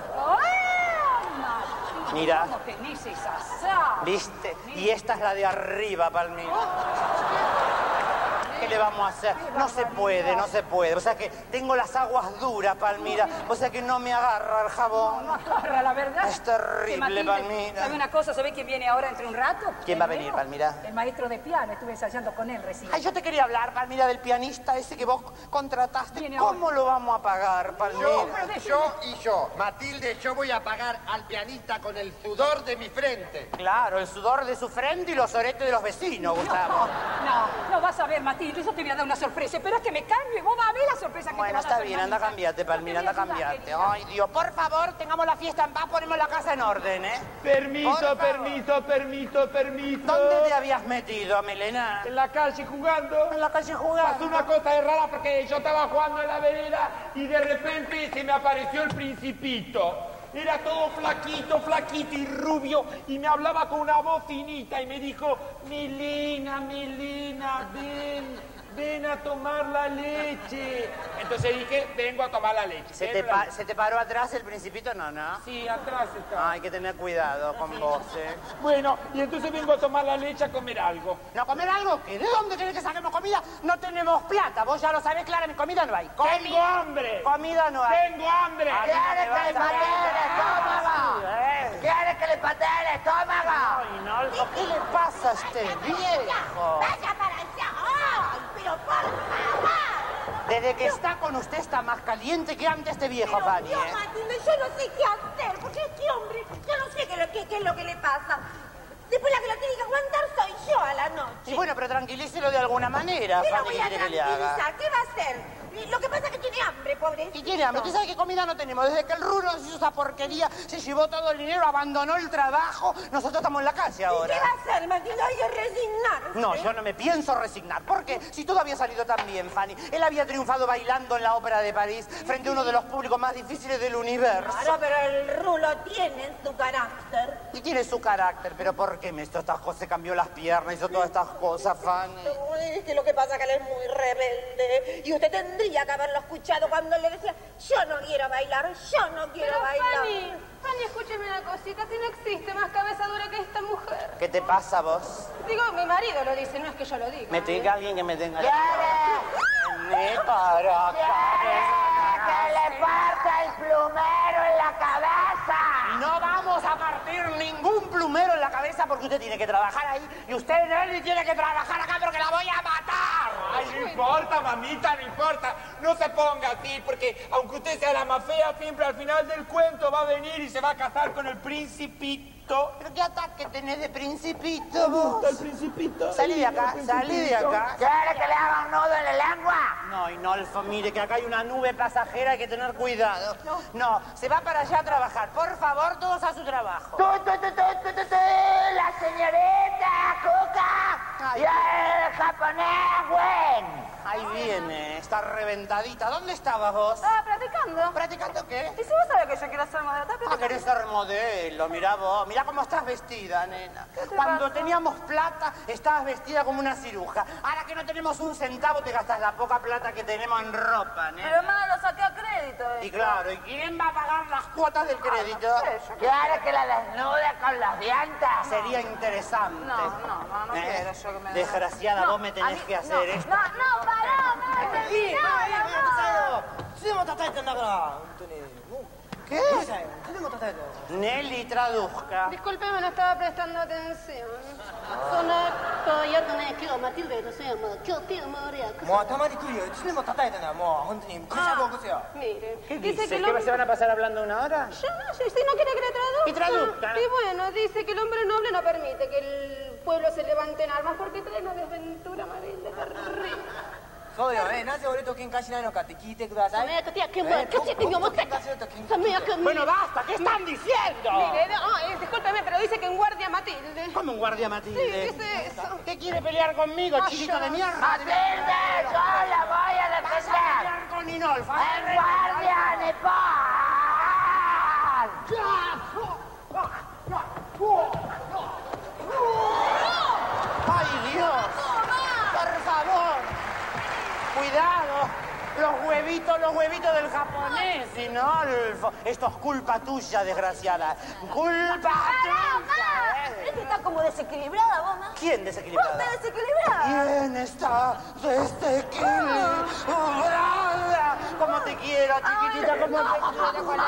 Mira. ¿Cómo tenés esa sábana? ¿Viste? Y esta es la de arriba, Palmira. ¿Qué le vamos a hacer? No se puede, no se puede. O sea que tengo las aguas duras, Palmira. O sea que no me agarra el jabón. No agarra, la verdad. Es terrible, Palmira. ¿Sabe una cosa? ¿Sabe quién viene ahora entre un rato? ¿Quién va a venir, Palmira? El maestro de piano. Estuve ensayando con él recién. Ay, yo te quería hablar, Palmira, del pianista ese que vos contrataste. ¿Cómo lo vamos a pagar, Palmira? Yo, Matilde, yo voy a pagar al pianista con el sudor de mi frente. Claro, el sudor de su frente y los oretes de los vecinos, Gustavo. No, vas a ver, Matilde, yo te voy a dar una sorpresa. Espera que me cambie y vos vas a ver la sorpresa que te va a dar. Bueno, está bien, anda a cambiarte, Palmira, anda a cambiarte. Ay, Dios, por favor, tengamos la fiesta en paz, ponemos la casa en orden, ¿eh? Permiso. ¿Dónde te habías metido, Melena? En la calle jugando. En la calle jugando. Pasó una cosa de rara porque yo estaba jugando en la vereda y de repente se me apareció el Principito. Era todo flaquito y rubio y me hablaba con una voz finita y me dijo, Milena, ven a tomar la leche. Entonces dije, vengo a tomar la leche. ¿Se te paró atrás el Principito? No. Sí, atrás está. Hay que tener cuidado con vos, ¿eh? Bueno, y entonces vengo a tomar la leche a comer algo. ¿No comer algo? ¿Qué? ¿De dónde querés que saquemos comida? No tenemos plata. Vos ya lo sabés, Clara, mi comida no hay. ¡Tengo hambre! Comida no hay. ¡Tengo hambre! ¿Quiere que le patee el estómago? ¿Quiere que le patee el estómago? Ay, no, ¿qué le pasa a este viejo? ¡Vaya para allá! ¡Ay, pero por favor! Desde que está con usted está más caliente que antes este viejo, Pero Fanny, Dios, Matilde, yo no sé qué hacer, porque este hombre, yo no sé qué es lo que le pasa. Después la que lo tiene que aguantar soy yo a la noche. Sí, bueno, pero tranquilícelo de alguna manera, ¿Qué lo Fanny, voy ¿qué a quiere que le haga? tranquilizar? ¿Qué va a hacer? Lo que pasa es que tiene hambre, pobrecito. Y tiene hambre. ¿Usted sabe qué comida no tenemos? Desde que el Rulo hizo esa porquería, se llevó todo el dinero, abandonó el trabajo, nosotros estamos en la calle ahora. ¿Y qué va a hacer, Matilde? Hay que resignarse. No, yo no me pienso resignar. Porque si todo había salido tan bien, Fanny, él había triunfado bailando en la Ópera de París frente a uno de los públicos más difíciles del universo. Claro, pero el Rulo tiene su carácter. Y tiene su carácter, pero ¿por qué me hizo estas cosas? Se cambió las piernas, hizo todas estas cosas, Fanny. Es que lo que pasa es que él es muy rebelde. Y usted tendría que haberlo escuchado cuando le decía, yo no quiero bailar, yo no quiero bailar. Fanny, escúcheme una cosita, si no existe más cabeza dura que esta mujer. ¿Qué te pasa vos? Digo, mi marido lo dice, no es que yo lo diga. Me tenga alguien que me tenga... ¿Quiere que le parta el plumero en la cabeza? No vamos a partir ningún plumero en la cabeza porque usted tiene que trabajar ahí y usted, Nelly, tiene que trabajar acá porque la voy a matar. Ay, no importa, mamita, no importa. No se ponga así porque aunque usted sea la más fea, siempre al final del cuento va a venir y se va a casar con el Principito. ¿Pero qué ataque tenés de Principito vos? ¿El Principito? Salí de acá, salí de acá. ¿Quiere que le haga un nudo en la lengua? No, Inolfo, mire que acá hay una nube pasajera, hay que tener cuidado. No, se va para allá a trabajar. Por favor, todos a su trabajo. La señorita Cuca y el japonés Gwen. Ahí viene, está reventadita. ¿Dónde estabas vos? Estaba practicando. ¿Practicando qué? Y si vos sabés que yo quiero ser modelo, Ah, querés ser modelo, mirá vos. Mirá cómo estás vestida, nena. Cuando teníamos plata, estabas vestida como una ciruja. Ahora que no tenemos un centavo, te gastas la poca plata que tenemos en ropa, nena. Pero mamá, lo saqué a crédito. crédito. Y claro, ¿y quién va a pagar las cuotas del crédito? Claro que la desnuda con las diantas. Sería interesante. No quiero yo que me... Desgraciada, vos me tenés que hacer esto. No, pará, no terminé. ¿Qué? Nelly, traduzca. Discúlpeme, no estaba prestando atención. Mire, dice que ¿Qué se van a pasar hablando una hora? Yo no sé, si no quiere que le traduzca. Y traduzca. Y bueno, dice que el hombre noble no permite que el pueblo se levante en armas porque trae una desventura terrible. Bueno, basta, ¿qué están diciendo? Mire, discúlpeme, pero dice que en guardia Matilde. ¿Cómo en guardia Matilde? Sí, dice eso. ¿Qué quiere pelear conmigo, chilito de mierda? ¡Matilde, yo la voy a defender! ¡Vas a pelear con Inolfa! ¡En guardia ¡Ay, Dios! ¡Por favor! ¡Cuidado! Los huevitos del japonés, Inolfo. Esto es culpa tuya, desgraciada. ¡Culpa tuya! Este está como desequilibrada, vos, ¿no? ¿Quién desequilibrada? Vos estás desequilibrada. ¿Quién está desequilibrada? ¿Cómo te quiero, chiquitita? ¿Cómo te quiero?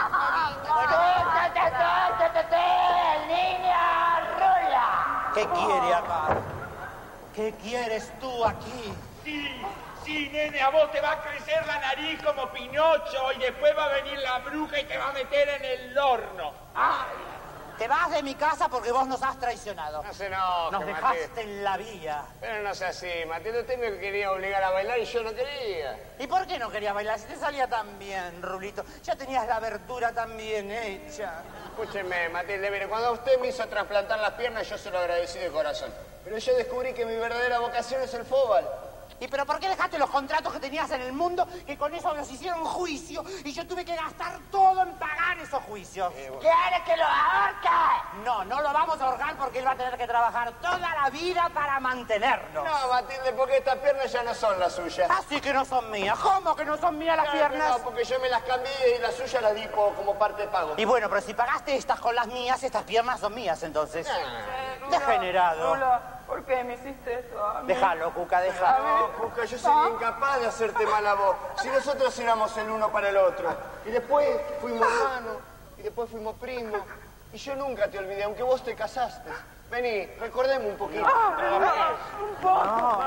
¡El niño Rula! ¿Qué quiere acá? ¿Qué quieres tú aquí? Sí, nene, a vos te va a crecer la nariz como Pinocho y después va a venir la bruja y te va a meter en el horno. ¡Ay! Te vas de mi casa porque vos nos has traicionado. No se enoje, Nos dejaste en la vía. Pero no sea así, Matilde, usted me quería obligar a bailar y yo no quería. ¿Y por qué no querías bailar? Si te salía tan bien, Rulito. Ya tenías la abertura tan bien hecha. Escúcheme, Matilde, mire, cuando usted me hizo trasplantar las piernas, yo se lo agradecí de corazón. Pero yo descubrí que mi verdadera vocación es el fútbol. ¿Y pero por qué dejaste los contratos que tenías en el mundo que con eso nos hicieron juicio y yo tuve que gastar todo en pagar esos juicios? ¿Quiere que lo ahorque? No, no lo vamos a ahorcar porque él va a tener que trabajar toda la vida para mantenernos. No, Matilde, porque estas piernas ya no son las suyas. Así que no son mías. ¿Cómo que no son mías las piernas? No, porque yo me las cambié y las suyas las di como parte de pago. Y bueno, pero si pagaste estas con las mías, estas piernas son mías entonces. Degenerado. ¿Por qué me hiciste esto a mí? Déjalo, Cuca, déjalo. No, Cuca, yo sería incapaz de hacerte mal a vos. Si nosotros éramos el uno para el otro. Y después fuimos hermanos, y después fuimos primos. Y yo nunca te olvidé, aunque vos te casaste. Vení, recordemos un poquito. Un poco.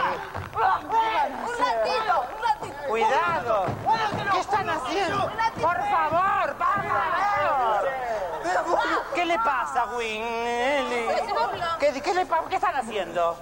Un ratito. Cuidado. ¿Qué están haciendo? Por favor, vamos. ¿Qué le pasa, Winnie? ¿Qué le pasa? ¿Qué están haciendo?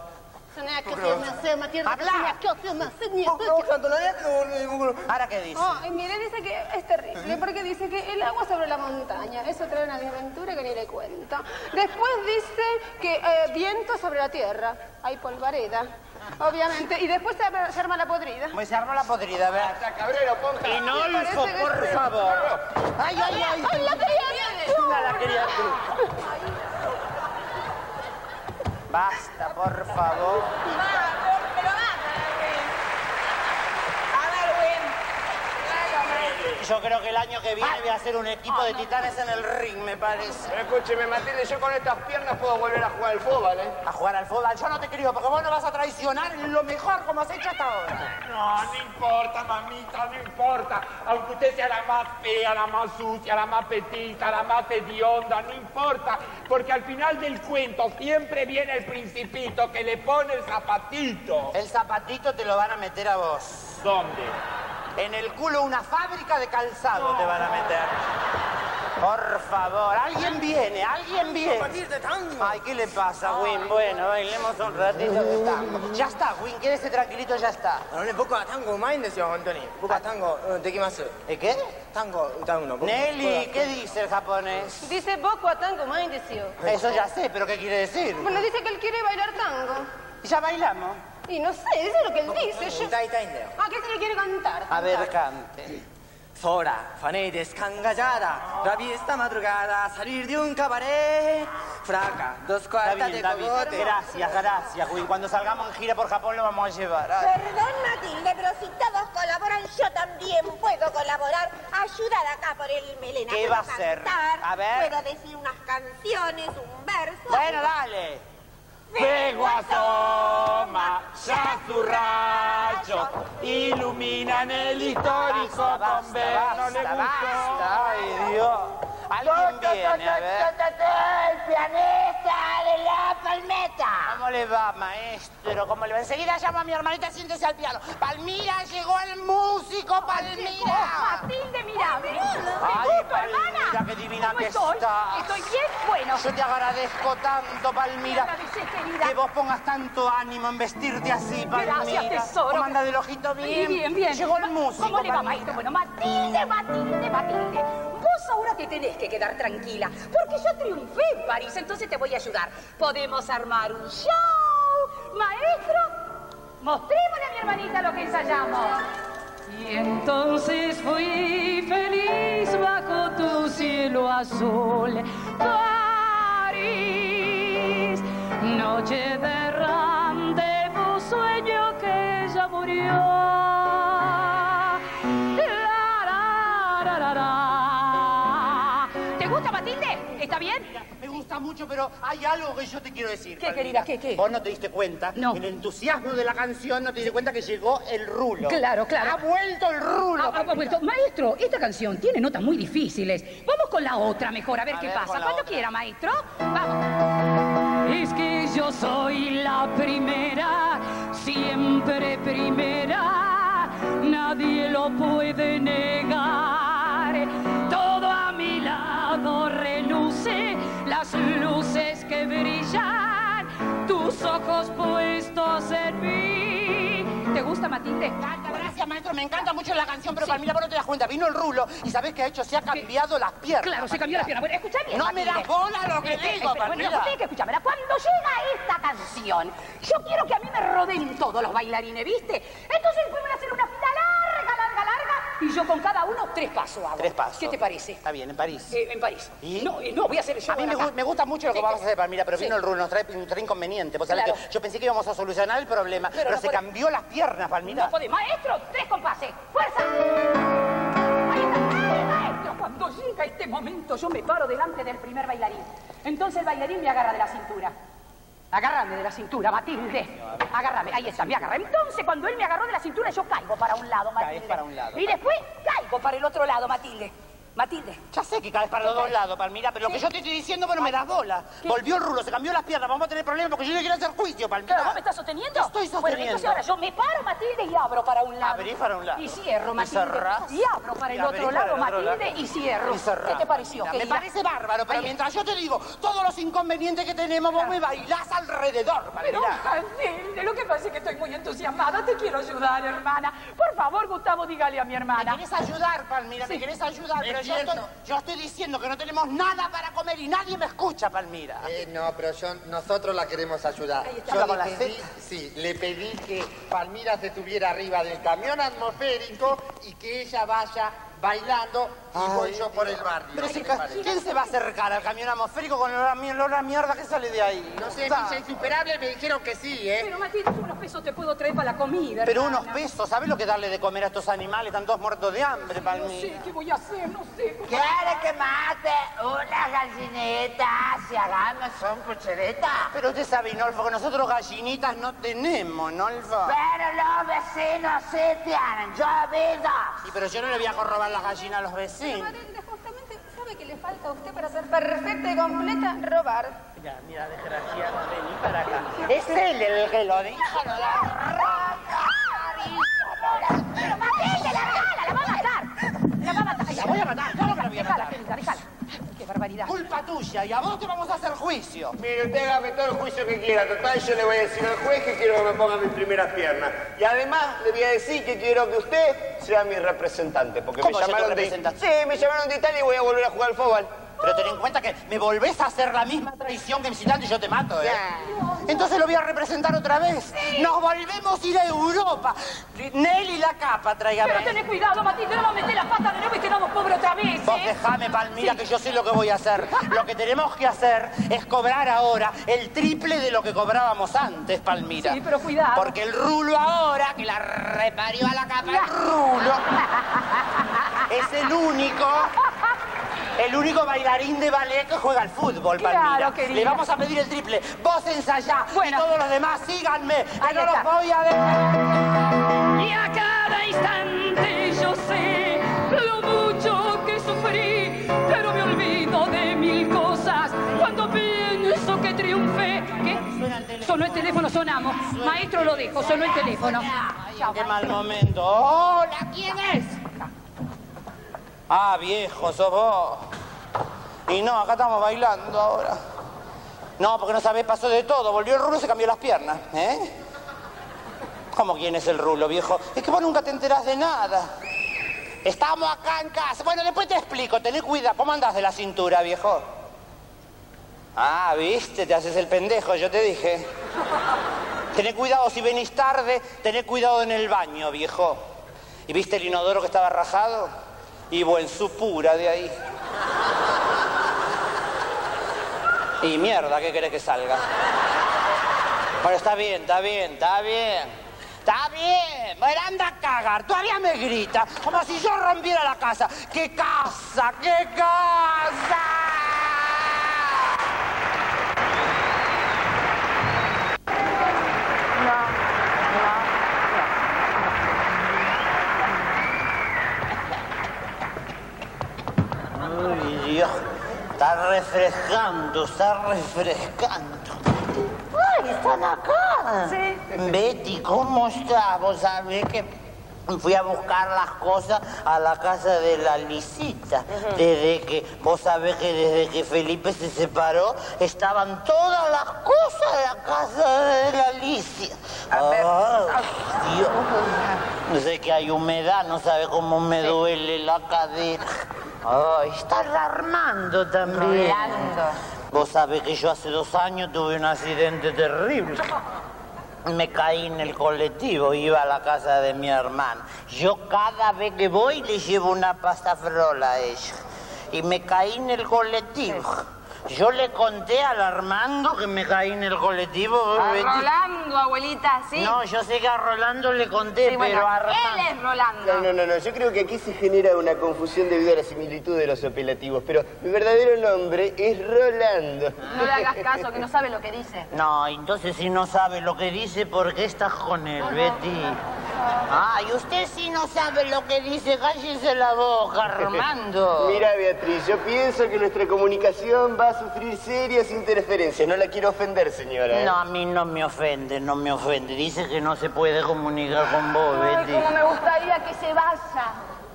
¿Ahora qué dice? Oh, y mire, dice que es terrible, porque dice que el agua sobre la montaña, eso trae una desventura que ni le cuento. Después dice que viento sobre la tierra, hay polvareda, obviamente, y después se arma la podrida. Pues se arma la podrida, ¿verdad? Cabrero, ponga. Inolfo, por favor. ¡Ay, ay, ay! ¡Ay, la criatura! La criatura. Basta, por favor. Yo creo que el año que viene voy a hacer un equipo de titanes en el ring, me parece. Pero escúcheme, Matilde, yo con estas piernas puedo volver a jugar al fútbol, ¿eh? ¿A jugar al fútbol? Yo no te creo, porque vos no vas a traicionar en lo mejor como has hecho hasta ahora. No importa, mamita, no importa. Aunque usted sea la más fea, la más sucia, la más petita, la más hedionda, no importa. Porque al final del cuento siempre viene el principito que le pone el zapatito. El zapatito te lo van a meter a vos. ¿Dónde? En el culo una fábrica de calzado te van a meter. Por favor, alguien viene, alguien viene. Ay, ¿qué le pasa, Win? Bueno, bailemos un ratito de tango. Ya está, Win, quédese tranquilito, ya está. ¿Qué? Nelly, ¿qué dice el japonés? Dice Boku a tango mai desio. Eso ya sé, pero ¿qué quiere decir? Bueno, dice que él quiere bailar tango. ¿Y ya bailamos? Y no sé, eso es lo que él dice. ¿A qué se le quiere cantar? A ver, cante. Sola, fané descangallada, rabia esta madrugada, salir de un cabaret, fraca, 2 cuartas de cogote. Gracias, Win. Cuando salgamos en gira por Japón lo vamos a llevar. Perdón, Matilde, pero si todos colaboran, yo también puedo colaborar. Ayudar acá por el melena. ¿Qué va a hacer? A ver. Puedo decir unas canciones, un verso. Bueno, dale. Fuego asoma, ya su rayo iluminan el histórico convento. ¿Le gustó? Ay, Dios. Alguien viene, a ver. El pianista de la palmeta. ¿Cómo le va, maestro? ¿Cómo le va? Enseguida llamo a mi hermanita, siéntese al piano. Palmira, llegó el músico, Palmira. Matilde, mira. Ay, Palmira, qué divina que estás. Estoy bien, bueno. Yo te agradezco tanto, Palmira. Me agradecés, querida. Que vos pongas tanto ánimo en vestirte así, Palmira. Gracias, tesoro. ¿Cómo anda del ojito bien? Bien. Llegó el músico, ¿Cómo le va, Palmira? maestro? Bueno, Matilde. Vos ahora te tenés que quedar tranquila, porque yo triunfé en París, entonces te voy a ayudar. Podemos armar un show. Maestro, mostrémosle a mi hermanita lo que ensayamos. Y entonces fui feliz bajo tu cielo azul, París, noche de rendezvous, sueño que ya murió. ¿Te gusta, Matilde? ¿Está bien? Me gusta mucho, pero hay algo que yo te quiero decir. ¿Qué, Palmira. querida? ¿Qué? Vos no te diste cuenta. No. En el entusiasmo de la canción no te diste cuenta que llegó el rulo. Claro. Ha vuelto el rulo. Ha vuelto. Maestro, esta canción tiene notas muy difíciles. Vamos con la otra mejor, a ver qué pasa. Cuando quiera, maestro. Vamos. Es que yo soy la primera, siempre primera. Nadie lo puede negar. Todo a mi lado reluce, las luces que brillan, tus ojos puestos en mí. ¿Te gusta, Matilde? Gracias, maestro. Me encanta mucho la canción, pero Palmira, vos no te das cuenta. Vino el rulo y ¿sabés qué ha hecho? Se ha cambiado las piernas. Claro, se cambió las piernas. Bueno, escuchá bien, No me Matilde. das bola lo que digo, Bueno, Palmira. vos tenés que escucharme. Cuando llega esta canción, yo quiero que a mí me rodeen todos los bailarines, ¿viste? Entonces después voy a hacer una fila larga, y yo con cada uno 3 pasos hago. 3 pasos. ¿Qué te parece? Está bien, en París. En París. ¿Y? No, voy a hacer yo. A mí me gusta mucho lo que vamos a hacer, Palmira, pero vino el rulo, nos trae inconveniente. Vos sabés Claro. que yo pensé que íbamos a solucionar el problema, pero no se puede- cambió las piernas, Palmira. No podés. Maestro, 3 compases. ¡Fuerza! Ahí está. ¡Ay, maestro! Cuando llega este momento, yo me paro delante del primer bailarín. Entonces el bailarín me agarra de la cintura. Agárrame de la cintura, Matilde. Agárrame. Ahí está, me agarra. Entonces, cuando él me agarró de la cintura, yo caigo para un lado, Matilde. Caes para un lado. Y después caigo para el otro lado, Matilde. Matilde. Ya sé que caes para los dos lados, Palmira, pero lo que yo te estoy diciendo, bueno, me das bola. Volvió el rulo, se cambió las piernas, vamos a tener problemas porque yo no quiero hacer juicio, Palmira. Claro, ¿vos me estás sosteniendo? Te estoy sosteniendo. Bueno, entonces ahora yo me paro, Matilde, y abro para un lado. Abrís para un lado. Y cierro, Y Matilde. cerrás. Y abro para el Y abrís otro para lado, el otro Matilde, lado. y cierro. Y cerrás. ¿Qué te pareció, Me querida? parece bárbaro, pero Ahí mientras yo te digo todos los inconvenientes que tenemos, vos me bailás alrededor, Pero, Palmira. Matilde, lo que pasa es que estoy muy entusiasmada. Te quiero ayudar, hermana. Por favor, Gustavo, dígale a mi hermana. ¿Me querés ayudar, Palmira? ¿Me Sí. querés ayudar? Es Pero cierto. yo estoy diciendo que no tenemos nada para comer y nadie me escucha, Palmira. No, pero nosotros la queremos ayudar. Ahí está. Yo Con la le pedí que Palmira se estuviera arriba del camión atmosférico y que ella vaya bailando y voy yo por el barrio. Pero ¿Qué si te parece? ¿quién se va a acercar al camión atmosférico con el olor a mierda que sale de ahí? No sé, Está. Villa Insuperable me dijeron que sí, ¿eh? Pero, Matilde, unos pesos te puedo traer para la comida, Pero hermana. unos pesos, ¿sabes lo que darle de comer a estos animales? Están todos muertos de hambre, No Palmira. sé, ¿qué voy a hacer? No sé. ¿Quiere que mate una gallineta si hagamos un puchereta? Pero usted sabe, Nolfo, que nosotros gallinitas no tenemos, Nolfo. Pero los vecinos sí tienen, yo aviso. Sí, pero yo no le voy a robar las gallinas a los vecinos. Matilde, justamente, ¿sabe qué le falta a usted para ser perfecta y completa? Robar. Mira, desgraciado, vení para acá. Es él el que lo dijo. Pero, Matilde, largala, la va a matar. La va a matar. La voy a matar, ¿cómo que la voy a Déjala, matar? querida, déjala. Qué barbaridad. Culpa tuya, y a vos te vamos a hacer juicio. Mire, usted hágame todo el juicio que quiera. Total, yo le voy a decir al juez que quiero que me ponga mis primeras piernas. Y además le voy a decir que quiero que usted sea mi representante. Porque ¿Cómo me yo tu llamaron representante? Sí, me llamaron de Italia y voy a volver a jugar al fútbol. Pero ten en cuenta que me volvés a hacer la misma traición que visitante y yo te mato, ¿eh? Entonces lo voy a representar otra vez. Nos volvemos a ir a Europa. Nelly la capa, tráigame. Pero tenés cuidado, Matito, no vamos a meter la pata de nuevo y quedamos pobres otra vez, Vos dejame, Palmira, que yo sé lo que voy a hacer. Lo que tenemos que hacer es cobrar ahora el triple de lo que cobrábamos antes, Palmira. Sí, pero cuidado. Porque el rulo ahora, que la reparió a la capa, el rulo es el único bailarín de ballet que juega al fútbol, Palmira. Claro, querida. Le vamos a pedir el triple. Vos ensayá y todos los demás síganme, que Ahí no está. los voy a dejar. Y a cada instante yo sé lo mucho que sufrí, pero me olvido de mil cosas cuando pienso que triunfé. ¿Qué? Sonó el teléfono, sonamos. Maestro, lo dejo, sonó el teléfono. Chao. Qué mal momento. Hola, ¿quién es? Ah, viejo, sos vos. Y no, acá estamos bailando ahora. No, porque no sabés, pasó de todo. Volvió el rulo y se cambió las piernas, ¿eh? ¿Cómo quién es el rulo, viejo? Es que vos nunca te enterás de nada. Estamos acá en casa. Bueno, después te explico. Tené cuidado. ¿Cómo andás de la cintura, viejo? Ah, viste, te haces el pendejo, yo te dije. Tené cuidado si venís tarde, tené cuidado en el baño, viejo. ¿Y viste el inodoro que estaba rajado? Y buen su pura de ahí. Y mierda, ¿qué querés que salga? Bueno, está bien, está bien, está bien. Está bien, bueno, anda a cagar, todavía me grita, como si yo rompiera la casa. ¡Qué casa, qué casa! Ay, Dios, está refrescando, está refrescando. ¡Ay, están acá! Sí. Betty, ¿cómo estás? Vos sabés que fui a buscar las cosas a la casa de la Lisita. Vos sabés que desde que Felipe se separó, estaban todas las cosas en la casa de la Lisita. Ay, Dios. No sé que hay humedad, no sabe cómo me duele la cadera. Ay, está alarmando también. Rolando. Vos sabés que yo hace 2 años tuve un accidente terrible. Me caí en el colectivo, iba a la casa de mi hermana. Yo cada vez que voy le llevo una pasta frola a ella. Y me caí en el colectivo. Yo le conté al Armando que me caí en el colectivo. A Rolando, abuelita, ¿sí? No, yo sé que a Rolando le conté, Sí, bueno, pero a Armando... él es Rolando. No. Yo creo que aquí se genera una confusión debido a la similitud de los apelativos, pero mi verdadero nombre es Rolando. No le hagas caso, que no sabe lo que dice. No, entonces si no sabe lo que dice, ¿por qué estás con él, Betty? Ay, usted sí no sabe lo que dice, cállese la boca, Armando. Mira, Beatriz, yo pienso que nuestra comunicación va a sufrir serias interferencias. No la quiero ofender, señora. No, a mí no me ofende, no me ofende. Dice que no se puede comunicar con vos, Betty. Ay, cómo me gustaría que se vaya.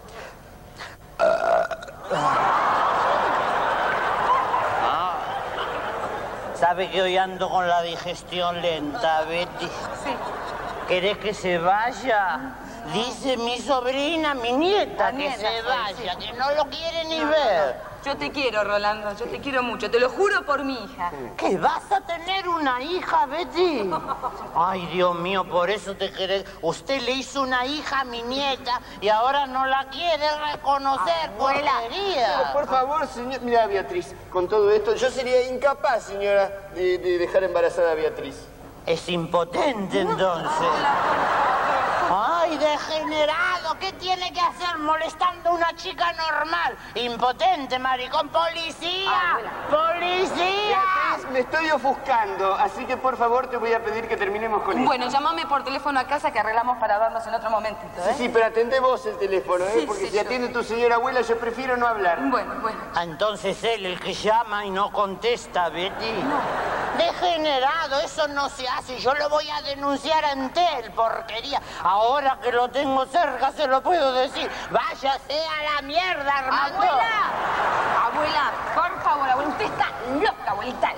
¿Sabe que hoy ando con la digestión lenta, Betty? Sí. ¿Querés que se vaya? Dice mi sobrina, mi nieta, que se vaya, que no lo quiere ni ver. Yo te quiero, Rolando, yo te quiero mucho, te lo juro por mi hija. ¿Que vas a tener una hija, Betty? Ay, Dios mío, por eso te querés. Usted le hizo una hija a mi nieta y ahora no la quiere reconocer, porquería. Pero, por favor, señor... Mira, Beatriz, con todo esto, yo sería incapaz, señora, de dejar embarazada a Beatriz. Es impotente, entonces. ¡Ay, degenerado! ¿Qué tiene que hacer molestando a una chica normal? Impotente, maricón. ¡Policía! ¡Policía! Beatriz, me estoy ofuscando, así que por favor te voy a pedir que terminemos con esto. Bueno, llámame por teléfono a casa que arreglamos para vernos en otro momentito, ¿eh? Sí, pero atendé vos el teléfono, ¿eh? Sí, Porque sí, si atiende tu señora abuela, yo prefiero no hablar. Bueno. Entonces él, el que llama y no contesta, Betty. Degenerado, eso no se hace. Yo lo voy a denunciar ante él, porquería. Ahora que lo tengo cerca, se lo puedo decir. Váyase a la mierda, Armando. Abuela, por favor, abuela, usted está loca, abuelita, loca.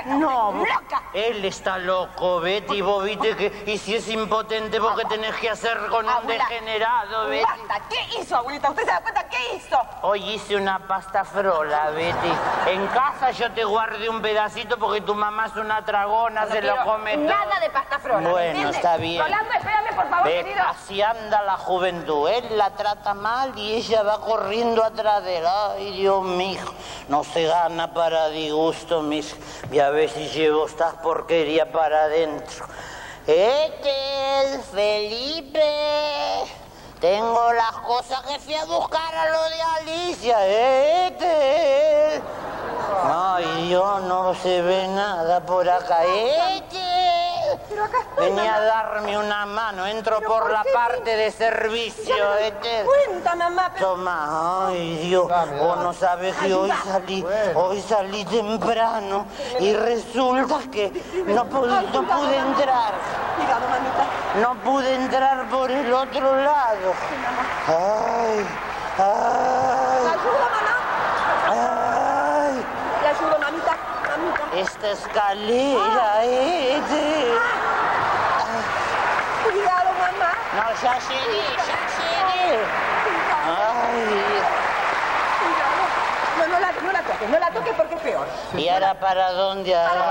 No, ¡Loca! Él está loco, Betty. Vos viste que... Y si es impotente, ¿vos qué tenés que hacer con un degenerado, Betty? Basta. ¿Qué hizo, abuelita? ¿Usted se da cuenta qué hizo? Hoy hice una pasta frola, Betty. En casa yo te guardé un pedacito porque tu mamá es una tragona, se lo come todo. Nada de pasta frola. Bueno, está bien. Rolando, espérame, por favor, Ve, querido. así anda la juventud. Él la trata mal y ella va corriendo atrás de él. Ay, Dios mío, no se gana para disgusto, mis. Y a ver si llevo estas porquerías para adentro. Ethel, Felipe, tengo las cosas que fui a buscar a lo de Alicia. Ethel. Ay, Dios, no se ve nada por acá. Pero acá estoy, Venía mamá. a darme una mano, entro por la parte de servicio. Cuenta, mamá, pero... Toma, ay Dios, vos no sabés que hoy salí temprano y resulta que no pude entrar. Cuidado, mamita. No pude entrar por el otro lado. Ay, ay. ¿Le ayudo, mamá? Ay. ¿Le ayudo, mamita? Mamita. Esta escalera, Cuidado, mamá. No, ya llegué. Ay. No la toques porque es peor. ¿Y ahora para dónde?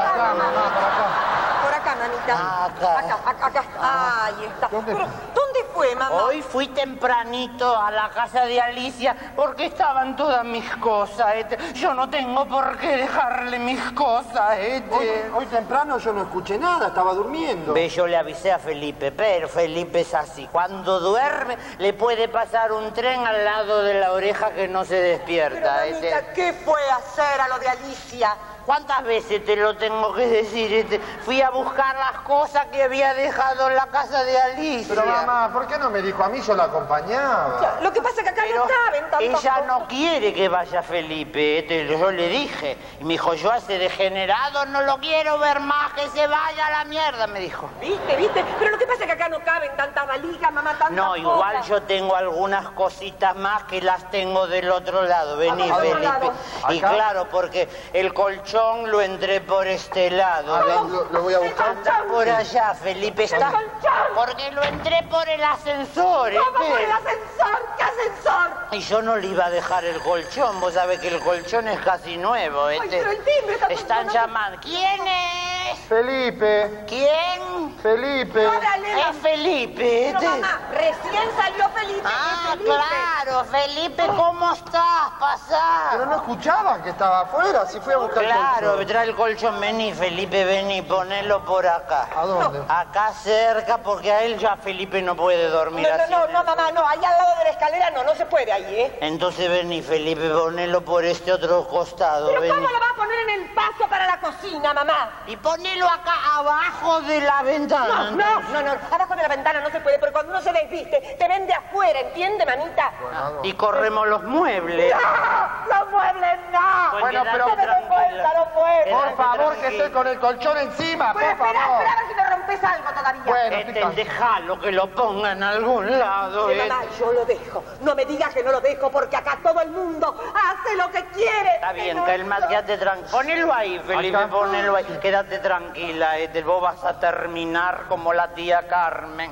Por acá, mamita. Acá. Ahí está. ¿Dónde fue, mamá? Hoy fui tempranito a la casa de Alicia porque estaban todas mis cosas. Yo no tengo por qué dejarle mis cosas. Hoy temprano yo no escuché nada, estaba durmiendo. Ve, yo le avisé a Felipe, pero Felipe es así. Cuando duerme le puede pasar un tren al lado de la oreja que no se despierta. Pero, mamita, ¿qué fue a hacer a lo de Alicia? ¿Cuántas veces te lo tengo que decir? Fui a buscar las cosas que había dejado en la casa de Alicia. Pero mamá, ¿por qué no me dijo a mí? Yo la acompañaba. Lo que pasa es que acá no caben tantas ella cosas. no quiere que vaya Felipe. Yo le dije. Y me dijo, yo a ese degenerado no lo quiero ver más, que se vaya a la mierda, me dijo. ¿Viste? Pero lo que pasa es que acá no caben tantas valijas, mamá, tantas No, igual cosas. yo tengo algunas cositas más que las tengo del otro lado. Vení, ¿A Felipe. lado? Y claro, porque el colchón lo entré por este lado. Lo voy a buscar. Anda por allá, Felipe. Está... Porque lo entré por el ascensor. ¿Cómo por el ascensor? ¿Qué ascensor? Y yo no le iba a dejar el colchón. Vos sabés que el colchón es casi nuevo. Pero el timbre está Están llamando. ¿Quién es? Felipe. ¿Quién? Felipe. Es Felipe. Pero, mamá, recién salió Felipe. Ah, Felipe. claro. Felipe, ¿cómo estás? Pasá. Pero no escuchaban que estaba afuera, si fui a buscar el Claro, colchón. trae el colchón, vení, Felipe, vení, ponelo por acá. ¿A dónde? Acá cerca, porque a él ya Felipe no puede dormir así. No, mamá, no. Ahí al lado de la escalera no se puede ahí, ¿eh? Entonces vení, Felipe, ponelo por este otro costado. ¿Pero vení. cómo lo va a poner en el paso para la cocina, mamá? Y ponelo acá abajo de la ventana. No. Abajo de la ventana no se puede, porque cuando uno se desviste, te vende afuera, ¿entiende, mamita? Y corremos los muebles. ¡No! ¡Los muebles no! Pues Bueno, quédate pero tranquila. No puedo. Por favor, que estoy con el colchón encima, por Espera favor. a ver si me rompes algo todavía. Bueno, Déjalo que lo ponga en algún lado. Sí, mamá, yo lo dejo. No me digas que no lo dejo, porque acá todo el mundo hace lo que quiere. Está bien, calma, quédate tranquila. Ponelo ahí, Felipe, Acá. ponelo ahí. Quédate tranquila, vos vas a terminar como la tía Carmen.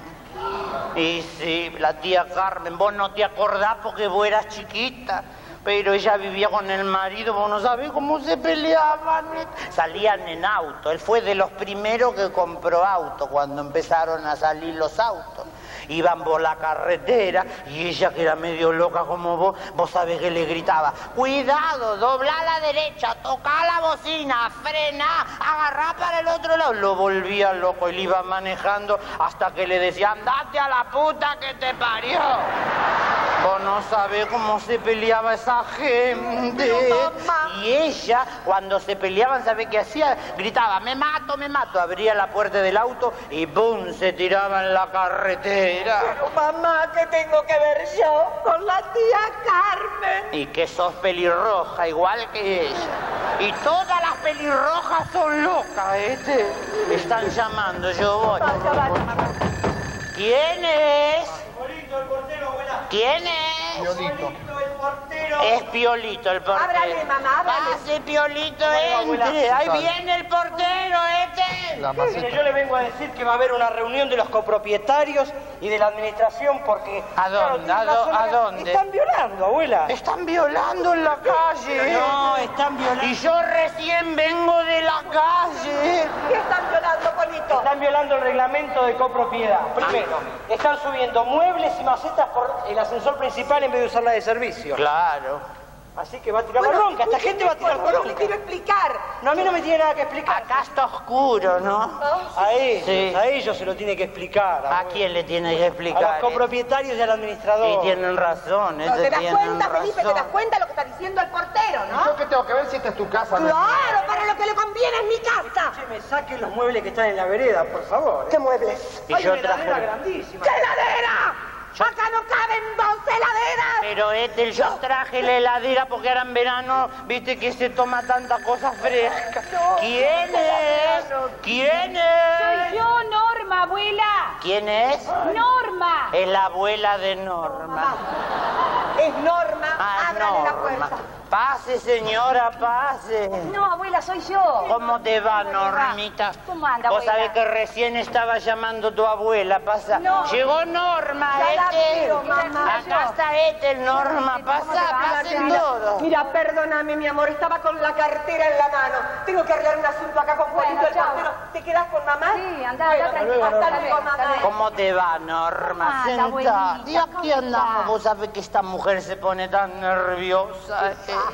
Y sí, la tía Carmen, vos no te acordás porque vos eras chiquita. Pero ella vivía con el marido, vos no sabés cómo se peleaban. Salían en auto. Él fue de los primeros que compró auto cuando empezaron a salir los autos. Iban por la carretera y ella, que era medio loca como vos sabés que le gritaba: cuidado, dobla a la derecha, toca la bocina, frena, agarrá para el otro lado. Lo volvía loco y le iba manejando hasta que le decía: andate a la puta que te parió. Vos no sabés cómo se peleaba esa gente. Y ella, cuando se peleaban, ¿sabés qué hacía? Gritaba: me mato, me mato. Abría la puerta del auto y ¡pum!, se tiraba en la carretera. Pero, mamá, ¿qué tengo que ver yo con la tía Carmen? Y que sos pelirroja, igual que ella. Y todas las pelirrojas son locas, Están llamando, yo voy. ¿Quién es? Polito, el portero, buena. ¿Quién es? Diosito. Polito, el portero. portero. Es Piolito el portero. Ábrale, mamá, ábrale. Pase, Piolito, Bueno, abuela, entre. Ahí dale. viene el portero, Mire, yo le vengo a decir que va a haber una reunión de los copropietarios y de la administración porque... ¿A dónde? ¿A dónde? Están violando, abuela. Están violando en la calle. No, están violando. Y yo recién vengo de la calle. ¿Qué están violando, Polito? Están violando el reglamento de copropiedad. Primero, están subiendo muebles y macetas por el ascensor principal en vez de usar la de servicio. Claro. Así que va a tirar la bronca, esta gente va a tirar la bronca. Le quiero explicar. No, a mí no me tiene nada que explicar. Acá está oscuro, ¿no? A ellos se lo tiene que explicar. ¿A quién le tiene que explicar? A los copropietarios y al administrador. Y tienen razón, No, ¿te das cuenta, Felipe? ¿Te das cuenta lo que está diciendo el portero, no? ¿Yo qué tengo que ver si esta es tu casa? Claro, para lo que le conviene es mi casa. Me saquen los muebles que están en la vereda, por favor. ¿Qué muebles? Y yo traje... grandísima. ¡Qué heladera! ¡Acá no caben 2 heladeras! Pero yo traje la heladera porque ahora en verano, viste que se toma tanta cosa fresca. ¿Quién es? ¿Quién es? Soy yo, Norma, abuela. ¿Quién es? Norma. Es la abuela de Norma. Es Norma, ábrale la puerta. Pase, señora, pase. No, abuela, soy yo. ¿Cómo te va, Normita? ¿Cómo anda, Vos abuela? sabés que recién estaba llamando tu abuela, pasa. No. Llegó Norma, Ya la veo, Ethel. mamá. Acá está Ethel, Norma, pasa, pasen todo. Mira, perdóname, mi amor, estaba con la cartera en la mano. Tengo que arreglar un asunto acá con Polito el portero. ¿Te quedás con mamá? Sí, anda tranquila. Hasta luego, mamá. ¿Cómo te va, Norma? anda, Sentá. abuelita, Y aquí ¿cómo andamos. estás? Vos sabés que esta mujer se pone tan nerviosa.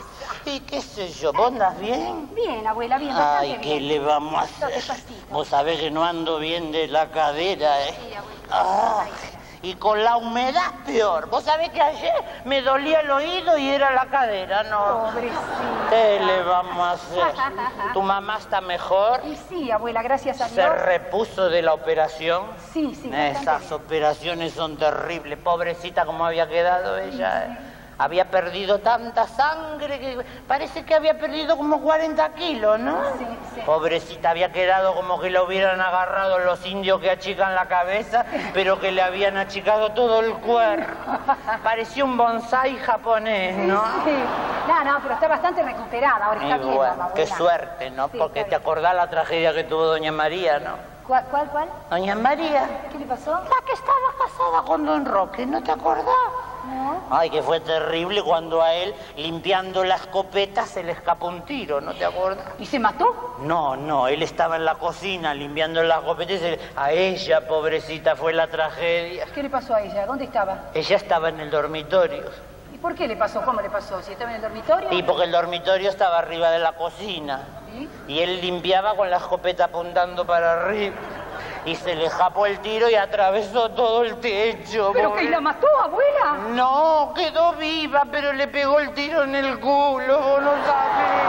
Y qué sé yo, ¿vos andás bien? Bien, abuela, bien, bastante Ay, ¿qué bien. le vamos a hacer? Despacito. Vos sabés que no ando bien de la cadera, ¿eh? Sí, abuela. Ay, y con la humedad peor. Vos sabés que ayer me dolía el oído y era la cadera, ¿no? Pobrecita. ¿Qué le vamos a hacer? ¿Tu mamá está mejor? Y sí, abuela, gracias a ¿Se Dios. repuso de la operación? Sí, sí, bastante Esas operaciones son terribles. Pobrecita como había quedado ella. ¿eh? Había perdido tanta sangre que parece que había perdido como 40 kilos, ¿no? Sí, sí. Pobrecita, había quedado como que la hubieran agarrado los indios que achican la cabeza, pero que le habían achicado todo el cuerpo. Parecía un bonsái japonés, ¿no? Sí. No, pero está bastante recuperada, ahora está Y bien, bueno, abuela. qué suerte, ¿no? Sí, Porque está te bien. acordás la tragedia que tuvo doña María, ¿no? ¿Cuál? Doña María, ¿Qué le pasó? la que estaba casada con don Roque, ¿no te acordás? No. Ay, que fue terrible cuando a él, limpiando la escopeta, se le escapó un tiro, ¿no te acuerdas? ¿Y se mató? No, él estaba en la cocina limpiando la escopeta y a ella, pobrecita, fue la tragedia. ¿Qué le pasó a ella? ¿Dónde estaba? Ella estaba en el dormitorio. ¿Y por qué le pasó? ¿Cómo le pasó? ¿Si estaba en el dormitorio? Y porque el dormitorio estaba arriba de la cocina. ¿Sí? Y él limpiaba con la escopeta apuntando para arriba. Y se le escapó el tiro y atravesó todo el techo. ¿Pero pobre. que la mató, abuela? No, quedó viva, pero le pegó el tiro en el culo, vos no sabés.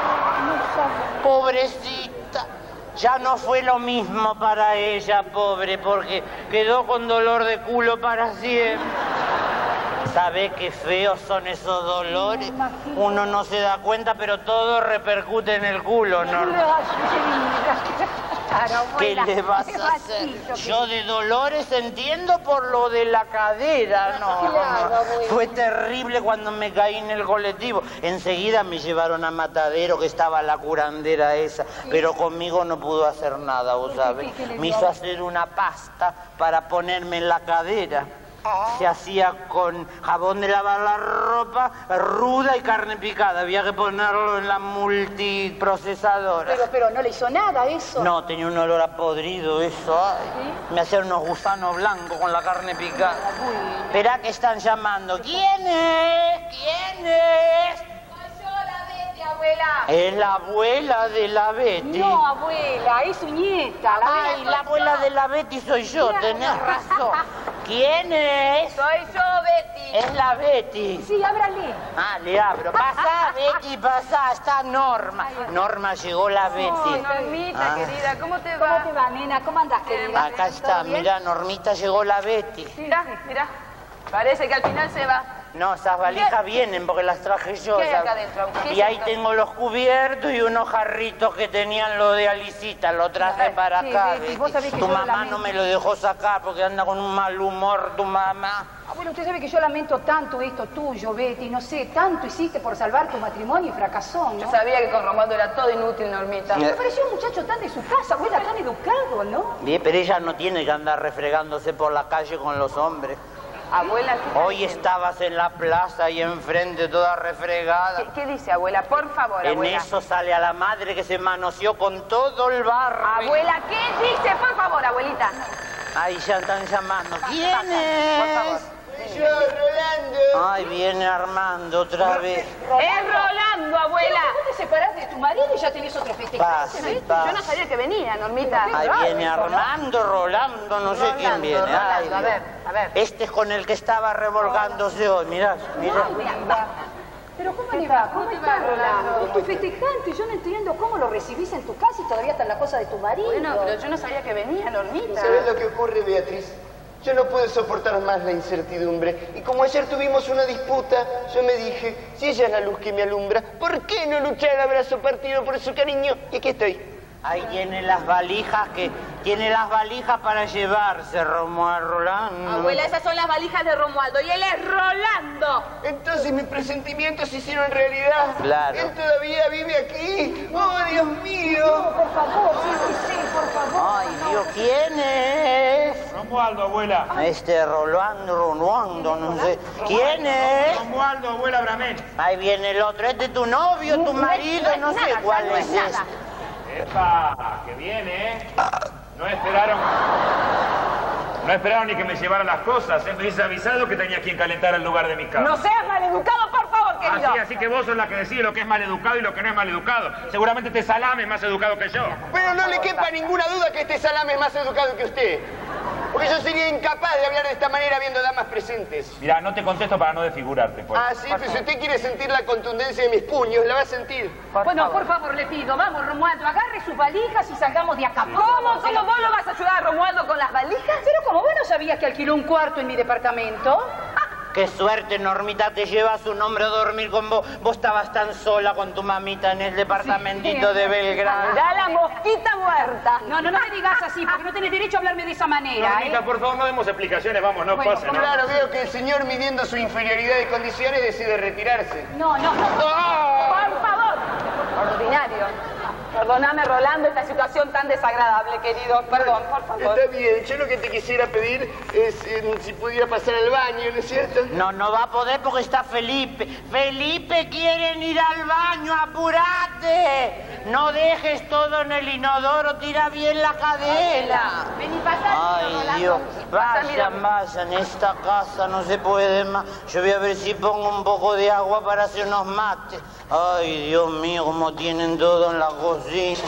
Pobrecita. Ya no fue lo mismo para ella, pobre, porque quedó con dolor de culo para siempre. ¿Sabés qué feos son esos dolores? Uno no se da cuenta, pero todo repercute en el culo, ¿no? ¿Qué le vas a hacer? Yo de dolores entiendo por lo de la cadera, no. Fue terrible cuando me caí en el colectivo. Enseguida me llevaron a Matadero, que estaba la curandera esa, pero conmigo no pudo hacer nada, vos sabés. Me hizo hacer una pasta para ponerme en la cadera. Se hacía con jabón de lavar la ropa, ruda y carne picada. Había que ponerlo en la multiprocesadora. Pero no le hizo nada eso. No, tenía un olor a podrido eso. Ay. Me hacían unos gusanos blancos con la carne picada. Esperá que están llamando. ¿Quién es? ¿Quién es? Abuela. Es la abuela de la Betty. No, abuela, es su nieta. Ay, la abuela de la Betty soy yo, tenés razón. ¿Quién es? Soy yo, Betty. Es la Betty. Sí, ábrale. Ah, le abro. Pasá, Betty, pasá. Está Norma. Norma, llegó la Betty. Normita, Ah. querida, ¿cómo te va? ¿Cómo te va, nena? ¿Cómo andás, querida? Acá está, mira, Normita, llegó la Betty. Mira, mira. Parece que al final se va. No, esas valijas vienen porque las traje yo. ¿Qué hay esas- acá adentro? ¿Qué Y es ahí esto? tengo los cubiertos y unos jarritos que tenían lo de Alicita. Lo traje para sí, acá. Betty, vos sabés que Tu yo lo mamá lamento. no me lo dejó sacar porque anda con un mal humor, tu mamá. Abuela, usted sabe que yo lamento tanto esto tuyo, Betty. No sé, tanto hiciste por salvar tu matrimonio y fracasó, ¿no? Yo sabía que con Romualdo era todo inútil, Normita. Me pareció un muchacho tan de su casa, abuela, tan educado, ¿no? Bien, pero ella no tiene que andar refregándose por la calle con los hombres. Abuela, ¿qué Hoy estabas en la plaza ahí enfrente toda refregada. ¿Qué dice, abuela? Por favor, En abuela. eso sale a la madre que se manoseó con todo el barrio. Abuela, ¿qué dice? Por favor, abuelita. Ahí ya están llamando. ¿Quién Pasa, es? por favor. Yo, Rolando. Ay, viene Armando otra vez. Es Rolando, abuela. Vos te separás de tu marido y ya tenés otro festejante, Pasa, Betty. pasa. Yo no sabía que venía, Normita. Ahí viene Armando, Rolando, no sé quién viene. Ay, Rolando, a ver. Este es con el que estaba revolgándose hoy, mirá, mirá. Pero ¿cómo le va? ¿Cómo está Rolando? Es tu festejante, yo no entiendo cómo lo recibís en tu casa y todavía está en la cosa de tu marido. Bueno, pero yo no sabía que venía, Normita. ¿Sabes lo que ocurre, Beatriz? Yo no puedo soportar más la incertidumbre. Y como ayer tuvimos una disputa, yo me dije, si ella es la luz que me alumbra, ¿por qué no luchar el abrazo partido por su cariño? Y aquí estoy. Ahí tiene las valijas para llevarse, Rolando. Abuela, esas son las valijas de Romualdo y él es Rolando. Entonces mis presentimientos se hicieron realidad. Claro. Él todavía vive aquí. ¡Oh, Dios mío! Por favor, sí, por favor. Ay, Dios, ¿quién es? Romualdo, abuela. Este Rolando, no sé. ¿Quién es? Romualdo, abuela Bramén. Ahí viene el otro. ¿Este es tu novio, tu marido? No sé cuál es este. ¡Epa! ¡Que viene, eh! No esperaron ni que me llevara las cosas. Me hubiese avisado que tenía quien calentar el lugar de mi cama. No seas maleducado, por favor, querido. Así que vos sos la que decide lo que es maleducado y lo que no es maleducado. Seguramente este salame es más educado que yo. Pero no le quepa ninguna duda que este salame es más educado que usted. Porque yo sería incapaz de hablar de esta manera viendo damas presentes. Mira, no te contesto para no desfigurarte, pues. Ah, sí, pero si usted quiere sentir la contundencia de mis puños, la va a sentir. Bueno, por favor, le pido, vamos, Romualdo, agarre sus valijas y salgamos de acá. ¿Cómo vos lo vas a ayudar a Romualdo con las valijas? Pero como vos no sabías que alquiló un cuarto en mi departamento. Qué suerte, Normita, te lleva a su nombre a dormir con vos. Vos estabas tan sola con tu mamita en el departamentito de Belgrano. Mirá la mosquita muerta. No me digas así, porque no tenés derecho a hablarme de esa manera, Normita, por favor, no demos explicaciones, vamos, no Bueno, pase nada. Claro, veo que el señor, midiendo su inferioridad de condiciones, decide retirarse. No. Por favor. Ordinario. Perdóname, Rolando, esta situación tan desagradable, querido. Perdón, por favor. Está bien, yo lo que te quisiera pedir es si pudiera pasar al baño, ¿no es cierto? No va a poder porque está Felipe. Felipe, quieren ir al baño, apurate. No dejes todo en el inodoro, tira bien la cadena. Vení, pasá. Ay, Dios, vayan, esta casa no se puede más. Yo voy a ver si pongo un poco de agua para hacer unos mates. Ay, Dios mío, cómo tienen todo en la cocina.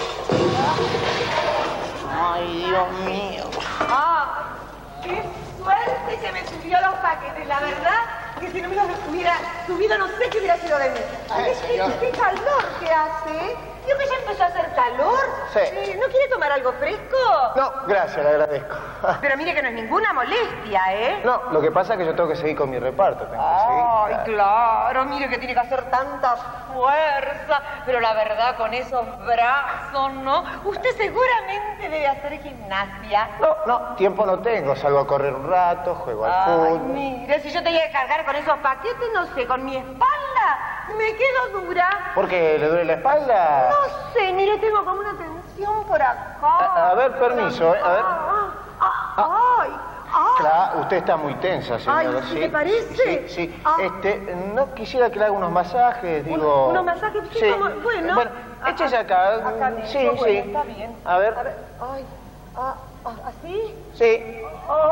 Ay, Dios mío. ¡Ah! ¡Qué suerte que me subió los paquetes! La verdad que si no me los hubiera subido no sé qué hubiera sido de mí. ¿Qué calor que hace? ¿Vio que ya empezó a hacer calor? Sí. ¿No quiere tomar algo fresco? No, gracias, le agradezco. Pero mire que no es ninguna molestia, ¿eh? No, lo que pasa es que yo tengo que seguir con mi reparto. Ay, claro, mire que tiene que hacer tanta fuerza. Pero la verdad, con esos brazos, ¿no? Usted seguramente debe hacer gimnasia. No, tiempo no tengo. Salgo a correr un rato, juego al Ay, fútbol. mire, si yo tenía que cargar con esos paquetes, no sé, con mi espalda me quedo dura. ¿Por qué? ¿Le duele la espalda? No sé, mire, tengo como una tensión por acá. A ver, permiso, a ver. Ay, Claro, usted está muy tensa, señora. Ay, ¿te parece? Sí. No quisiera que le haga unos masajes, digo. ¿Unos masajes? Sí, como, bueno. Bueno, échese acá. Acá mismo, Sí. está bien. A ver. Ay, ¿así? Sí.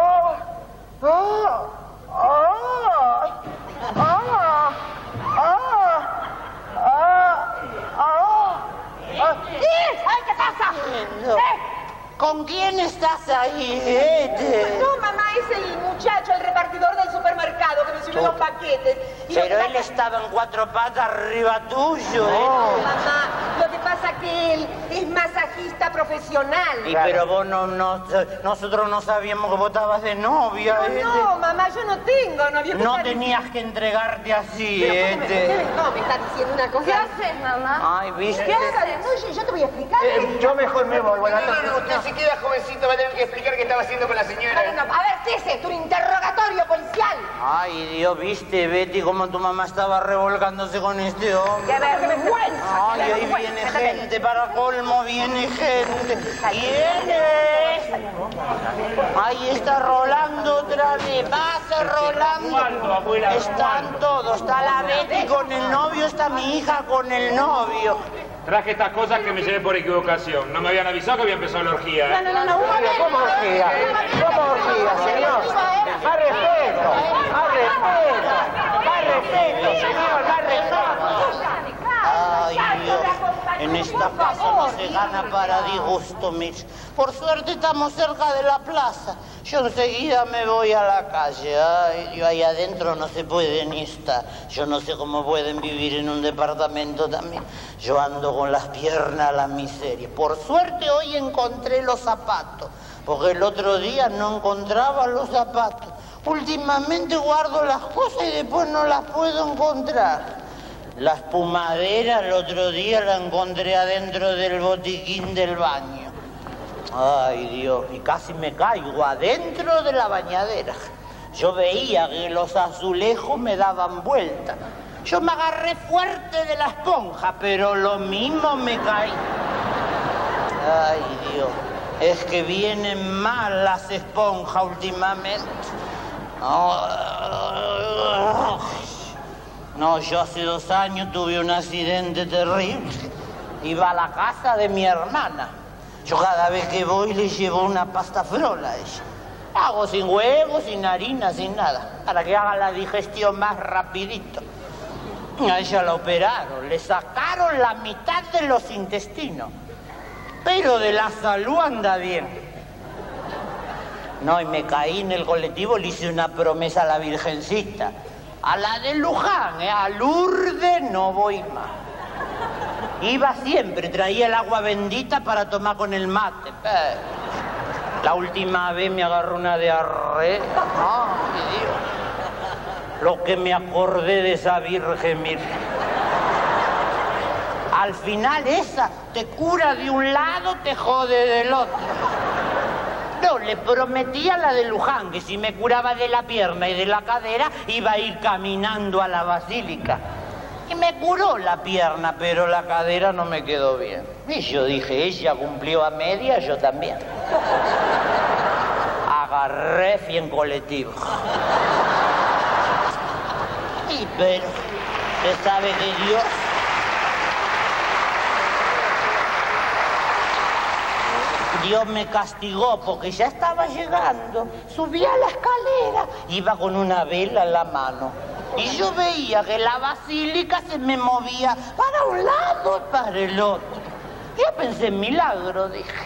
¡Ay, qué pasa! ¿Con quién estás ahí? No, mamá, es el muchacho, el repartidor del supermercado que me subió los paquetes. Pero él estaba en cuatro patas arriba tuyo, No, mamá, lo que pasa que él es masajista profesional. Y pero vos nosotros no sabíamos que vos estabas de novia. No, mamá, yo no tengo novia. No tenías que entregarte así, No, me está diciendo una cosa. ¿Qué haces, mamá? Ay, ¿viste? ¿Qué haces? No, yo te voy a explicar. Yo mejor me voy. Buenas tardes. No, usted si queda jovencito va a tener que explicar qué estaba haciendo con la señora. No. A ver, ¿qué es esto? ¿Un interrogatorio policial? Ay, Dios, ¿viste, Betty, cómo tu mamá estaba revolcándose con este hombre? ¡Qué vergüenza! Ay, ahí viene gente, para colmo viene gente. ¿Quién es? Ahí está Rolando otra vez. Pasa, Rolando. Están todos. Está la Betty con el novio, está mi hija con el novio. Traje estas cosas que me llevé por equivocación. No me habían avisado que había empezado la orgía. No, ¿Cómo orgía? ¿Cómo orgía, señor? Más respeto, señor, más respeto. Ay, Dios, en esta casa no se gana para disgusto, Mitch. Por suerte estamos cerca de la plaza. Yo enseguida me voy a la calle. Ay, Dios, ahí adentro no se puede ni estar. Yo no sé cómo pueden vivir en un departamento también. Yo ando con las piernas a la miseria. Por suerte hoy encontré los zapatos, porque el otro día no encontraba los zapatos. Últimamente guardo las cosas y después no las puedo encontrar. La espumadera el otro día la encontré adentro del botiquín del baño. Ay, Dios, y casi me caigo adentro de la bañadera. Yo veía que los azulejos me daban vuelta. Yo me agarré fuerte de la esponja, pero lo mismo me caí. Ay, Dios, es que vienen mal las esponjas últimamente. No, yo hace 2 años tuve un accidente terrible. Iba a la casa de mi hermana. Yo cada vez que voy le llevo una pasta frola a ella. Hago sin huevos, sin harina, sin nada, para que haga la digestión más rapidito. A ella la operaron, le sacaron la mitad de los intestinos. Pero de la salud anda bien. No, y me caí en el colectivo, le hice una promesa a la Virgencita. A la de Luján, a Lourdes no voy más. Iba siempre, traía el agua bendita para tomar con el mate. La última vez me agarró una diarrea. Ay, Dios. Lo que me acordé de esa Virgen, mira. Al final esa te cura de un lado, te jode del otro. No, le prometí a la de Luján que si me curaba de la pierna y de la cadera, iba a ir caminando a la basílica. Y me curó la pierna, pero la cadera no me quedó bien. Y yo dije, ella cumplió a media, yo también. Agarré fui en colectivo. Y pero, usted sabe que Dios me castigó porque ya estaba llegando. Subí a la escalera, iba con una vela en la mano. Y yo veía que la basílica se me movía para un lado y para el otro. Yo pensé en milagro, dije.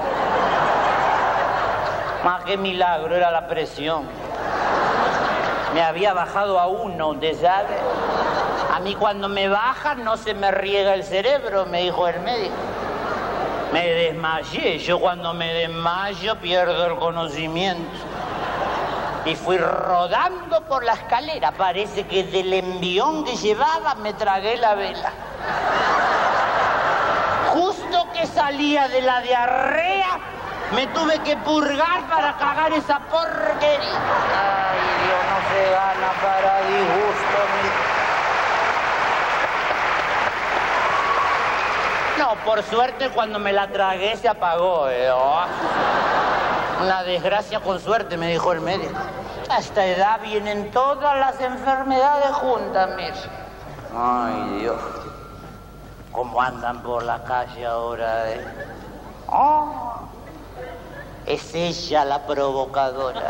Más que milagro, era la presión. Me había bajado a 1, ¿usted sabe? A mí cuando me bajan no se me riega el cerebro, me dijo el médico. Me desmayé. Yo cuando me desmayo pierdo el conocimiento. Y fui rodando por la escalera. Parece que del envión que llevaba me tragué la vela. Justo que salía de la diarrea, me tuve que purgar para cagar esa porquería. Ay, Dios, no se gana para disgusto. No, por suerte cuando me la tragué se apagó. Una desgracia con suerte, me dijo el médico. A esta edad vienen todas las enfermedades juntas, mire. Ay, Dios. ¿Cómo andan por la calle ahora, Es ella la provocadora.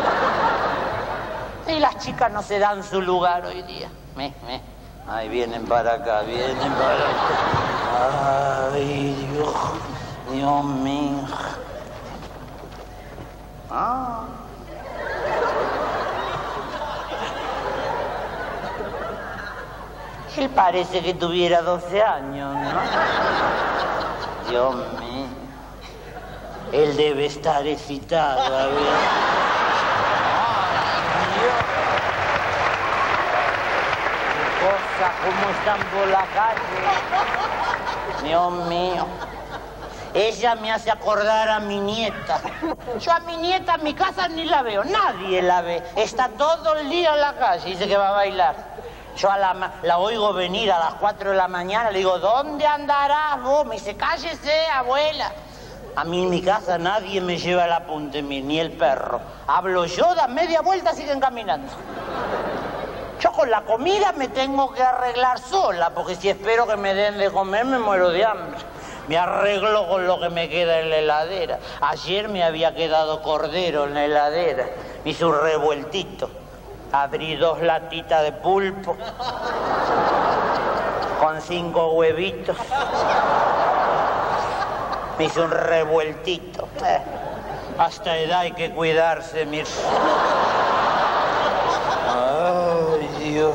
Y las chicas no se dan su lugar hoy día. Ay, vienen para acá, vienen para acá. Ay, Dios mío. Él parece que tuviera 12 años, ¿no? Dios mío. Él debe estar excitado, a ver. Ay, Dios. Qué cosa, cómo están por la calle. Dios mío. Ella me hace acordar a mi nieta. Yo a mi nieta en mi casa ni la veo, nadie la ve. Está todo el día en la calle, dice que va a bailar. Yo la oigo venir a las 4 de la mañana, le digo, ¿dónde andarás vos? Me dice, cállese, abuela. A mí en mi casa nadie me lleva el apunte, ni el perro. Hablo yo, da media vuelta, siguen caminando. Yo con la comida me tengo que arreglar sola, porque si espero que me den de comer me muero de hambre. Me arreglo con lo que me queda en la heladera. Ayer me había quedado cordero en la heladera. Me hice un revueltito. Abrí 2 latitas de pulpo con 5 huevitos. Me hice un revueltito. Hasta edad hay que cuidarse, mir. Ay, Dios.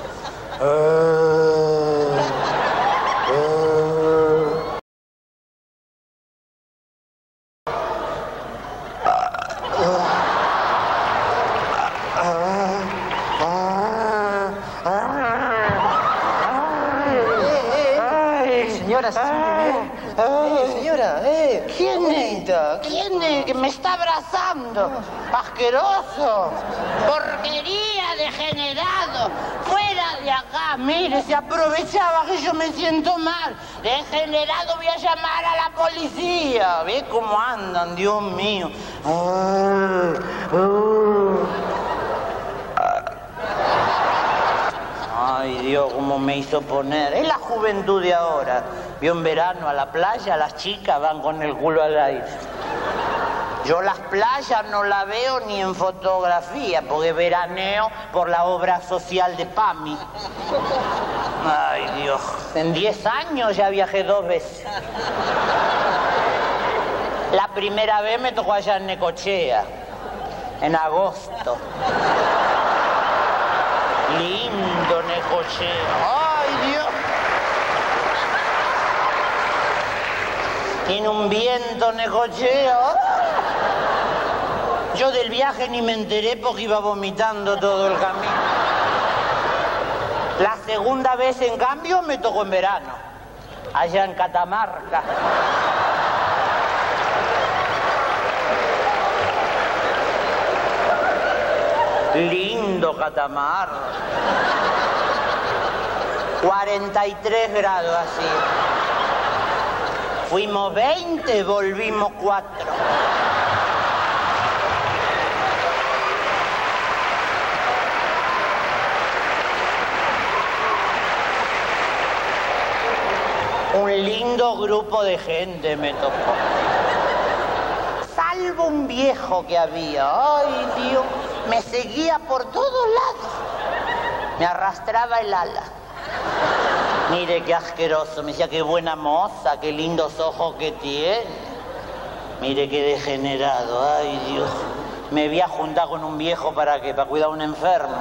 Señora, ¿Quién es? ¿Quién es? Que me está abrazando. Asqueroso. Porquería, degenerado. Fuera de acá. Mire, se aprovechaba que yo me siento mal. Degenerado, voy a llamar a la policía. ¿Ve cómo andan, Dios mío? Ay, Dios, cómo me hizo poner. Es la juventud de ahora. Vio en verano a la playa, las chicas van con el culo al aire. Yo las playas no las veo ni en fotografía, porque veraneo por la obra social de PAMI. Ay, Dios. En 10 años ya viajé 2 veces. La primera vez me tocó allá en Necochea, en agosto. Lindo Necochea. ¡Ay, Dios! Tiene un viento Necochea. Yo del viaje ni me enteré porque iba vomitando todo el camino. La segunda vez, en cambio, me tocó en verano, allá en Catamarca. Lindo Catamarca. 43 grados así. Fuimos 20, volvimos 4. Un lindo grupo de gente me tocó. Salvo un viejo que había. Ay, Dios, me seguía por todos lados. Me arrastraba el ala. Mire qué asqueroso. Me decía, qué buena moza, qué lindos ojos que tiene. Mire qué degenerado. Ay, Dios. Me voy a juntar con un viejo ¿para qué? Para cuidar a un enfermo.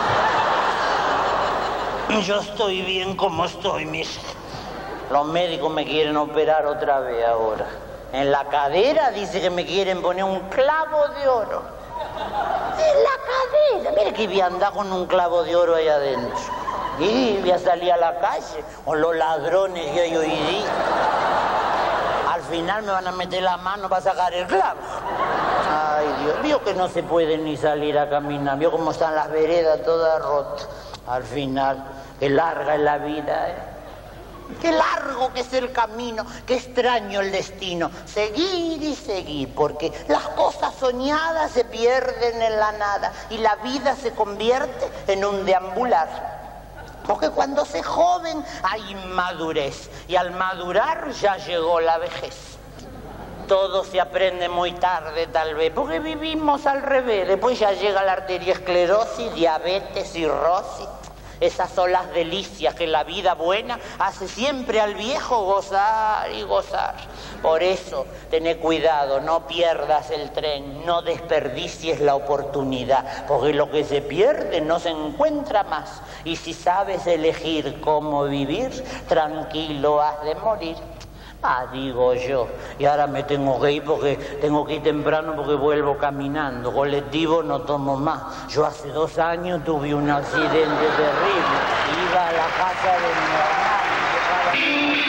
No. Yo estoy bien como estoy, mire. Los médicos me quieren operar otra vez ahora. En la cadera dice que me quieren poner un clavo de oro. En la cadera. Mire que voy a andar con un clavo de oro ahí adentro. Y voy a salir a la calle con los ladrones que hay hoy día. Al final me van a meter la mano para sacar el clavo. Ay, Dios. Vio que no se puede ni salir a caminar. Vio cómo están las veredas todas rotas. Al final, qué larga es la vida, ¿eh? Qué largo que es el camino, qué extraño el destino. Seguir y seguir, porque las cosas soñadas se pierden en la nada y la vida se convierte en un deambular. Porque cuando se es joven hay madurez y al madurar ya llegó la vejez. Todo se aprende muy tarde tal vez, porque vivimos al revés. Después ya llega la arteriosclerosis, diabetes, cirrosis. Esas son las delicias que la vida buena hace siempre al viejo gozar y gozar. Por eso, tené cuidado, no pierdas el tren, no desperdicies la oportunidad, porque lo que se pierde no se encuentra más. Y si sabes elegir cómo vivir, tranquilo has de morir. Ah, digo yo. Y ahora me tengo que ir porque tengo que ir temprano porque vuelvo caminando. Colectivo no tomo más. Yo hace 2 años tuve un accidente terrible. Iba a la casa de mi hermano.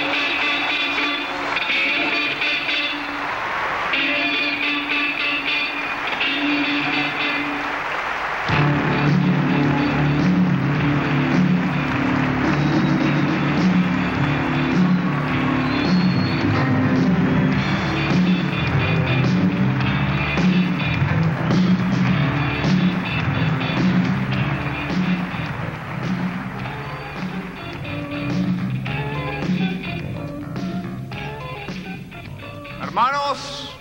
Hermanos,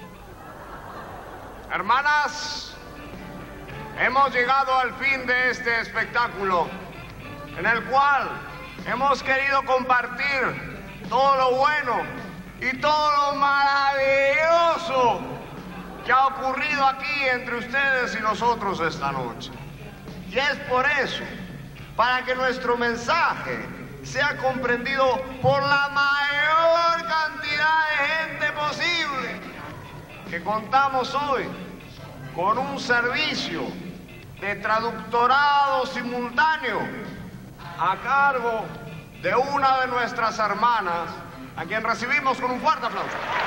hermanas, hemos llegado al fin de este espectáculo, en el cual hemos querido compartir todo lo bueno y todo lo maravilloso que ha ocurrido aquí entre ustedes y nosotros esta noche. Y es por eso, para que nuestro mensaje sea comprendido por la mayor cantidad de gente posible, que contamos hoy con un servicio de traductorado simultáneo a cargo de una de nuestras hermanas, a quien recibimos con un fuerte aplauso.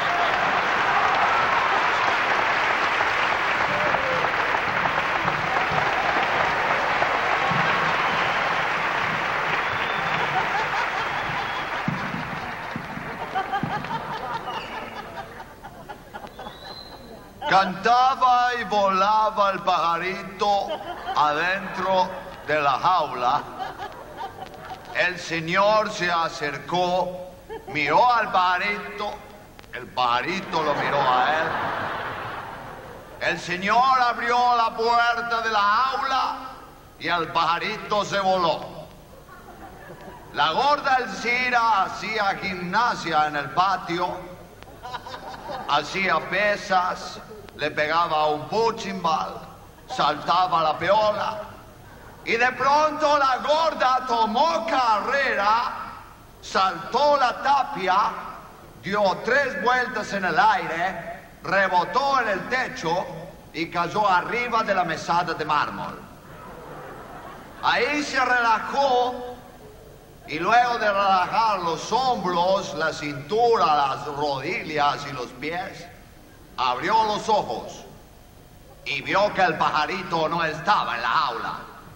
Cantaba y volaba el pajarito adentro de la jaula. El señor se acercó, miró al pajarito, el pajarito lo miró a él. El señor abrió la puerta de la jaula y el pajarito se voló. La gorda Elcira hacía gimnasia en el patio, hacía pesas, le pegaba un puchimbal, saltaba la piola, y de pronto la gorda tomó carrera, saltó la tapia, dio 3 vueltas en el aire, rebotó en el techo y cayó arriba de la mesada de mármol. Ahí se relajó y luego de relajar los hombros, la cintura, las rodillas y los pies, abrió los ojos y vio que el pajarito no estaba en la jaula.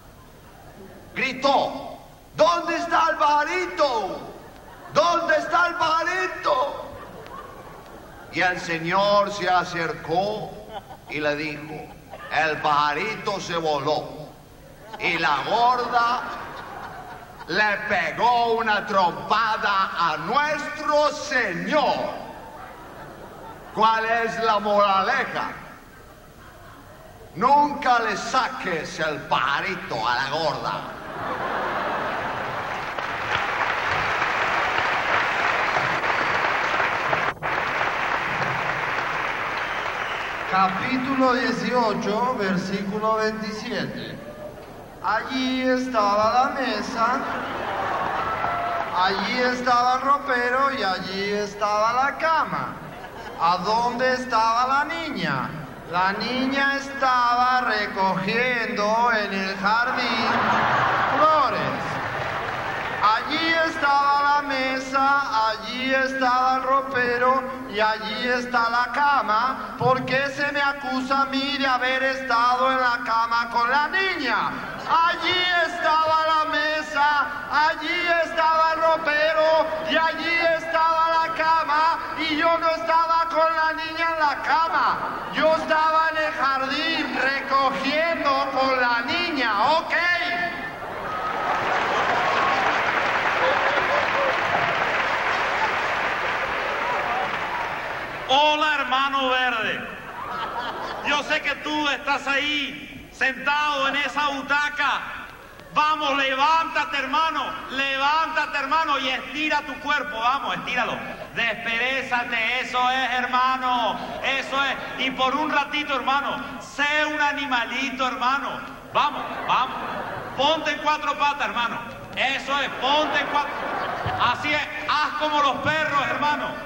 Gritó: ¿dónde está el pajarito? ¿Dónde está el pajarito? Y el señor se acercó y le dijo: el pajarito se voló. Y la gorda le pegó una trompada a nuestro señor. ¿Cuál es la moraleja? Nunca le saques el pajarito a la gorda. Capítulo 18, versículo 27. Allí estaba la mesa, allí estaba el ropero y allí estaba la cama. ¿A dónde estaba la niña? La niña estaba recogiendo en el jardín flores. Allí estaba la mesa, allí estaba el ropero y allí está la cama. ¿Por qué se me acusa a mí de haber estado en la cama con la niña? Allí estaba la mesa, allí estaba el ropero y allí estaba la cama, y yo no estaba con la niña en la cama. Yo estaba en el jardín recogiendo con la niña, ¿ok? Hola, hermano verde. Yo sé que tú estás ahí, sentado en esa butaca. Vamos, levántate, hermano, y estira tu cuerpo. Vamos, estíralo. Desperezate, eso es, hermano. Eso es. Y por un ratito, hermano, sé un animalito, hermano. Vamos, vamos. Ponte en 4 patas, hermano. Eso es, ponte en 4. Así es, haz como los perros, hermano.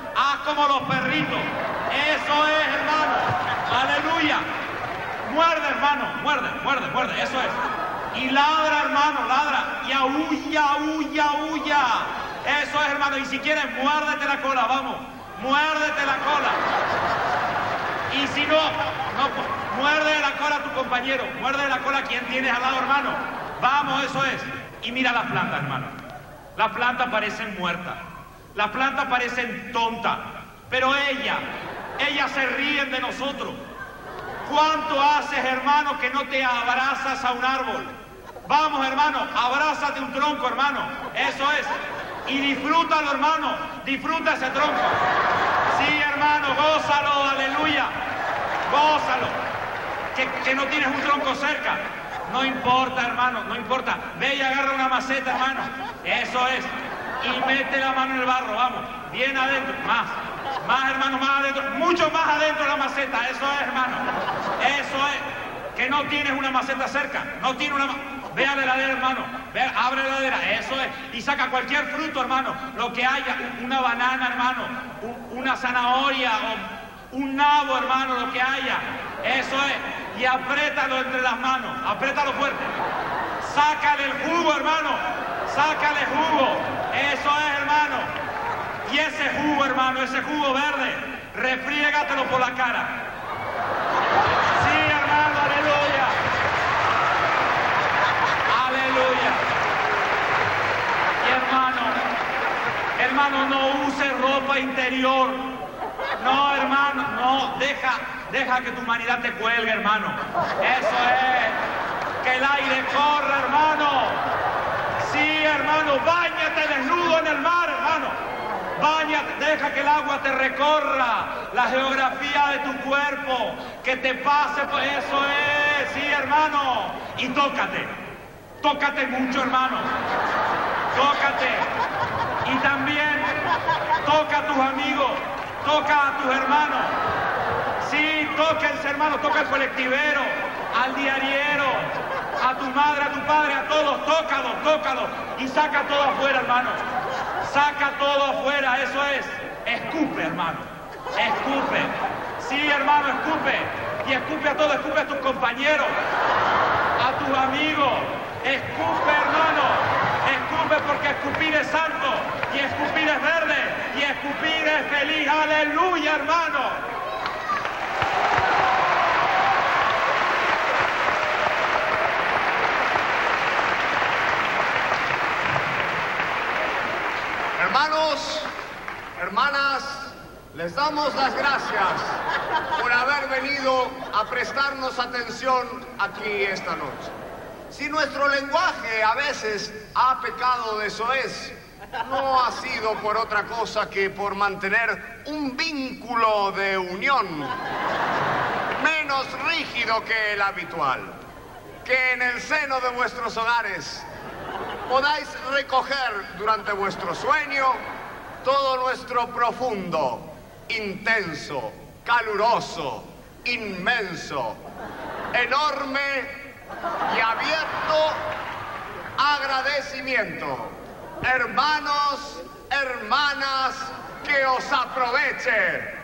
como los perritos. Eso es, hermano. Aleluya. Muerde, hermano. Muerde, muerde, muerde. Eso es. Y ladra, hermano, ladra. Y aúlla, aúlla, aúlla. Eso es, hermano. Y si quieres, muérdete la cola, vamos. Muérdete la cola. Y si no, pues, muerde la cola a tu compañero. Muerde la cola a quien tienes al lado, hermano. Vamos, eso es. Y mira las plantas, hermano. Las plantas parecen muertas. Las plantas parecen tontas. Pero ellas se ríen de nosotros. ¿Cuánto haces, hermano, que no te abrazas a un árbol? Vamos, hermano, abrázate un tronco, hermano. Eso es. Y disfrútalo, hermano. Disfruta ese tronco. Sí, hermano, gózalo, aleluya. Gózalo. Que no tienes un tronco cerca. No importa, hermano, no importa. Ve y agarra una maceta, hermano. Eso es. Y mete la mano en el barro, vamos. Bien adentro. Más, hermano, más adentro. Mucho más adentro de la maceta. Eso es, hermano. Eso es. Que no tienes una maceta cerca. No tiene una maceta. Ve a la heladera, hermano. Ve, abre la heladera. Eso es. Y saca cualquier fruto, hermano. Lo que haya. Una banana, hermano. Una zanahoria. O un nabo, hermano. Lo que haya. Eso es. Y apriétalo entre las manos. Apriétalo fuerte. Sácale el jugo, hermano. Sácale jugo. Eso es, hermano. Y ese jugo, hermano, ese jugo verde, refriégatelo por la cara. Sí, hermano, aleluya. Aleluya. Y hermano, no use ropa interior. No, hermano, no. Deja que tu humanidad te cuelgue, hermano. Eso es. Que el aire corra, hermano. Sí, hermano, báñate desnudo en el mar, hermano. Báñate, deja que el agua te recorra la geografía de tu cuerpo, que te pase por eso es, sí, hermano. Y tócate mucho, hermano. Tócate. Y también toca a tus amigos, toca a tus hermanos. Sí, tóquense, hermano, toca al colectivero, al diariero, a tu madre, a tu padre, a todos, tócalos. Y saca todo afuera, hermano. Saca todo afuera, eso es. Escupe, hermano. Escupe. Sí, hermano, escupe. Y escupe a todos, escupe a tus compañeros, a tus amigos. Escupe, hermano. Escupe porque escupir es santo. Y escupir es verde. Y escupir es feliz. Aleluya, hermano. Hermanos, hermanas, les damos las gracias por haber venido a prestarnos atención aquí esta noche. Si nuestro lenguaje a veces ha pecado de soez, no ha sido por otra cosa que por mantener un vínculo de unión menos rígido que el habitual. Que en el seno de vuestros hogares podáis recoger durante vuestro sueño todo nuestro profundo, intenso, caluroso, inmenso, enorme y abierto agradecimiento. Hermanos, hermanas, que os aproveche.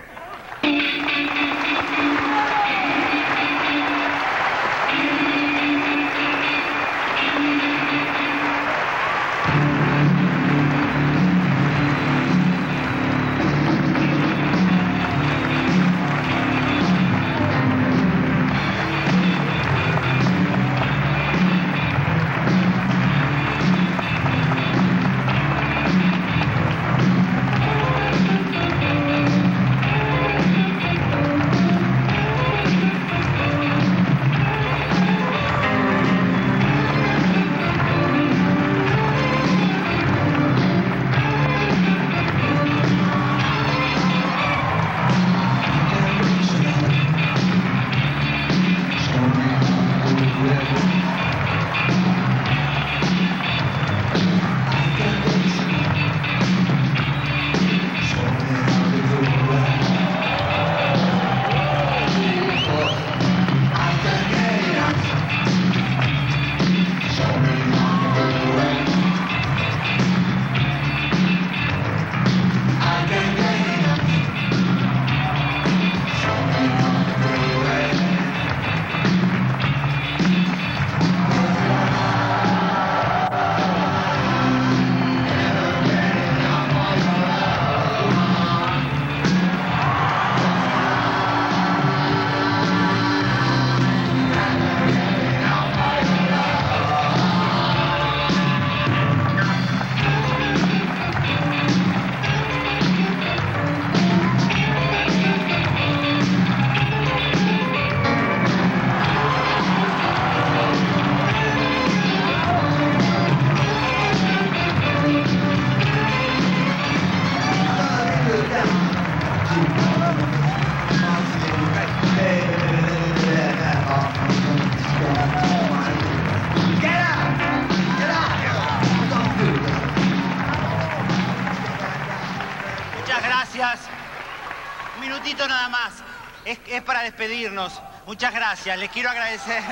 minutito nada más. Es para despedirnos. Muchas gracias. Les quiero agradecer.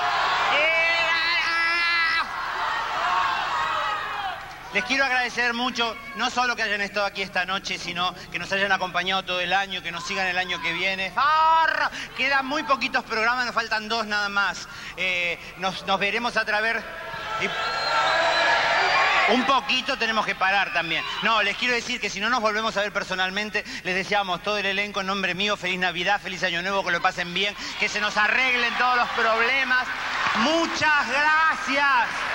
Les quiero agradecer mucho, no solo que hayan estado aquí esta noche, sino que nos hayan acompañado todo el año, que nos sigan el año que viene. Quedan muy poquitos programas, nos faltan 2 nada más. Nos veremos a través... Un poquito tenemos que parar también. No, les quiero decir que si no nos volvemos a ver personalmente, les deseamos todo el elenco en nombre mío, feliz Navidad, feliz Año Nuevo, que lo pasen bien, que se nos arreglen todos los problemas. Muchas gracias.